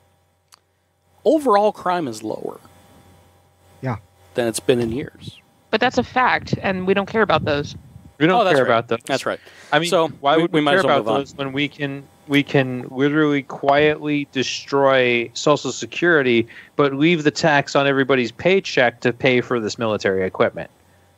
Overall crime is lower. Yeah. Than it's been in years. But that's a fact, and we don't care about those. We don't Oh, that's care right. about those. That's right. I mean, So, why we- would we we, might care as well about move on. those when we can we can literally quietly destroy Social Security, but leave the tax on everybody's paycheck to pay for this military equipment?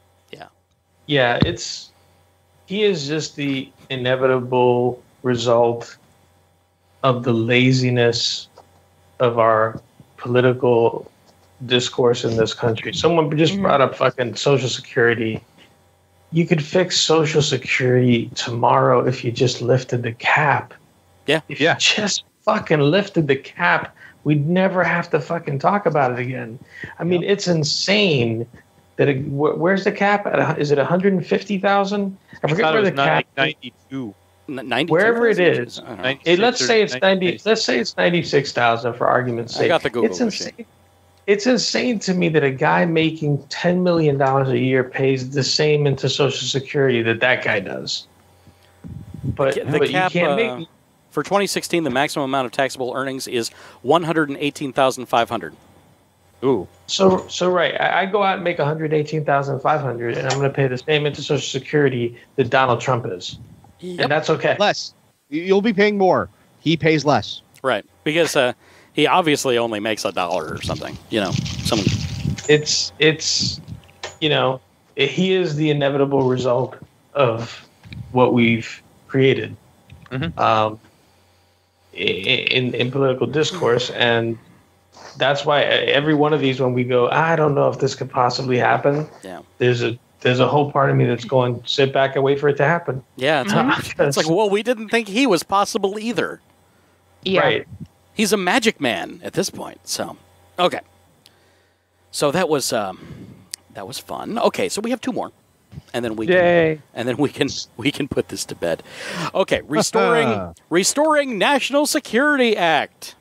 Yeah, it's he is just the inevitable result of the laziness of our political discourse in this country. Someone just Mhm. brought up fucking Social Security. You could fix Social Security tomorrow if you just lifted the cap. Yeah. If Yeah. you just fucking lifted the cap, we'd never have to fucking talk about it again. I mean, it's insane. That it, wh- where's the cap? At a, is it one hundred fifty thousand? I I forget thought where it the was cap. ninety-two. ninety wherever it is. ninety-six It, let's or say it's ninety. ninety-six. Let's say it's ninety-six thousand for argument's sake. I got the Google it's machine. insane. It's insane to me that a guy making ten million dollars a year pays the same into Social Security that that guy does. But, The but cap, you can't uh, make. For twenty sixteen, the maximum amount of taxable earnings is one hundred eighteen thousand five hundred dollars. Ooh. So so right, I, I go out and make one hundred eighteen thousand five hundred, and I'm going to pay the same into Social Security that Donald Trump is, Yep. and that's okay. Less. You'll be paying more. He pays less. Right, because uh, he obviously only makes a dollar or something. You know, some. It's it's, you know, he is the inevitable result of what we've created, Mhm. um, in in political discourse, and that's why every one of these, when we go, I don't know if this could possibly happen. Yeah. There's a there's a whole part of me that's going, sit back and wait for it to happen. Yeah, it's, Mhm. it's like, well, we didn't think he was possible either. Yeah. Right. He's a magic man at this point. So, okay. So that was um, that was fun. Okay, so we have two more, and then we can, Yay. and then we can we can put this to bed. Okay, restoring restoring National Security Act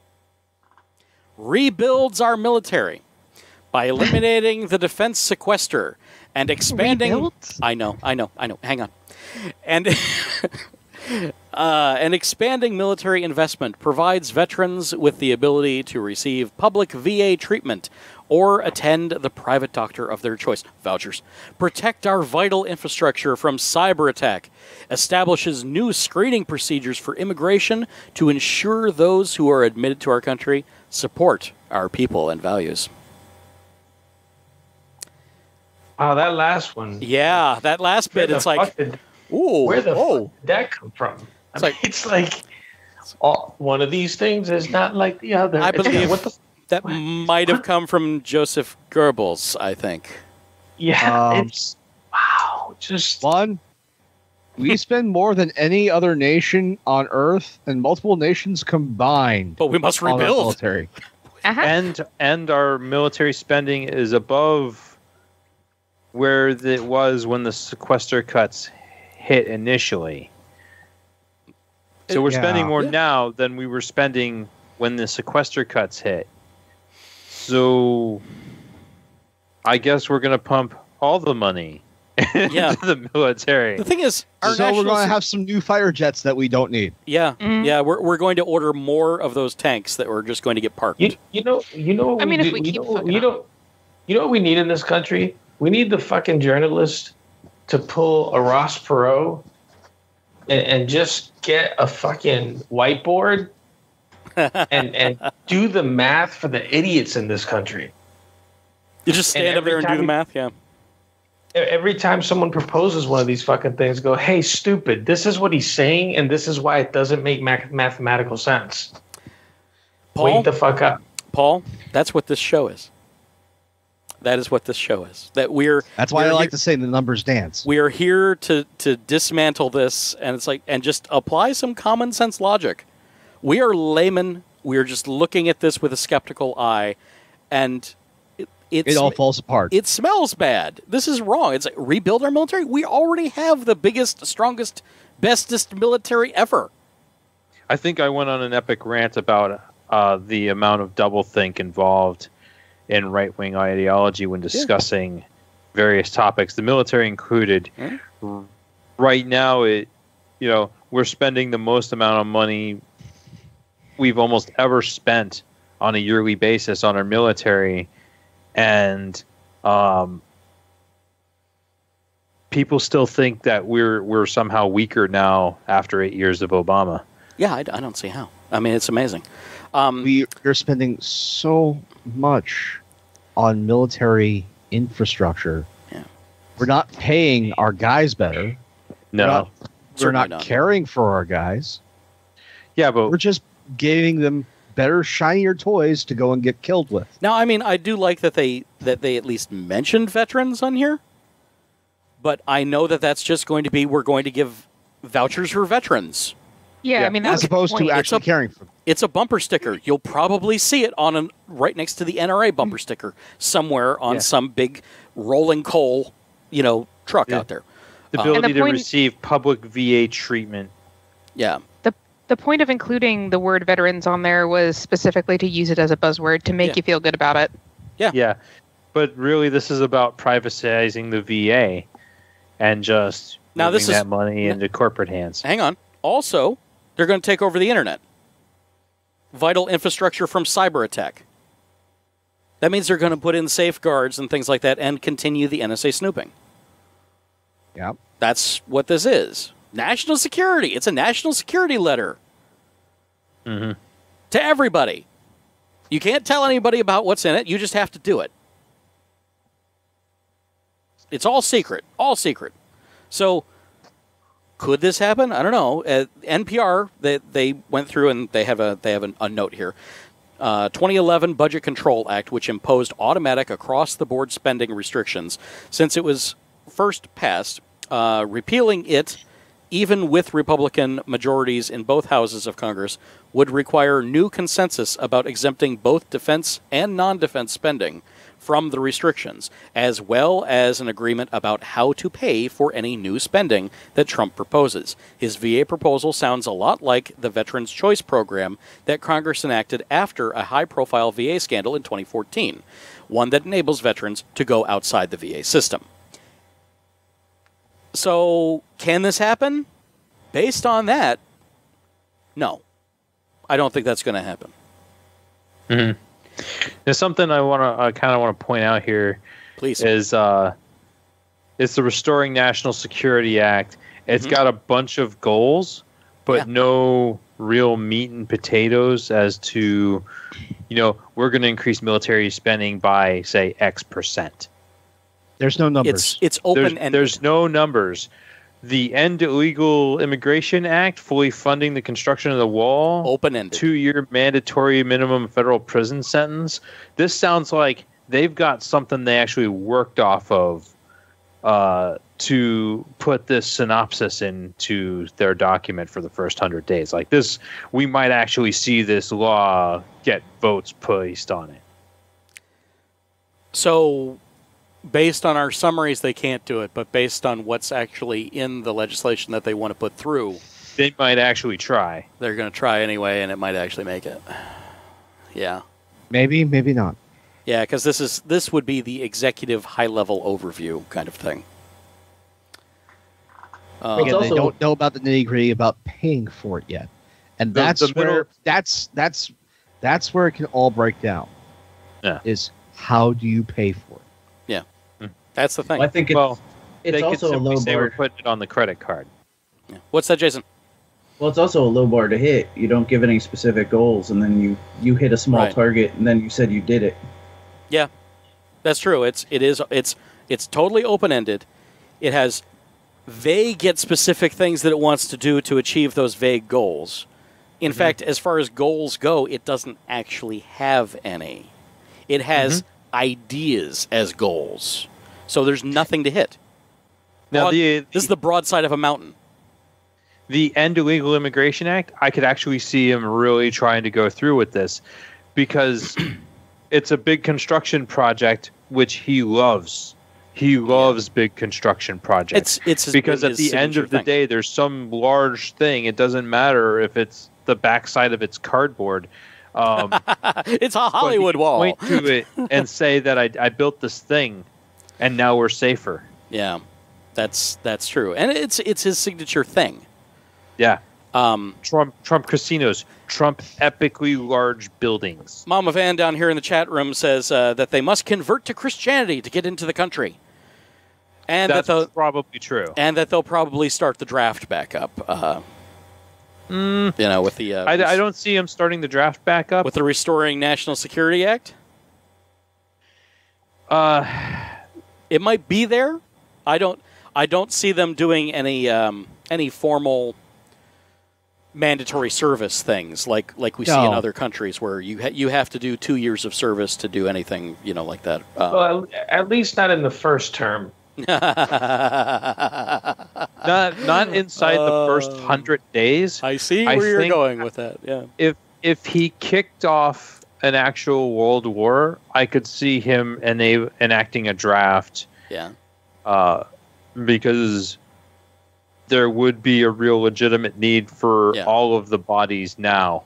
rebuilds our military by eliminating the defense sequester and expanding. Rebuilds? I know, I know, I know. Hang on, and. Uh, and expanding military investment provides veterans with the ability to receive public V A treatment or attend the private doctor of their choice. Vouchers. Protect our vital infrastructure from cyber attack. Establishes new screening procedures for immigration to ensure those who are admitted to our country support our people and values. Wow, that last one. Yeah, that last bit, Where it's the like, fuck did- ooh, Where the oh. fuck did that come from? I It's mean, like- it's like all, one of these things is not like the other. I It's like, believe what the that might have come from Joseph Goebbels, I think. yeah. Um, it's wow. Just One, we spend more than any other nation on Earth and multiple nations combined. But we must on our rebuild. military. Uh-huh. And and our military spending is above where it was when the sequester cuts hit initially. So we're Yeah. spending more Yeah. now than we were spending when the sequester cuts hit. So I guess we're going to pump all the money Yeah. into the military. The thing is, our So we're national going to se- have some new fighter jets that we don't need. yeah, Mm. yeah, we're we're going to order more of those tanks that we're just going to get parked. you, you know you know. What I mean, we if do, we you keep know, fucking you up. know you know what we need in this country. We need the fucking journalist to pull a Ross Perot and, and just get a fucking whiteboard and and do the math for the idiots in this country. You just and stand up every there and do time the you- math. Yeah. Every time someone proposes one of these fucking things, go, hey, stupid, this is what he's saying, and this is why it doesn't make math- mathematical sense. Paul, Wake the fuck up. Paul, that's what this show is. That is what this show is. That we're That's why we're I like here- to say the numbers dance. we are here to to dismantle this, and it's like and just apply some common sense logic. We are laymen. We are just looking at this with a skeptical eye, and it it's, It all falls apart. it smells bad. This is wrong. It's like rebuild our military. We already have the biggest, strongest, bestest military ever. I think I went on an epic rant about uh, the amount of doublethink involved in right-wing ideology when discussing various topics, the military included. Hmm? Right now, it you know we're spending the most amount of money we've almost ever spent on a yearly basis on our military, and um, people still think that we're we're somehow weaker now after eight years of Obama. Yeah, I, I don't see how. I mean, it's amazing. Um, we are spending so much on military infrastructure. Yeah. We're not paying our guys better. No, We're not, we're Certainly not not. caring for our guys. yeah, but We're just giving them better, shinier toys to go and get killed with. Now, I mean, I do like that they that they at least mentioned veterans on here, but I know that that's just going to be we're going to give vouchers for veterans. Yeah, Yeah. I mean, that's As opposed the to point. actually It's a- caring for them. It's a bumper sticker. You'll probably see it on an right next to the N R A bumper sticker somewhere on Yeah. some big rolling coal, you know, truck Yeah. out there. the Uh, ability And the to point- receive public V A treatment Yeah. The the point of including the word veterans on there was specifically to use it as a buzzword to make Yeah. you feel good about it. Yeah. Yeah. But really, this is about privatizing the V A and just Now, moving this is- that money into corporate hands. Hang on. Also, they're going to take over the internet. Vital infrastructure from cyber attack. That means they're going to put in safeguards and things like that and continue the N S A snooping. Yep. That's what this is. National security. It's a national security letter. Mm-hmm. To everybody. You can't tell anybody about what's in it. You just have to do it. It's all secret. All secret. So, could this happen? I don't know. Uh, N P R, they, they went through and they have a they have a, a note here. Uh, twenty eleven Budget Control Act, which imposed automatic across-the-board spending restrictions since it was first passed, uh, repealing it, even with Republican majorities in both houses of Congress, would require new consensus about exempting both defense and non-defense spending from the restrictions, as well as an agreement about how to pay for any new spending that Trump proposes. His V A proposal sounds a lot like the Veterans Choice Program that Congress enacted after a high-profile V A scandal in twenty fourteen, one that enables veterans to go outside the V A system. So, can this happen? Based on that, no. I don't think that's going to happen. Mm-hmm. There's something I want to, I kind of want to point out here. Please. Is uh, it's the Restoring National Security Act. It's Mm-hmm. got a bunch of goals, but Yeah. no real meat and potatoes as to, you know, we're going to increase military spending by, say, X percent. There's no numbers. It's it's There's, open-ended. there's no numbers. The End Illegal Immigration Act, fully funding the construction of the wall. Open-ended. Two-year mandatory minimum federal prison sentence. This sounds like they've got something they actually worked off of uh, to put this synopsis into their document for the first hundred days. Like this, we might actually see this law get votes placed on it. So, based on our summaries, they can't do it, but based on what's actually in the legislation that they want to put through, They might actually try. they're going to try anyway, and it might actually make it. Yeah. Maybe, maybe not. Yeah, because this is this would be the executive high-level overview kind of thing. Um, Again, also- they don't know about the nitty-gritty about paying for it yet, and The- that's the middle- where that's that's that's where it can all break down. Yeah. Is how do you pay for it? that's the thing. Well, I think it's, Well, it's they could also a simply low say we're bar. putting it on the credit card. Yeah. What's that, Jason? Well, it's also a low bar to hit. You don't give any specific goals, and then you you hit a small Right. target, and then you said you did it. Yeah, that's true. It's it is it's it's totally open-ended. It has vague yet specific things that it wants to do to achieve those vague goals. In Mm-hmm. fact, as far as goals go, it doesn't actually have any. It has Mm-hmm. ideas as goals. So there's nothing to hit. Now, Broad- the this is the broad side of a mountain. the End Illegal Immigration Act, I could actually see him really trying to go through with this because it's a big construction project, which he loves. He loves big construction projects. It's it's his- because been at his the end signature of the thing. day, there's some large thing. It doesn't matter if it's the backside of its cardboard. Um, it's a but he Hollywood can wall. Point to it and say that I, I built this thing, and now we're safer. Yeah, that's that's true, and it's it's his signature thing. Yeah. Um, Trump Trump casinos, Trump epically large buildings. Mama Van down here in the chat room says uh, that they must convert to Christianity to get into the country, and That's that they'll, probably true. and that they'll probably start the draft back up. Uh, Mm, you know, with the uh, I, I don't see him starting the draft back up. with the Restoring National Security Act. Uh, It might be there. I don't. I don't see them doing any um, any formal mandatory service things like like we see in No. other countries where you ha- you have to do two years of service to do anything, you know, like that. Uh, Well, at, at least not in the first term. not not inside the first Uh, hundred days. I see I where you're think- going with that. Yeah. If if he kicked off an actual world war, I could see him ena- enacting a draft. Yeah. Uh, because there would be a real legitimate need for Yeah. all of the bodies now.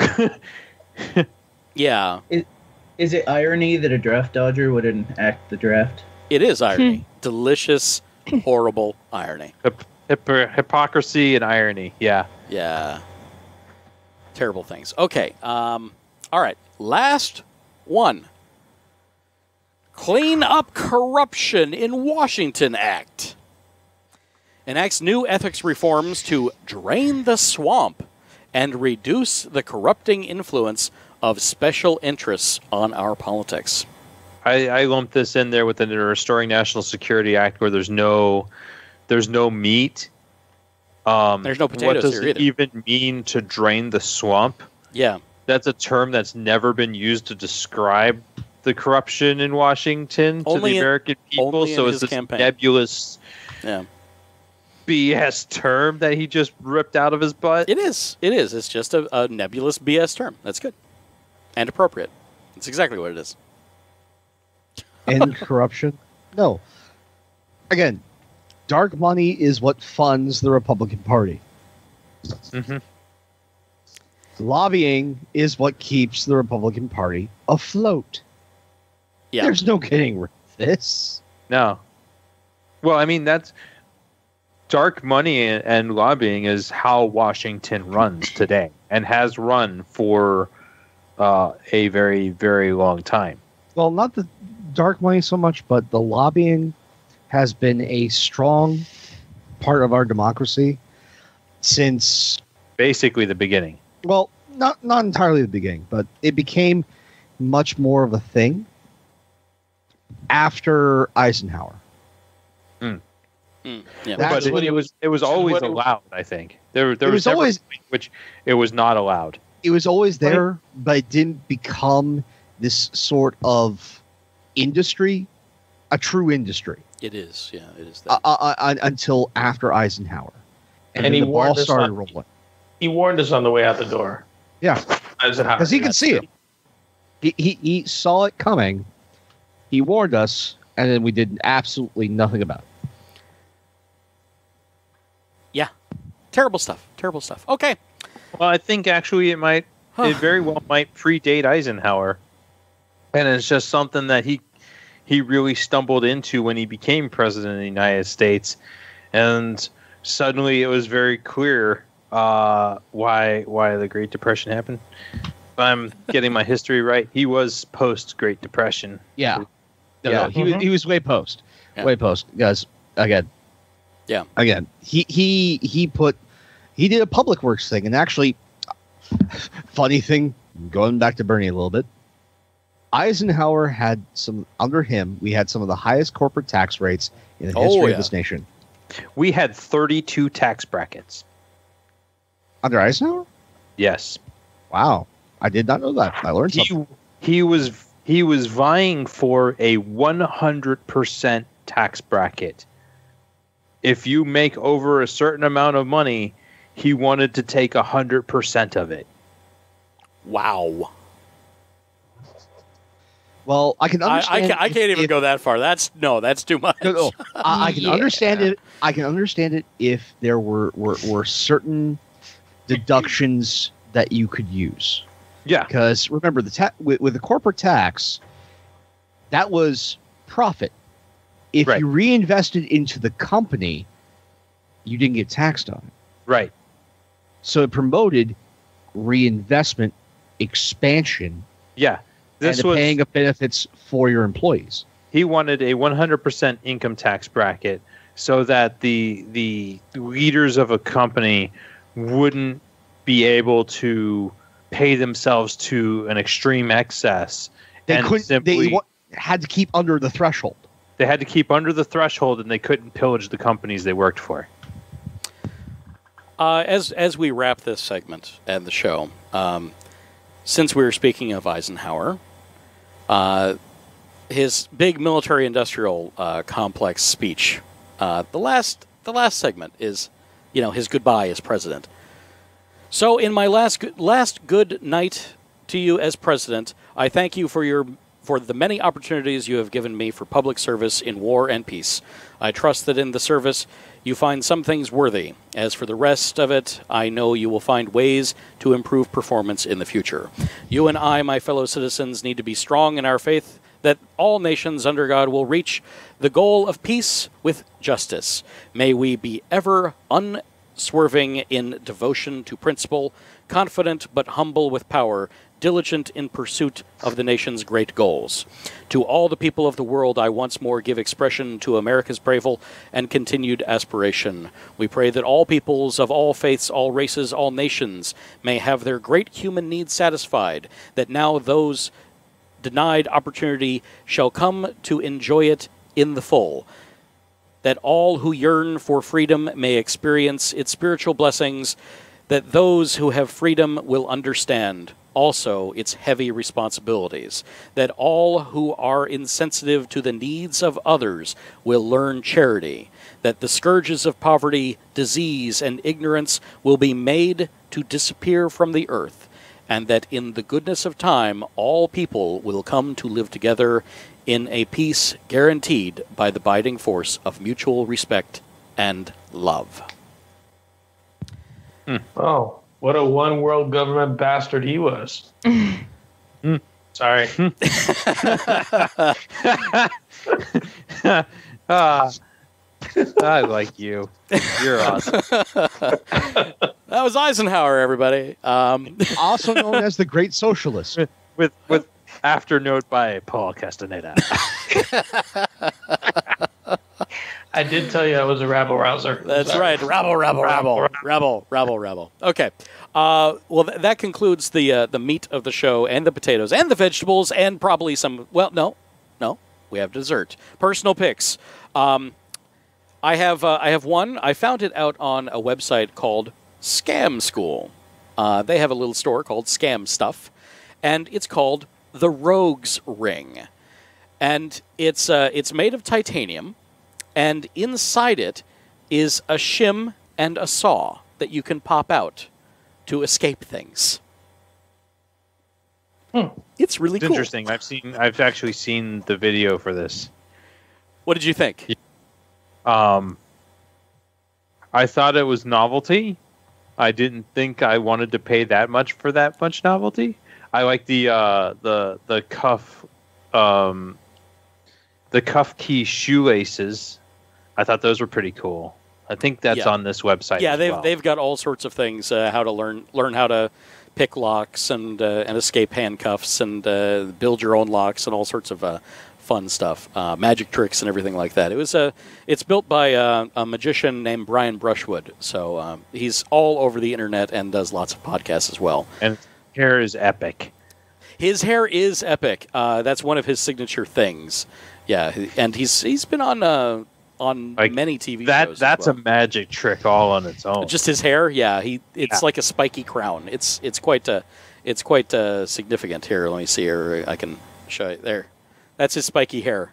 Yeah, Is it irony that a draft dodger would enact the draft? it is irony. Delicious, horrible irony. Hip- hip- hypocrisy and irony. Yeah. Yeah. Terrible things. Okay. Um, all right. Last one. Clean Up Corruption in Washington Act. Enacts new ethics reforms to drain the swamp and reduce the corrupting influence of special interests on our politics. I, I lumped this in there with the Restoring National Security Act, where there's no, there's no meat. Um, There's no What potatoes does here it either. even mean to drain the swamp? Yeah. That's a term that's never been used to describe the corruption in Washington to Only the in- American people. only in So his it's this campaign. nebulous Yeah. B S term that he just ripped out of his butt. It is. It is. It's just a, a nebulous B S term. That's good. And appropriate. That's exactly what it is. End corruption? No. Again, dark money is what funds the Republican Party. Mhm. Lobbying is what keeps the Republican Party afloat. Yeah. There's no getting rid of this. No. Well, I mean, that's dark money and, and lobbying is how Washington runs today and has run for uh, a very, very long time. Well, not the dark money so much, but the lobbying has been a strong part of our democracy since, Basically, the beginning. well, not not entirely the beginning, but it became much more of a thing after Eisenhower. Mm, yeah. That's But it, what it was it was which is always what it- allowed. I think there there It was, was never always- a point which it was not allowed. It was always there, but it didn't become this sort of industry, a true industry, It is. Yeah, it is. uh, That. uh, uh, until after Eisenhower. And, And then he the ball warned us started on- rolling. He warned us on the way out the door. Yeah, Eisenhower. because he could see it. He, he he saw it coming. He warned us, and then we did absolutely nothing about it. Yeah. Terrible stuff. Terrible stuff. Okay. Well, I think actually it might it very well might predate Eisenhower, and it's just something that he he really stumbled into when he became president of the United States, and suddenly it was very clear uh, why why the Great Depression happened. If I'm getting my history right, he was post Great Depression. Yeah, no, Yeah. no, he was he was way post, Yeah. way post, guys. Again, Yeah. again, he he he put he did a public works thing, and actually, funny thing, going back to Bernie a little bit. Eisenhower had some under him. We had some of the highest corporate tax rates in the Oh, history yeah. of this nation. We had thirty-two tax brackets. Under Eisenhower? Yes. Wow, I did not know that. I learned something. He he was he was vying for a one hundred percent tax bracket. If you make over a certain amount of money, he wanted to take one hundred percent of it. Wow. Well, I can I, I, understand. ca- I can't if- even if- go that far. That's no, that's too much. No, no. I, I can Yeah. understand it. I can understand it if there were, were, were certain deductions that you could use. Yeah. Because remember, the ta- with, with the corporate tax, that was profit. If Right. you reinvested into the company, you didn't get taxed on it. Right. So it promoted reinvestment, expansion, Yeah. This and the was paying of benefits for your employees. he wanted a one hundred percent income tax bracket so that the the leaders of a company wouldn't be able to pay themselves to an extreme excess. They and couldn't. simply, They wa- had to keep under the threshold. they had to keep under the threshold, and they couldn't pillage the companies they worked for. Uh, as as we wrap this segment and the show, um, since we were speaking of Eisenhower, uh, his big military-industrial uh, complex speech, uh, the last the last segment is, you know, his goodbye as president. So, in my last good, last good night to you as president, I thank you for your for the many opportunities you have given me for public service in war and peace. I trust that in the service you find some things worthy. As for the rest of it, I know you will find ways to improve performance in the future. You and I, my fellow citizens, need to be strong in our faith that all nations under God will reach the goal of peace with justice. May we be ever unswerving in devotion to principle, confident but humble with power, diligent in pursuit of the nation's great goals. To all the people of the world, I once more give expression to America's prayerful and continued aspiration. We pray that all peoples of all faiths, all races, all nations may have their great human needs satisfied, that now those denied opportunity shall come to enjoy it in the full, that all who yearn for freedom may experience its spiritual blessings, that those who have freedom will understand also its heavy responsibilities, that all who are insensitive to the needs of others will learn charity, that the scourges of poverty, disease, and ignorance will be made to disappear from the earth, and that in the goodness of time all people will come to live together in a peace guaranteed by the binding force of mutual respect and love. Hmm. Oh, what a one world government bastard he was. mm. Sorry. ah, I like you. You're awesome. That was Eisenhower, everybody. Um, also known as the Great Socialist. With, with, with after note by Paul Castaneda. I did tell you I was a rabble rouser. That's Sorry. right. Rabble, rabble, rabble, rabble, rabble, rabble. Okay. Uh, well, th- that concludes the uh, the meat of the show, and the potatoes, and the vegetables, and probably some. Well, no, no, we have dessert. Personal picks. Um, I have uh, I have one. I found it out on a website called Scam School. Uh, they have a little store called Scam Stuff, and it's called the Rogue's Ring, and it's uh, it's made of titanium. And inside it is a shim and a saw that you can pop out to escape things. Hmm. It's really it's cool. Interesting. I've seen. I've actually seen the video for this. What did you think? Um, I thought it was novelty. I didn't think I wanted to pay that much for that much novelty. I like the uh, the the cuff, um, the cuff key shoelaces. I thought those were pretty cool. I think that's Yeah. on this website. Yeah, as they've well. they've got all sorts of things. Uh, how to learn learn how to pick locks and uh, and escape handcuffs and uh, build your own locks and all sorts of uh, fun stuff, uh, magic tricks and everything like that. It was a it's built by uh, a magician named Brian Brushwood. So um, he's all over the internet and does lots of podcasts as well. And his hair is epic. His hair is epic. Uh, that's one of his signature things. Yeah, and he's he's been on. Uh, on Like, many T V That shows. as that's well. a magic trick all on its own. Just his hair, yeah. He it's Yeah. like a spiky crown. It's it's quite uh, it's quite uh, significant here. Let me see here. I can show you there. That's his spiky hair.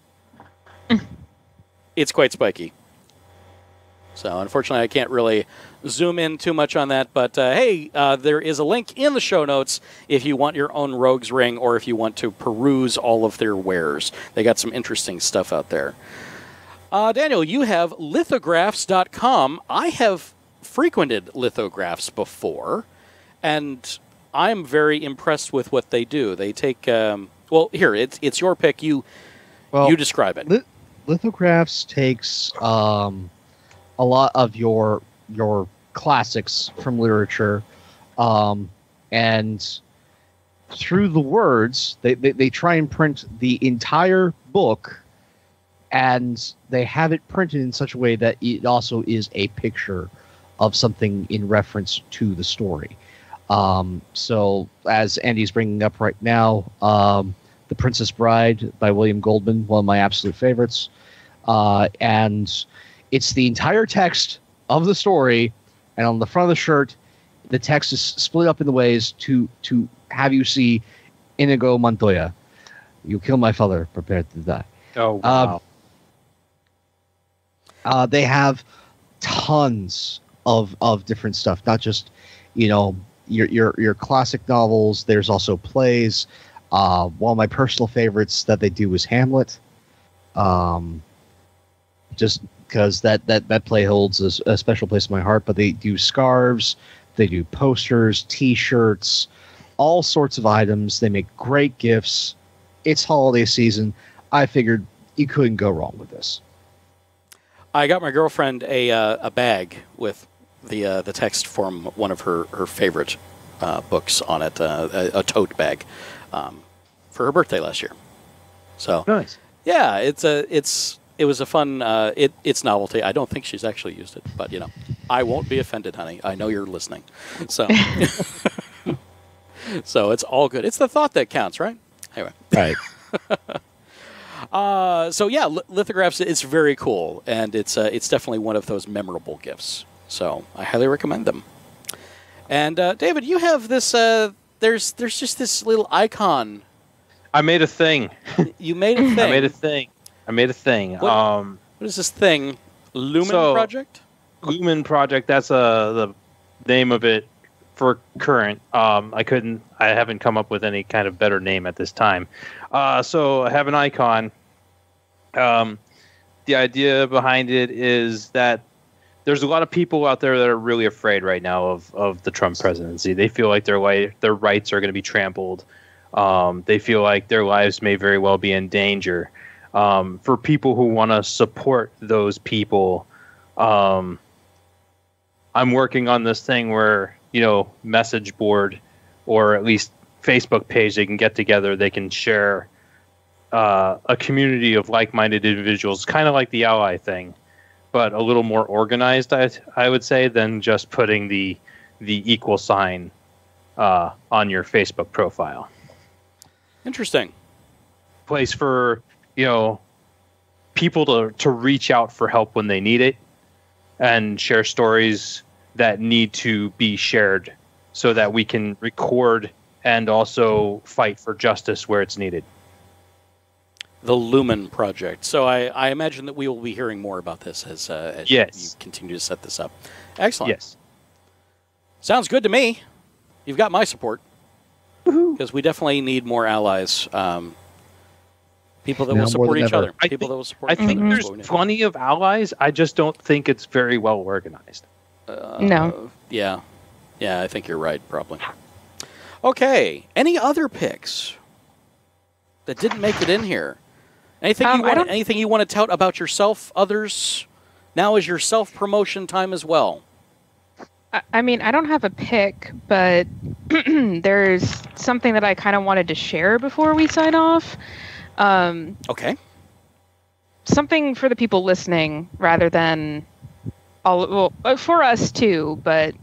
It's quite spiky. So unfortunately, I can't really zoom in too much on that. But uh, hey, uh, there is a link in the show notes if you want your own Rogue's Ring or if you want to peruse all of their wares. They got some interesting stuff out there. Uh, Daniel, you have lithographs dot com. I have frequented lithographs before, and I'm very impressed with what they do. They take, um, well, here, it's it's your pick. You Well, you describe it. Li- lithographs takes um, a lot of your your classics from literature, um, and through the words, they, they, they try and print the entire book, and they have it printed in such a way that it also is a picture of something in reference to the story. Um, so, as Andy's bringing up right now, um, The Princess Bride by William Goldman, one of my absolute favorites. Uh, and it's the entire text of the story, and on the front of the shirt, the text is split up in the ways to, to have you see Inigo Montoya. You kill my father, prepare to die. Oh, wow. Um, Uh, they have tons of of different stuff, not just, you know, your your your classic novels. There's also plays. Uh, one of my personal favorites that they do is Hamlet. Um, just because that, that, that play holds a, a special place in my heart. But they do scarves, they do posters, T-shirts, all sorts of items. They make great gifts. It's holiday season. I figured you couldn't go wrong with this. I got my girlfriend a uh, a bag with the uh, the text from one of her her favorite uh, books on it, uh, a, a tote bag, um, for her birthday last year. So Nice. yeah, it's a it's it was a fun uh, it it's novelty. I don't think she's actually used it, but you know, I won't be offended, honey. I know you're listening, so so it's all good. It's the thought that counts, right? Anyway, Right. uh, so yeah, li- lithographs. It's very cool, and it's uh, it's definitely one of those memorable gifts. So I highly recommend them. And uh, David, you have this. Uh, there's there's just this little icon. I made a thing. You made a thing. I made a thing. I made a thing. What, um, what is this thing? Lumen so, Project? Lumen Project. That's uh, the name of it for current. Um, I couldn't. I haven't come up with any kind of better name at this time. Uh, so I have an icon. Um, the idea behind it is that there's a lot of people out there that are really afraid right now of, of the Trump presidency. They feel like their li- their rights are going to be trampled. Um, they feel like their lives may very well be in danger. Um, for people who want to support those people, um, I'm working on this thing where, you know, message board or at least Facebook page, they can get together, they can share uh, a community of like-minded individuals, kind of like the Ally thing, but a little more organized, I, I would say, than just putting the the equal sign uh, on your Facebook profile. Interesting. Place for, you know, people to, to reach out for help when they need it and share stories that need to be shared so that we can record and also fight for justice where it's needed. The Lumen Project. So I, I imagine that we will be hearing more about this as, uh, as Yes. you continue to set this up. Excellent. Yes. Sounds good to me. You've got my support. Because we definitely need more allies. Um, people that Now will more support than each ever. other. I People think- that will support I each think other. That's there's what we need. plenty of allies. I just don't think it's very well organized. Uh, No. Yeah. Yeah, I think you're right, probably. Okay. Any other picks that didn't make it in here? Anything Um, you I want? don't- Anything you want to tout about yourself? Others? Now is your self-promotion time as well. I- I mean, I don't have a pick, but there's something that I kind of wanted to share before we sign off. Um, Okay. something for the people listening rather than all, well, uh, for us too, but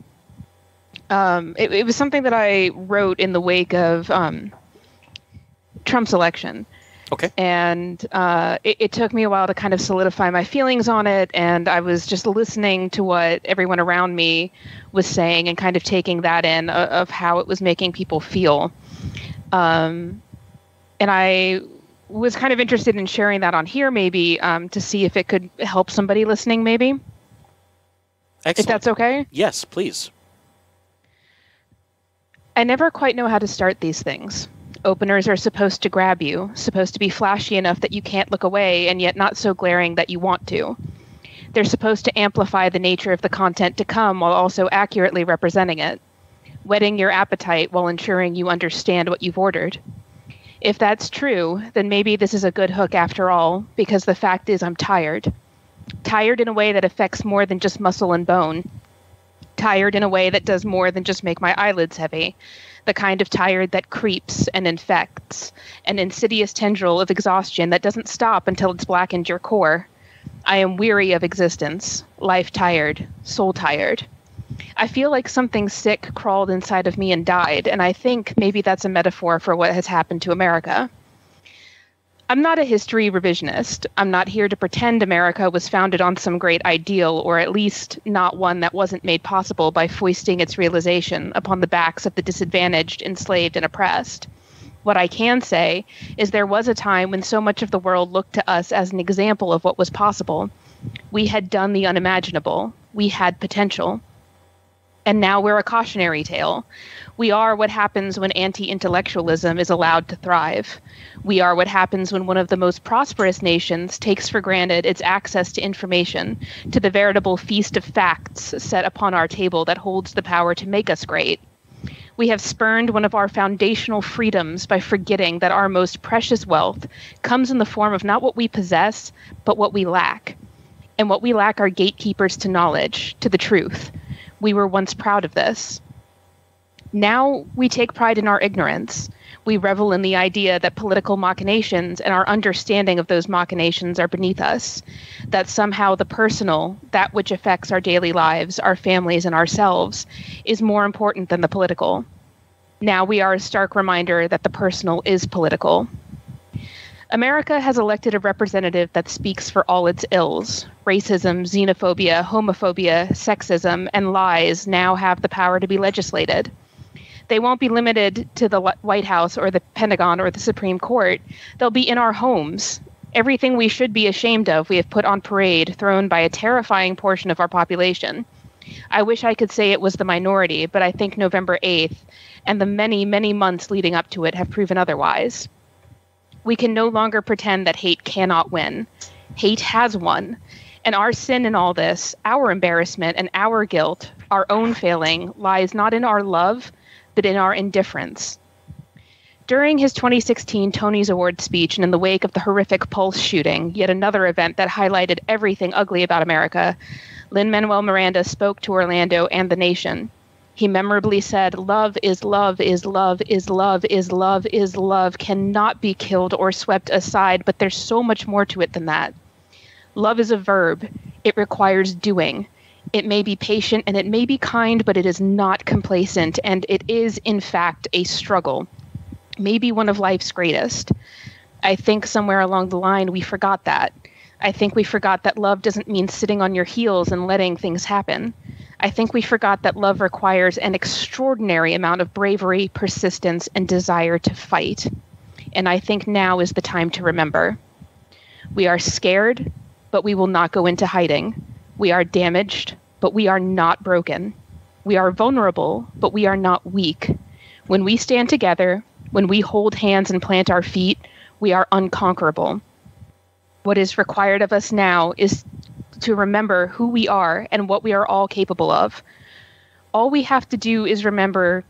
um, it, it was something that I wrote in the wake of um, Trump's election. Okay. And uh, it, it took me a while to kind of solidify my feelings on it. And I was just listening to what everyone around me was saying and kind of taking that in uh, of how it was making people feel. Um, and I was kind of interested in sharing that on here, maybe um, to see if it could help somebody listening, maybe. Excellent. If that's okay. Yes, please. I never quite know how to start these things. Openers are supposed to grab you, supposed to be flashy enough that you can't look away, and yet not so glaring that you want to. They're supposed to amplify the nature of the content to come while also accurately representing it, whetting your appetite while ensuring you understand what you've ordered. If that's true, then maybe this is a good hook after all, because the fact is I'm tired. Tired in a way that affects more than just muscle and bone. Tired in a way that does more than just make my eyelids heavy. The kind of tired that creeps and infects, an insidious tendril of exhaustion that doesn't stop until it's blackened your core. I am weary of existence, life tired, soul tired. I feel like something sick crawled inside of me and died, and I think maybe that's a metaphor for what has happened to America. I'm not a history revisionist. I'm not here to pretend America was founded on some great ideal, or at least not one that wasn't made possible by foisting its realization upon the backs of the disadvantaged, enslaved, and oppressed. What I can say is there was a time when so much of the world looked to us as an example of what was possible. We had done the unimaginable. We had potential. And now we're a cautionary tale. We are what happens when anti-intellectualism is allowed to thrive. We are what happens when one of the most prosperous nations takes for granted its access to information, to the veritable feast of facts set upon our table that holds the power to make us great. We have spurned one of our foundational freedoms by forgetting that our most precious wealth comes in the form of not what we possess, but what we lack. And what we lack are gatekeepers to knowledge, to the truth. We were once proud of this. Now we take pride in our ignorance. We revel in the idea that political machinations and our understanding of those machinations are beneath us, that somehow the personal, that which affects our daily lives, our families, and ourselves, is more important than the political. Now we are a stark reminder that the personal is political. America has elected a representative that speaks for all its ills. Racism, xenophobia, homophobia, sexism, and lies now have the power to be legislated. They won't be limited to the White House or the Pentagon or the Supreme Court. They'll be in our homes. Everything we should be ashamed of, we have put on parade, thrown by a terrifying portion of our population. I wish I could say it was the minority, but I think November eighth and the many, many months leading up to it have proven otherwise. We can no longer pretend that hate cannot win. Hate has won. And our sin in all this, our embarrassment and our guilt, our own failing, lies not in our love, but in our indifference. During his twenty sixteen Tony's Award speech and in the wake of the horrific Pulse shooting, yet another event that highlighted everything ugly about America, Lin-Manuel Miranda spoke to Orlando and the nation. He memorably said, "Love is love is love is love is love is love, cannot be killed or swept aside, but there's so much more to it than that. Love is a verb. It requires doing. It may be patient and it may be kind, but it is not complacent, and it is, in fact, a struggle. Maybe one of life's greatest." I think somewhere along the line we forgot that. I think we forgot that love doesn't mean sitting on your heels and letting things happen. I think we forgot that love requires an extraordinary amount of bravery, persistence, and desire to fight. And I think now is the time to remember. We are scared, but we will not go into hiding. We are damaged, but we are not broken. We are vulnerable, but we are not weak. When we stand together, when we hold hands and plant our feet, we are unconquerable. What is required of us now is to remember who we are and what we are all capable of. All we have to do is remember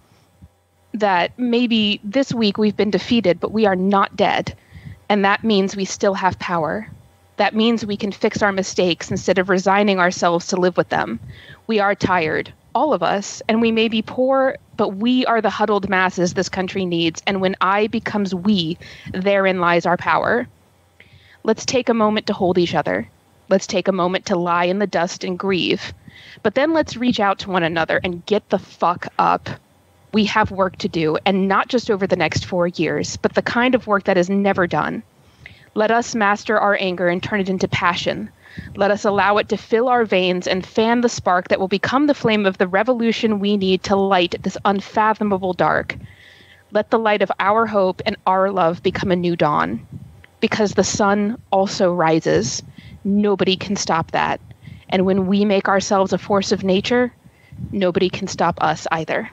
that maybe this week we've been defeated, but we are not dead. And that means we still have power. That means we can fix our mistakes instead of resigning ourselves to live with them. We are tired, all of us, and we may be poor, but we are the huddled masses this country needs. And when I becomes we, therein lies our power. Let's take a moment to hold each other. Let's take a moment to lie in the dust and grieve. But then let's reach out to one another and get the fuck up. We have work to do, and not just over the next four years, but the kind of work that is never done. Let us master our anger and turn it into passion. Let us allow it to fill our veins and fan the spark that will become the flame of the revolution we need to light this unfathomable dark. Let the light of our hope and our love become a new dawn. Because the sun also rises. Nobody can stop that. And when we make ourselves a force of nature, nobody can stop us either.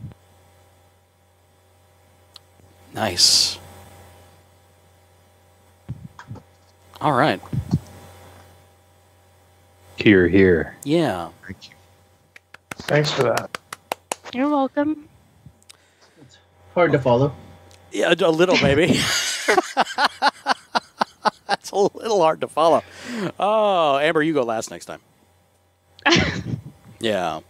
Nice. All right. Here, here. Yeah. Thanks for that. You're welcome. Hard to follow. Yeah, a little maybe. That's a little hard to follow. Oh, Amber, you go last next time. Yeah.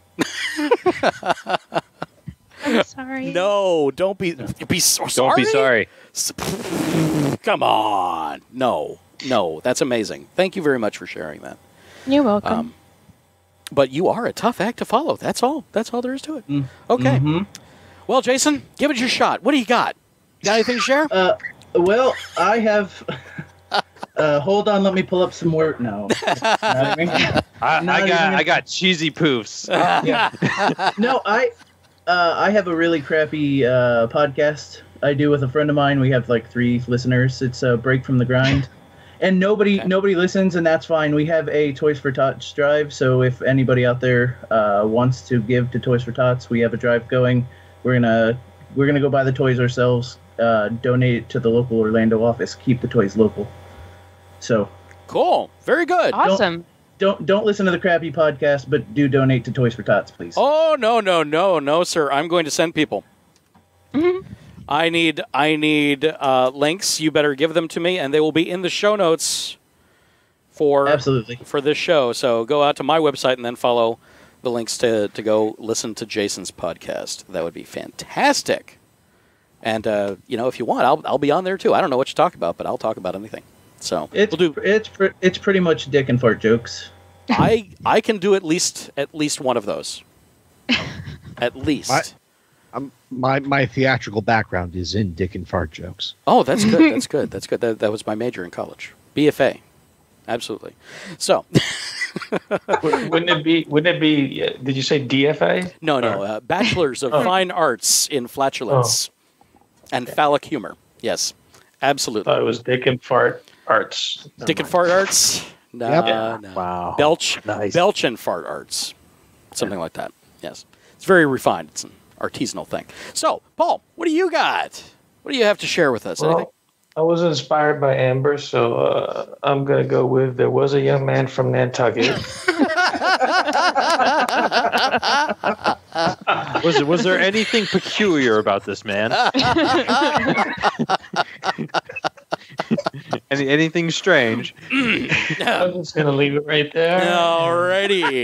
I'm sorry. No, don't be be so sorry. Don't be sorry. Come on. No, no, that's amazing. Thank you very much for sharing that. You're welcome. Um, but you are a tough act to follow. That's all. That's all there is to it. Mm. Okay. Mhm. Well, Jason, give it your shot. What do you got? Got anything to share? Uh, well, I have. Uh, hold on, let me pull up some more. No, not even- I, I not got even- I got cheesy poofs. Yeah. No, I uh, I have a really crappy uh, podcast I do with a friend of mine. We have like three listeners. It's a break from the grind, And nobody Okay. nobody listens, and that's fine. We have a Toys for Tots drive, so if anybody out there uh, wants to give to Toys for Tots, we have a drive going. We're gonna we're gonna go buy the toys ourselves, uh, donate it to the local Orlando office, keep the toys local. So Cool. Very good. Awesome. don't don't listen to the crappy podcast, but do donate to Toys for Tots, please. Oh, no, no, no, no, sir. I'm going to send people. Mhm. I need I need uh, links. You better give them to me, and they will be in the show notes for Absolutely. for this show. So go out to my website and then follow the links to, to go listen to Jason's podcast. That would be fantastic. And uh, you know, if you want, I'll I'll be on there too. I don't know what you talk about, but I'll talk about anything. So It's we'll do. it's pre- it's pretty much dick and fart jokes. I I can do at least at least one of those. At least. I- Um, my my theatrical background is in dick and fart jokes. Oh, that's good. That's good. That's good. That, that was my major in college. B F A. Absolutely. So, Wouldn't it be? Wouldn't it be? uh, Did you say D F A? no, no. Uh, bachelors of Oh. Fine Arts in Flatulence and Phallic Humor. Yes, absolutely. Thought it was Dick and Fart Arts. Never Dick and mind. Fart Arts? No, Yep. no. Wow. Belch, Nice. Belch and Fart Arts. Something like that. Yes. It's very refined. It's an artisanal thing. So, Paul, what do you got? What do you have to share with us? Anything? Well, I was inspired by Amber, so uh, I'm gonna go with there was a young man from Nantucket. Was it, was there anything peculiar about this man? Any, anything strange? I'm just gonna leave it right there. Alrighty.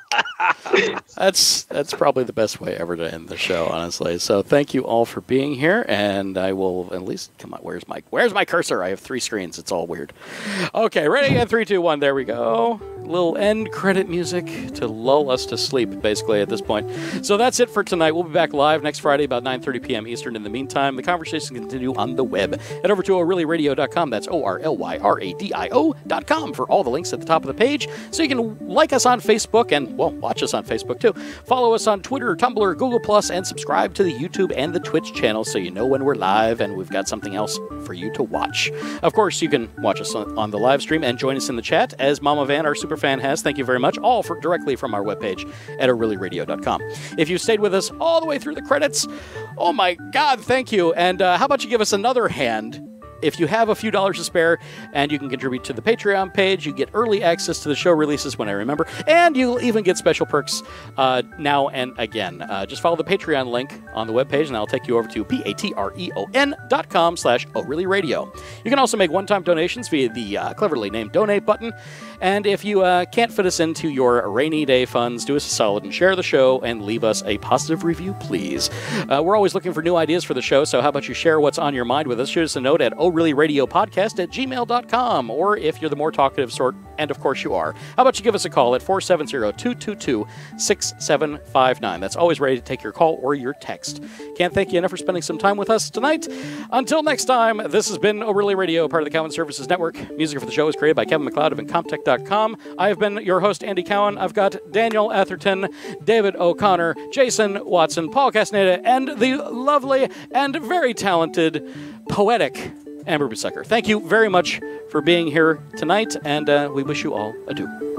that's that's probably the best way ever to end the show, honestly. So thank you all for being here, and I will at least come on. Where's my Where's my cursor? I have three screens. It's all weird. Okay, ready? And three, two, one. There we go. Little end credit music to lull us to sleep, basically at this point. So that's it for tonight. We'll be back live next Friday about nine thirty p.m. Eastern. In the meantime, the conversation can continue on the web. Head over to O R L Y radio dot com. That's O R L Y R A D I O dot com for all the links at the top of the page. So you can like us on Facebook and, well, watch us on Facebook too. Follow us on Twitter, Tumblr, Google Plus, and subscribe to the YouTube and the Twitch channel so you know when we're live and we've got something else for you to watch. Of course, you can watch us on, on the live stream and join us in the chat, as Mama Van, our superfan, has. Thank you very much. All for, directly from our webpage at O R L Y radio dot com. If you stayed with us all the way through the credits, oh my God, thank you. And uh, how about you give us another hand? If you have a few dollars to spare and you can contribute to the Patreon page, you get early access to the show releases when I remember, and you'll even get special perks uh, now and again. Uh, just follow the Patreon link on the webpage, and that'll take you over to P-A-T-R-E-O-N dot com slash O-R-L-Y-Radio. You can also make one-time donations via the uh, cleverly named donate button. And if you uh, can't fit us into your rainy day funds, do us a solid and share the show and leave us a positive review, please. Uh, we're always looking for new ideas for the show, so how about you share what's on your mind with us? Shoot us a note at O R L Y radio podcast at gmail dot com, or if you're the more talkative sort, and of course you are, how about you give us a call at four seven zero, two two two, six seven five nine. That's always ready to take your call or your text. Can't thank you enough for spending some time with us tonight. Until next time, this has been O R L Y Radio, part of the Cowen Services Network. Music for the show is created by Kevin MacLeod of Incomptech dot com. I have been your host, Andy Cowen. I've got Daniel Atherton, David O'Connor, Jason Watson, Paul Castaneda, and the lovely and very talented, poetic Amber Biesecker. Thank you very much for being here tonight, and uh, we wish you all adieu.